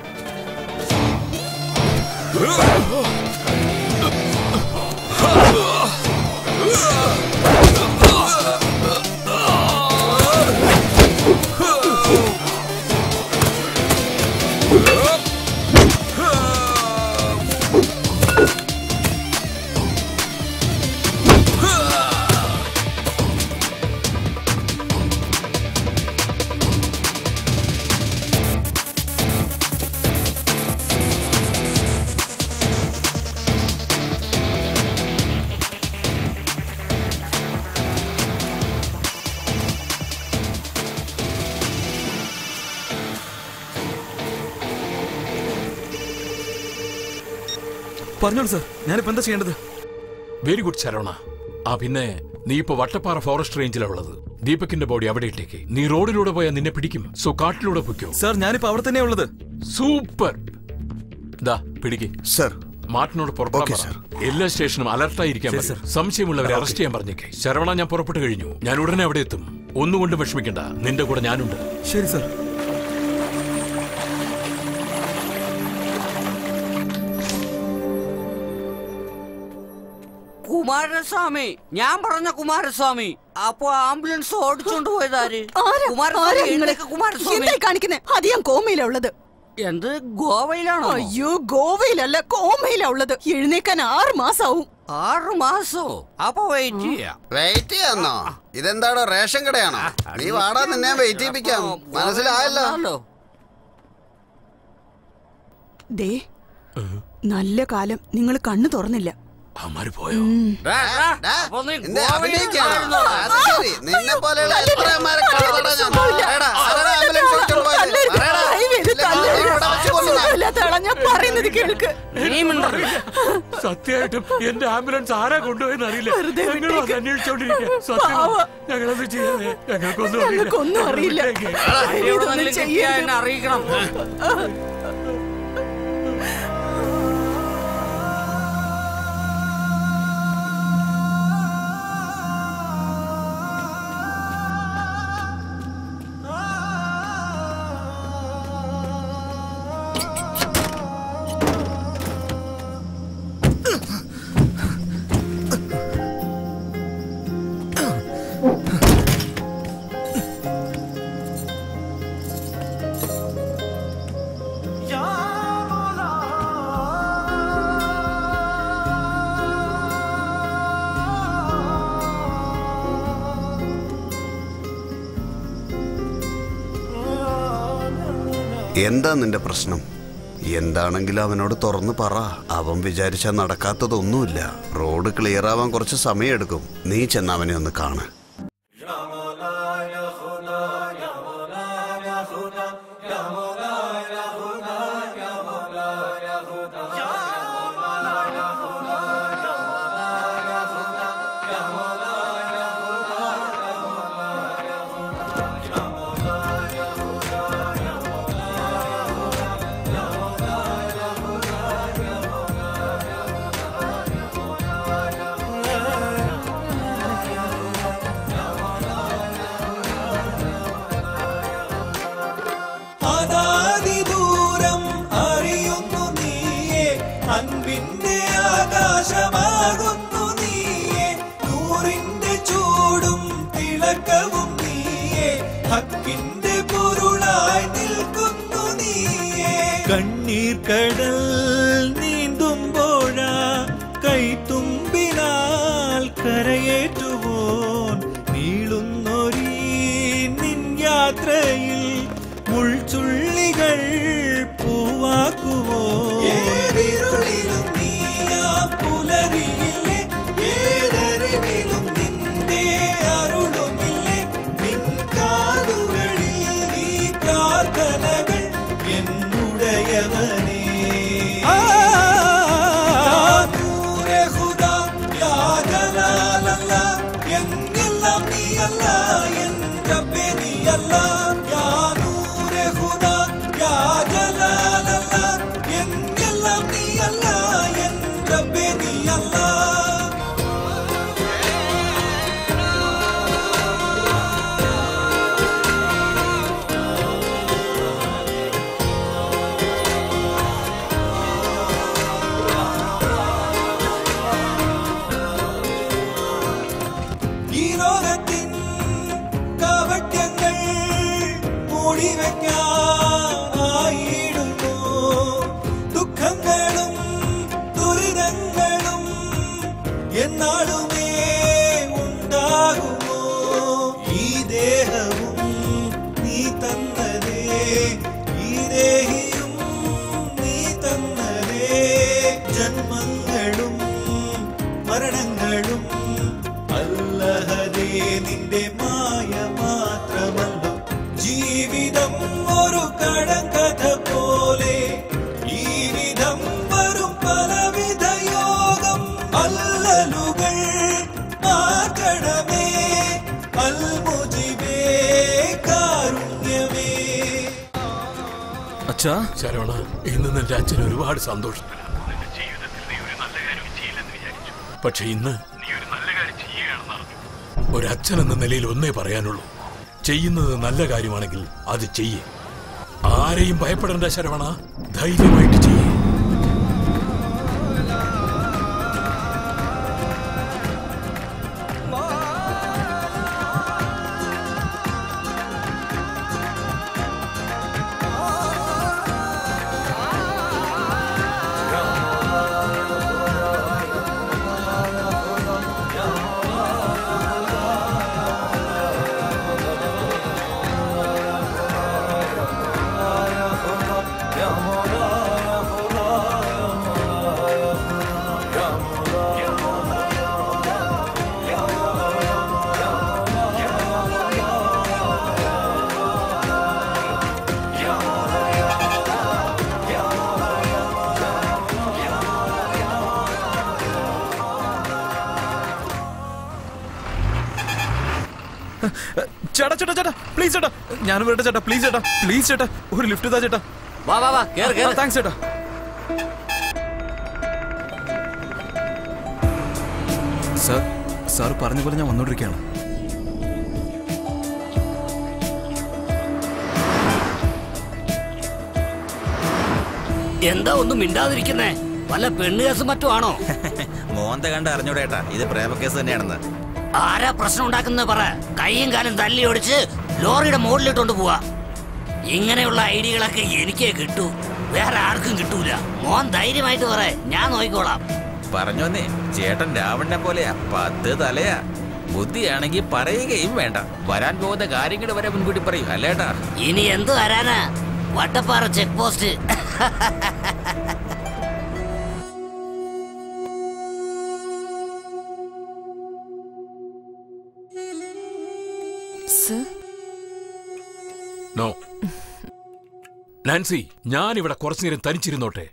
പറഞ്ഞോളൂ സർ, ഞാനിപ്പോ എന്താ ചെയ്യേണ്ടത്? വെരി ഗുഡ് ശരവണ. പിന്നെ നീ ഇപ്പൊ വട്ടപ്പാറ ഫോറസ്റ്റ് റേഞ്ചിലാണ് ഉള്ളത്. ദീപകിന്റെ ബോഡി അവിടെ ഇട്ടേക്ക്. നീ റോഡിലൂടെ പോയാൽ നിന്നെ പിടിക്കും. സോ കാട്ടിലൂടെ പൊയ്ക്കോ. സർ, ഞാനിപ്പോ അവിടെ തന്നെയാ ഉള്ളത്. സൂപ്പർ. ദാ പിടിക്ക് സർ. മാർട്ടിനോട് പുറപ്പെടാൻ പറ. എല്ലാ സ്റ്റേഷനും അലർട്ടായിരിക്കാൻ പറ. സംശയമുള്ളവരെ അറസ്റ്റ് ചെയ്യാൻ പറഞ്ഞേക്കെ. ശരവണ, ഞാൻ പുറപ്പെട്ടു കഴിഞ്ഞു. ഞാൻ ഉടനെ അവിടെ എത്തും. ഒന്നുകൊണ്ടും വിഷമിക്കണ്ട, നിന്റെ കൂടെ ഞാനുണ്ട്. ശരി സർ. കുമാരസ്വാമി, ഞാൻ പറഞ്ഞ കുമാരസ്വാമി. അപ്പൊ ആംബുലൻസ് ഓടിച്ചോണ്ട് പോയതാര്? കുമാരസ്വാമി കാണിക്കുന്നേ. അത് ഞാൻ കോമയിലാ ഉള്ളത്. എന്ത്, ഗോവയിലാണോ? അയ്യോ, ഗോവയിലല്ല, കോമയിലാ ഉള്ളത്. എഴുന്നേക്കാൻ 6 മാസാവും. 6 മാസോ? അപ്പൊ വെയിറ്റ് ചെയ്യാന്നോ? ഇതെന്താണോ റേഷൻ കടയാണോ? നീ വാടാ, നിന്നെ വെയിറ്റ് ചെയ്യിപ്പിക്കാം. മനസ്സിലായല്ലോ. ദേ, നല്ല കാലം നിങ്ങൾ കണ്ണു തുറന്നില്ല. അമ്മാര് പോയോ? നിന്നെ പോലെയുള്ള ബോധമില്ലാത്ത ആളാ, ഞാൻ പറയുന്നത് കേൾക്ക്. സത്യമായിട്ടും എന്റെ ആംബുലൻസ് ആരാ കൊണ്ടുപോയെന്ന് അറിയില്ല. ഞങ്ങളും അത് അന്വേഷിച്ചോണ്ടിരിക്കുക. സത്യം, ഞങ്ങളത് ചെയ്യാതെ ഞങ്ങൾക്കൊന്നും അറിയില്ല. അറിയിക്കണം. എന്താ നിന്റെ പ്രശ്നം? എന്താണെങ്കിലും അവനോട് തുറന്ന് പറ. അവൻ വിചാരിച്ചാൽ നടക്കാത്തതൊന്നുമില്ല. റോഡ് ക്ലിയർ ആവാൻ കുറച്ച് സമയമെടുക്കും. നീ ചെന്ന് അവനെ ഒന്ന് കാണ്. അൻപിന്റെ ആകാശമാകുന്നു നീയേ, നൂറിന്റെ ചൂടും തിളക്കവും നീയേ, ഹക്കിന്റെ പൊരുളായി നിൽക്കുന്നു നീയേ. കണ്ണീർ കടൽ നീന്തുമ്പോഴാ കൈത്തുമ്പിനാൽ കരയേറ്റുവോൻ, നീളുന്നൊരീ നിൻ യാത്രയിൽ മുൾച്ചുള്ളികൾ പൂവാക്കുവോ. ഏതിരുളിലും നീയാ പുലരിയില്ലേ, ഏതറിവിലും നിന്റെ അരുളുമില്ലേ, നിൻ കാതുകളിൽ നീ പ്രാർത്ഥനകൾ എന്നുടയവനേ. നൂറെ ഖുദാ യാ ജലാലല്ല, എന്നെല്ലാം നീയല്ല, എൻ റബ്ബേ നീയല്ല. യാ നൂറെ ഖുദാ യാ ജലാലല്ല, എന്നെല്ലാം നീയല്ല, എൻ റബ്ബേ നീയല്ല. ഈ ലോകത്തിൻ കാവട്യങ്ങൾ മൂടിവെക്കാനായിടുന്നു, ദുഃഖങ്ങളും ദുരിതങ്ങളും എന്നാളുമേ ഉണ്ടാകുമോ. ഈ ദേഹവും നീ തന്നതേ, ഈ ദേഹിയും നീ തന്നതേ, ജന്മങ്ങളും മരണങ്ങളും അല്ലഹദേ നിന്റെ മായ മാത്രമല്ലോ. ജീവിതം ഒരു കടങ്കഥ പോലെ, ഈ വിധം വരും പലവിധ യോഗം. അല്ലലുകൾ മാറ്റണമേ, അൽമുജിബേ കാരുണ്യമേ. അച്ഛാ, ശരവണ, ഇന്ന് നിന്റെ അച്ഛൻ ഒരുപാട് സന്തോഷം. പക്ഷെ ഇന്ന് നീ ഒരു നല്ല കാര്യം ചെയ്യുകയാണെന്ന് അറിഞ്ഞു. ഒരച്ഛൻ എന്ന നിലയിൽ ഒന്നേ പറയാനുള്ളൂ, ചെയ്യുന്നത് നല്ല കാര്യമാണെങ്കിൽ അത് ചെയ്യേ. ആരെയും ഭയപ്പെടേണ്ട ശരവണ, ധൈര്യമായിട്ട് ചെയ്യേ. ചേട്ടാ ചേട്ടാ ചേട്ടാ പ്ലീസ് ചേട്ടാ ഞാൻ വരട്ടെ ചേട്ടാ പ്ലീസ് ചേട്ടാ പ്ലീസ് ചേട്ടാ ഒരു ലിഫ്റ്റ് താ ചേട്ടാ വാ വാ വാ കേറ് കേറ് താങ്ക്സ് ചേട്ടാ സാർ പറഞ്ഞ പോലെ ഞാൻ വന്നോണ്ടിരിക്കുകയാണ്. എന്താ ഒന്നും മിണ്ടാതിരിക്കുന്നേ? വല്ല പെണ്ണുകേസും മറ്റുമാണോ? മോന്ത കണ്ട് അറിഞ്ഞൂടേട്ടാ ഇത് പ്രേമക്കേസ് തന്നെയാണെന്ന്. ആരാ പ്രശ്നം ഉണ്ടാക്കുന്നത് പറ. കൈയും കാലും തല്ലി ഓടിച്ച് ലോറിയുടെ മുകളിലിട്ടോണ്ട് പോവാ. ഇങ്ങനെയുള്ള ഐഡിയകളൊക്കെ എനിക്കേ കിട്ടൂ, വേറെ ആർക്കും കിട്ടൂല. മോൻ ധൈര്യമായിട്ട് പറ, ഞാൻ നോക്കിക്കോളാം. പറഞ്ഞോന്നേ, ചേട്ടൻ രാവണനെ പോലെയാ, 10 തലയാ. ബുദ്ധിയാണെങ്കിൽ പറയുകയും വേണ്ട, വരാൻ പോകുന്ന കാര്യങ്ങൾ വരെ മുൻകൂട്ടി പറയും അല്ലേട്ടാ. ഇനി എന്ത് വരാനാ? Vattappara check post. No Nancy, ഞാൻ ഇവിടെ കുറച്ചു നേരം തനിച്ചിരുന്നോട്ടെ.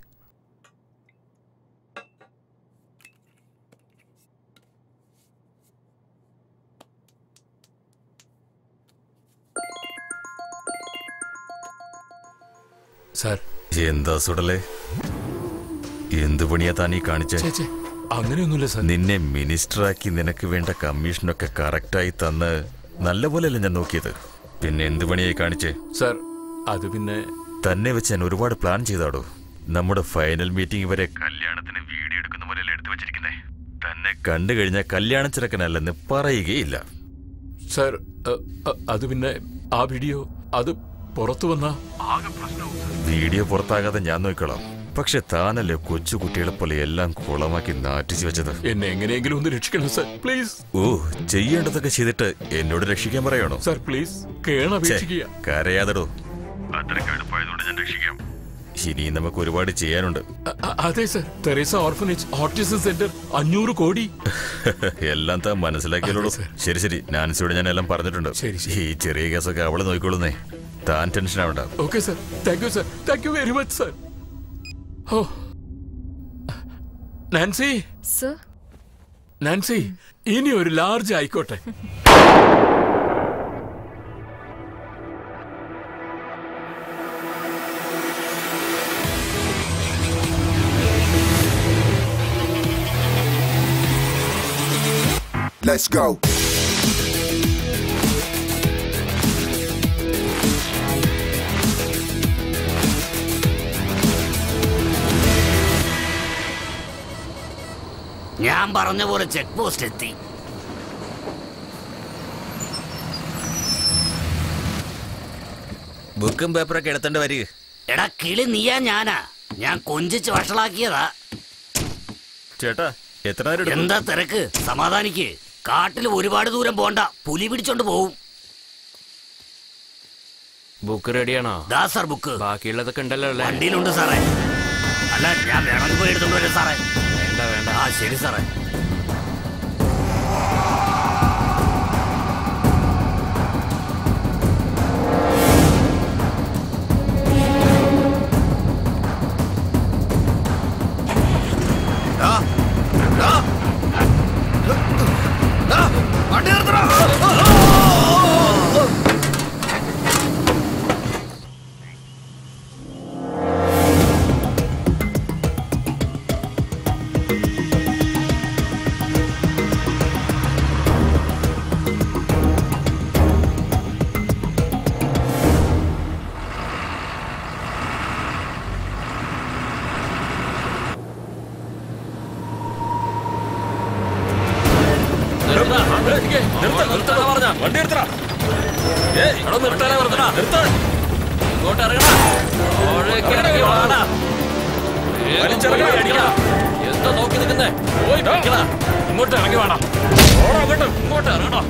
സാർ. എന്താ സുടലേ, എന്ത് പണിയാ താനീ കാണിച്ചേ? അങ്ങനെയൊന്നുമില്ല സാർ. നിന്നെ മിനിസ്റ്ററാക്കി നിനക്ക് വേണ്ട കമ്മീഷനൊക്കെ കറക്റ്റായി തന്ന് നല്ലപോലെയല്ല ഞാൻ നോക്കിയത്. പിന്നെ എന്ത് പണിയായി കാണിച്ചേ? സാർ അത് പിന്നെ തന്നെ വെച്ച് ഞാൻ ഒരുപാട് പ്ലാൻ ചെയ്താടോ. നമ്മുടെ ഫൈനൽ മീറ്റിംഗ് വരെ കല്യാണത്തിന് വീഡിയോ എടുക്കുന്ന പോലെയല്ല എടുത്തു വെച്ചിരിക്കുന്നേ. തന്നെ കണ്ടു കഴിഞ്ഞാൽ കല്യാണ ചെറുക്കനല്ലെന്ന് പറയുകയില്ല. സാർ അത് പിന്നെ ആ വീഡിയോ അത് പുറത്തു വന്ന വീഡിയോ പുറത്താകാതെ ഞാൻ നോക്കിക്കോളാം. പക്ഷെ താനല്ലേ കൊച്ചു കുട്ടികളെ പോലെ എല്ലാം കുളമാക്കി നാറ്റിച്ചു വെച്ചത്. എന്നെ എങ്ങനെയെങ്കിലും ഒന്ന് രക്ഷിക്കണം സാർ, പ്ലീസ്. ഓ, ചെയ്യേണ്ടതൊക്കെ ചെയ്തിട്ട് എന്നോട് രക്ഷിക്കാൻ പറയണോ? Sir please, കേണപേക്ഷിക്കുക. കരയാതടോ, അത്രയ്ക്ക് അടുപ്പായതുകൊണ്ട് ഞാൻ രക്ഷിക്കാം. ഇനി നമുക്ക് ഒരുപാട് ചെയ്യാനുണ്ട്. അതെ sir, Teresa orphanage, autism centre, 500 കോടി. എല്ലാം താൻ മനസ്സിലാക്കിയല്ലോ. ശരി ശരി, നാൻസിയോട് ഞാൻ എല്ലാം പറഞ്ഞിട്ടുണ്ട്. ഈ ചെറിയ കേസൊക്കെ അവളെ നോക്കിക്കോളുന്നേ, താൻ ടെൻഷൻ ആവണ്ട. Okay sir, thank you sir, thank you very much sir. ഓ നാൻസി, നാൻസി, ഇനി ഒരു ലാർജ് ആയിക്കോട്ടെ. Let's go. ഞാൻ പറഞ്ഞ പോലെ ചെക്ക് പോസ്റ്റ് എത്തി. ബുക്കും പേപ്പറൊക്കെ എടുത്തോണ്ട് വരിക. എടാ കിളി, നീയാ ഞാനാ? ഞാൻ കൊഞ്ചിച്ച് വഷളാക്കിയതാ. ചേട്ടാ, എന്താ തിരക്ക്? സമാധാനിക്ക്. കാട്ടിൽ ഒരുപാട് ദൂരം പോണ്ട, പുലി പിടിച്ചോണ്ട് പോവും. ബുക്ക് റെഡിയാണോ? ദാ സാർ ബുക്ക്. ബാക്കിയുള്ളതൊക്കെ ഉണ്ടല്ലോ അല്ലേ? വണ്ടിയിലുണ്ട് സാറേ. അല്ല, ഞാൻ വേണമെങ്കിൽ പോയി എടുത്തോണ്ട് വരാം സാറേ. വേണ്ട വേണ്ട. ആ ശരി സാറേ. എന്താ നോക്കി നിൽക്കുന്നേ? ഇങ്ങോട്ട് ഇറങ്ങി വേണം. ഇങ്ങോട്ട് ഇറങ്ങണം.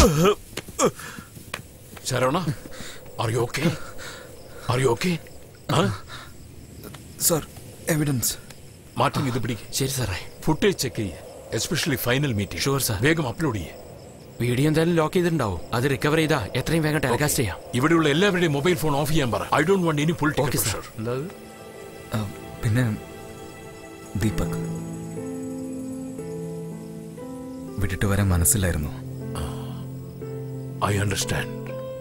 ശരവണ, are you okay? Are you okay? Sir, evidence. Martin, ഇത് പിടിക്ക്. ശരി സാറേ. ഫുട്ടേജ് ചെക്ക് ചെയ്യേ, especially final meeting. Sure sir. വേഗം അപ്ലോഡ് ചെയ്യേ. വീഡിയോ എന്തായാലും ലോക്ക് ചെയ്തിട്ടുണ്ടാവും. അത് റിക്കവർ ചെയ്താ എത്രയും വേഗം ടെലികാസ്റ്റ് ചെയ്യാം. ഇവിടെയുള്ള എല്ലാവരുടെയും മൊബൈൽ ഫോൺ ഓഫ് ചെയ്യാൻ പറ. I don't want any political pressure. പിന്നെ ദീപക് വിട്ടിട്ട് വരാൻ മനസ്സിലായിരുന്നു. I understand.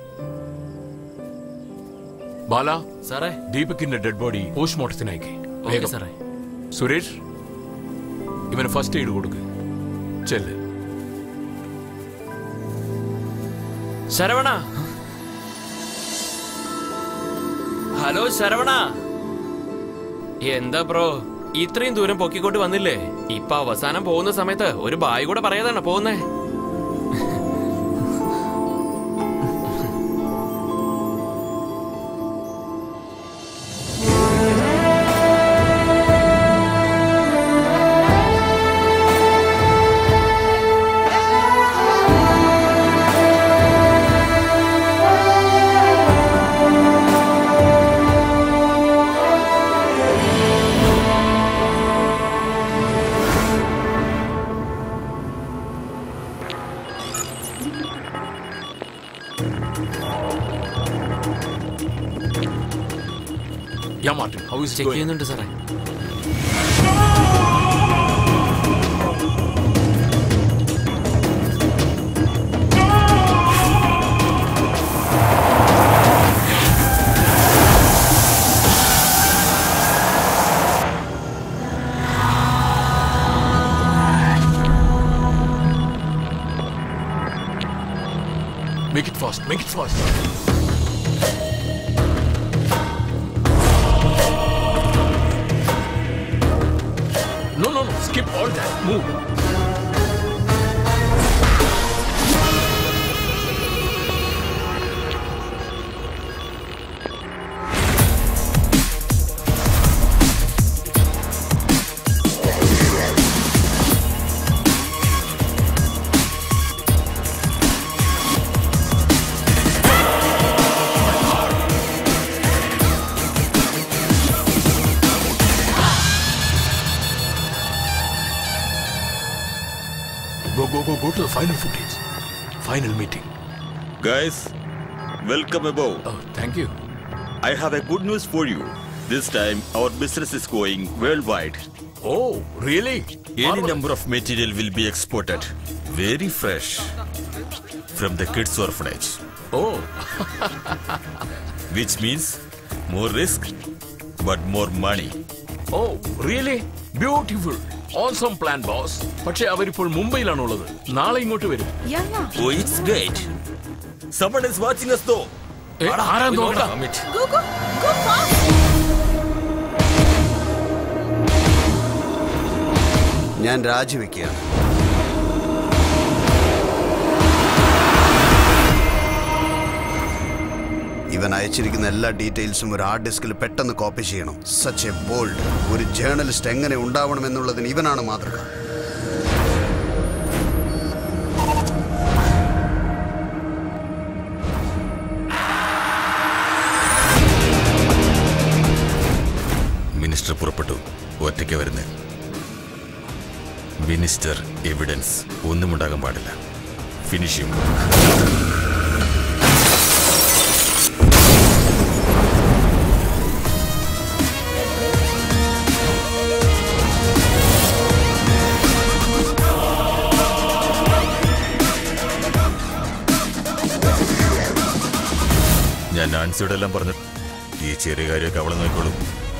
ബാല സാറേ, ദീപകിന്റെ ഡെഡ് ബോഡി പോസ്റ്റ്മോർട്ടത്തിന് അയക്കേ. വേഗം സാറേ. സുരേഷ്, ഇവന് ഫസ്റ്റ് എയ്ഡ് കൊടുക്ക്. ചെല്ല്. ശരവണ, ഹലോ ശരവണ. എന്താ ബ്രോ ഇത്രയും ദൂരം പൊക്കിക്കൊണ്ട് വന്നില്ലേ? ഇപ്പൊ അവസാനം പോകുന്ന സമയത്ത് ഒരു ബായ് കൂടെ പറയാതാണ് പോകുന്നേ. Yeah, Martin, how is it check going? ചെയ്യുന്നുണ്ട് സാറേ. Make it fast, make it fast. No, skip all that. Move. Go to the final footage. Final meeting. Guys, welcome above. Oh, thank you. I have a good news for you. This time, our business is going worldwide. Oh, really? Any number of material will be exported. Very fresh. From the kids' orphanage. Oh. Which means more risk, but more money. Oh, really? Beautiful. Awesome plan, boss. പക്ഷേ അവരിപ്പോൾ മുംബൈയിലാണുള്ളത്. നാളെ ഇങ്ങോട്ട് വരും. Oh, it's great. Someone is watching us though. ആരാ നോക്കാം? ഞാൻ രാജിവെക്കുകയാണ്. ഇവൻ അയച്ചിരിക്കുന്ന എല്ലാ ഡീറ്റെയിൽസും ഒരു ഹാർഡ് ഡിസ്കിൽ പെട്ടെന്ന് കോപ്പി ചെയ്യണം. Such a bold. ഒരു ജേർണലിസ്റ്റ് എങ്ങനെ ഉണ്ടാവണമെന്നുള്ളതിന് ഇവനാണ് മാതൃക. മിനിസ്റ്റർ പുറപ്പെട്ടു. ഒറ്റയ്ക്ക് വരുന്നത്. മിനിസ്റ്റർ എവിഡൻസ് ഒന്നും ഉണ്ടാകാൻ പാടില്ല. ഫിനിഷ് ചെയ്യും. ഞാൻ നാൻസിയോടെല്ലാം പറഞ്ഞു, ഈ ചെറിയ കാര്യമൊക്കെ അവളെ നോക്കിക്കോളും.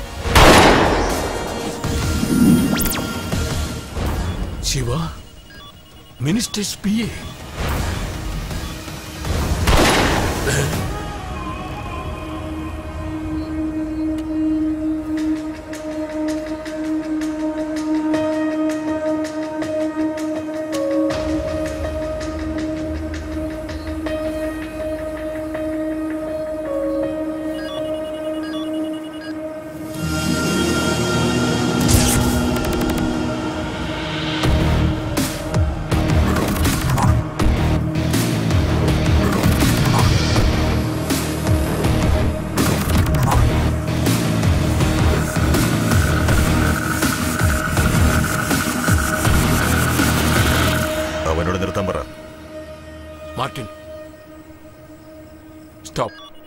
Shiva, ministers PA.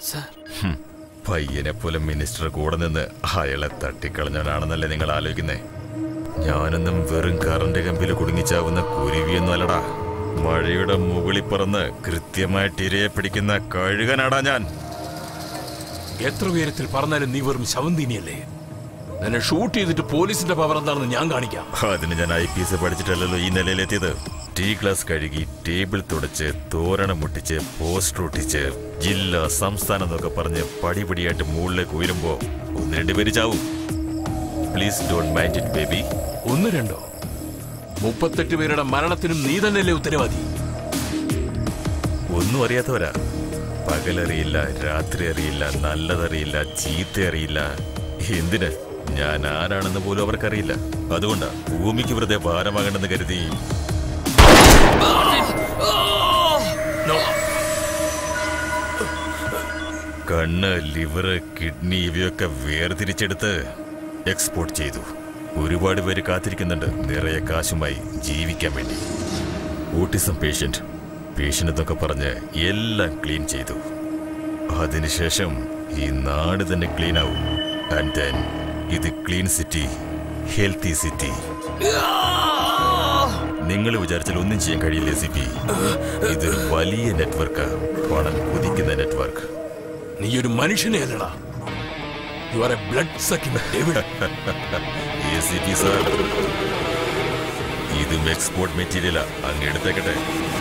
പയ്യനെ പോലെ മിനിസ്റ്റർ കൂടെ നിന്ന് അയാളെ തട്ടിക്കളഞ്ഞവനാണെന്നല്ലേ നിങ്ങൾ ആലോചിക്കുന്നേ? ഞാനൊന്നും വെറും കറണ്ട് കമ്പിൽ കുടുങ്ങിച്ചാവുന്ന കുരുവിയൊന്നും അല്ലടാ. മഴയുടെ മുകളിൽ പറന്ന് കൃത്യമായിട്ട് ഇരയെ പിടിക്കുന്ന കഴുകനാടാ ഞാൻ. എത്ര ഉയരത്തിൽ പറഞ്ഞാലും നീ വെറും ശവന്തീനിയല്ലേ? എന്നെ ഷൂട്ട് ചെയ്തിട്ട് പോലീസിന്റെ പവർ എന്താണെന്ന് ഞാൻ കാണിക്കാം. അതിന് ഞാൻ IPS പഠിച്ചിട്ടല്ലോ ഈ നിലയിലെത്തിയത്. ടീ ഗ്ലാസ് കഴുകി, ടേബിൾ തുടച്ച്, തോരണം മുട്ടിച്ച്, പോസ്റ്റർ ഒട്ടിച്ച്, ജില്ല സംസ്ഥാനം എന്നൊക്കെ പറഞ്ഞ് പടിപടിയായിട്ട് മുകളിലേക്ക് ഉയരുമ്പോ 1-2 പേര് ചാവും. Please don't mind it baby. 1-2 38 പേരുടെ മരണത്തിനും നീ തന്നെയല്ലേ ഉത്തരവാദി? ഒന്നും അറിയാത്തവരാ. പകലറിയില്ല, രാത്രി അറിയില്ല, നല്ലതറിയില്ല, ചീത്ത അറിയില്ല. എന്തിന്? ഞാൻ ആരാണെന്ന് പോലും അവർക്കറിയില്ല. അതുകൊണ്ടാ ഭൂമിക്ക് വെറുതെ ഭാരമാകണ്ടെന്ന് കരുതി കണ്ണ്, ലിവർ, കിഡ്നി ഇവയൊക്കെ വേർതിരിച്ചെടുത്ത് എക്സ്പോർട്ട് ചെയ്തു. ഒരുപാട് പേര് കാത്തിരിക്കുന്നുണ്ട് നിറയെ കാശുമായി ജീവിക്കാൻ വേണ്ടി. ഓട്ടിസം പേഷ്യന്റ് എന്നൊക്കെ പറഞ്ഞ് എല്ലാം ക്ലീൻ ചെയ്തു. അതിനുശേഷം ഈ നാട് തന്നെ ക്ലീൻ ആവും. ആൻഡ് ദെൻ ഇത് ക്ലീൻ സിറ്റി, ഹെൽത്തി സിറ്റി. നിങ്ങൾ വിചാരിച്ചാൽ ഒന്നും ചെയ്യാൻ കഴിയില്ല CP. ഇതൊരു വലിയ നെറ്റ്വർക്കാ, പണം കുതിക്കുന്ന നെറ്റ്വർക്ക്. നീ ഒരു മനുഷ്യനെ അല്ലടാ, you are a blood sucking devil. CP സർ, ഇതും എക്സ്പോർട്ട് മെറ്റീരിയലാ, അങ്ങ് എടുത്തേക്കട്ടെ.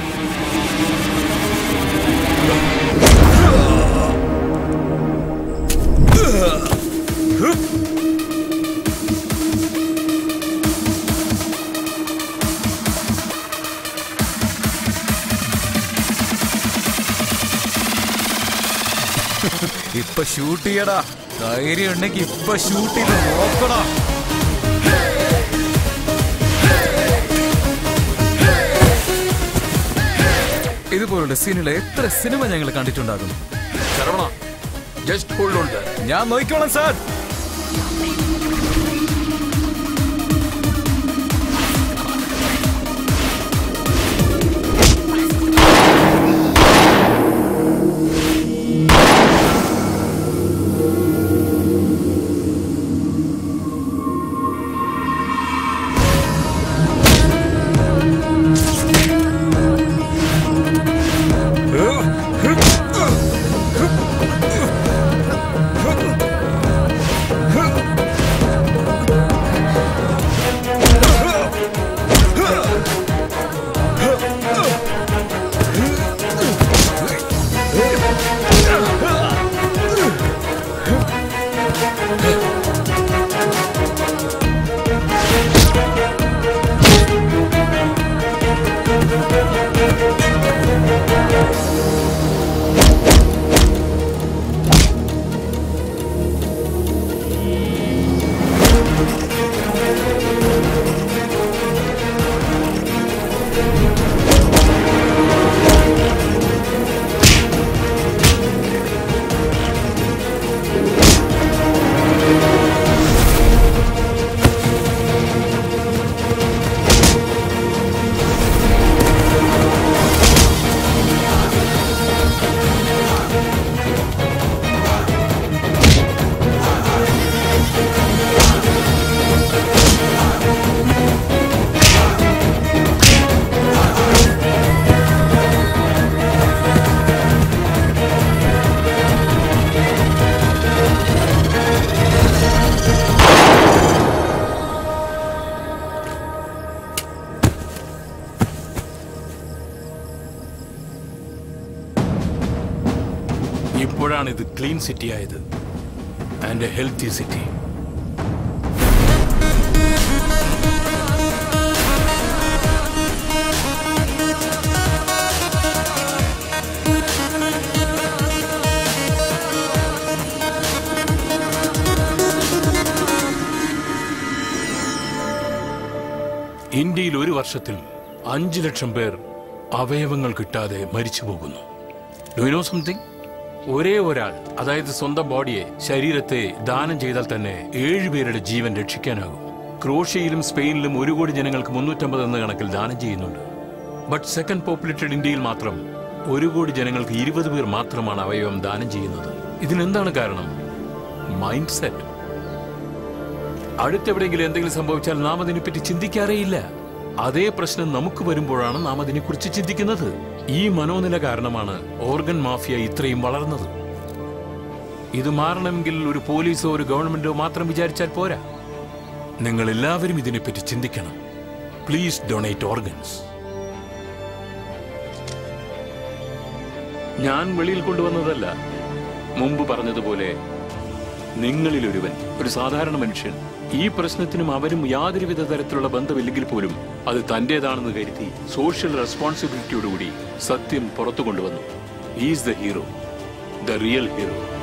ഇപ്പൊ ഷൂട്ട് ചെയ്യടാ. ധൈര്യം ഉണ്ടെങ്കിൽ ഇപ്പൊ ഷൂട്ട് ചെയ്ത് നോക്കടാ. ഇതുപോലുള്ള സീനിലെ എത്ര സിനിമ ഞങ്ങൾ കണ്ടിട്ടുണ്ടാകും. ഞാൻ നോക്കിക്കോളാം സാർ. ഇപ്പോഴാണ് ഇത് ക്ലീൻ സിറ്റി ആയത് ആൻഡ് എ ഹെൽത്തി സിറ്റി. ഇന്ത്യയിൽ ഒരു വർഷത്തിൽ 5 ലക്ഷം പേർ അവയവങ്ങൾ കിട്ടാതെ മരിച്ചു പോകുന്നു. Do you know something? ഒരേ ഒരാൾ, അതായത് സ്വന്തം ബോഡിയെ, ശരീരത്തെ ദാനം ചെയ്താൽ തന്നെ 7 പേരുടെ ജീവൻ രക്ഷിക്കാനാകും. ക്രോഷ്യയിലും സ്പെയിനിലും 1 കോടി ജനങ്ങൾക്ക് 350 എന്ന കണക്കിൽ ദാനം ചെയ്യുന്നുണ്ട്. ബട്ട് സെക്കൻഡ് പോപ്പുലേറ്റഡ് ഇന്ത്യയിൽ മാത്രം 1 കോടി ജനങ്ങൾക്ക് 20 പേർ മാത്രമാണ് അവയവം ദാനം ചെയ്യുന്നത്. ഇതിനെന്താണ് കാരണം? Mind set. അടുത്തെവിടെയെങ്കിലും എന്തെങ്കിലും സംഭവിച്ചാൽ നാം അതിനെപ്പറ്റി ചിന്തിക്കാറേയില്ല. അതേ പ്രശ്നം നമുക്ക് വരുമ്പോഴാണ് നാം അതിനെക്കുറിച്ച് ചിന്തിക്കുന്നത്. ഈ മനോനില കാരണമാണ് ഓർഗൻ മാഫിയ ഇത്രയും വളർന്നത്. ഇത് മാറണമെങ്കിൽ ഒരു പോലീസോ ഒരു ഗവൺമെന്റോ മാത്രം വിചാരിച്ചാൽ പോരാ. നിങ്ങൾ എല്ലാവരും ഇതിനെപ്പറ്റി ചിന്തിക്കണം. Please donate organs. ഞാൻ വെളിയിൽ കൊണ്ടുവന്നതല്ല. മുമ്പ് പറഞ്ഞതുപോലെ നിങ്ങളിലൊരുവൻ, ഒരു സാധാരണ മനുഷ്യൻ, ഈ പ്രശ്നത്തിനും അവരും യാതൊരുവിധ തരത്തിലുള്ള ബന്ധമില്ലെങ്കിൽ പോലും അത് തന്റേതാണെന്ന് കരുതി സോഷ്യൽ റെസ്പോൺസിബിലിറ്റിയോടുകൂടി സത്യം പുറത്തു കൊണ്ടുവന്നു. Is the hero, the real hero.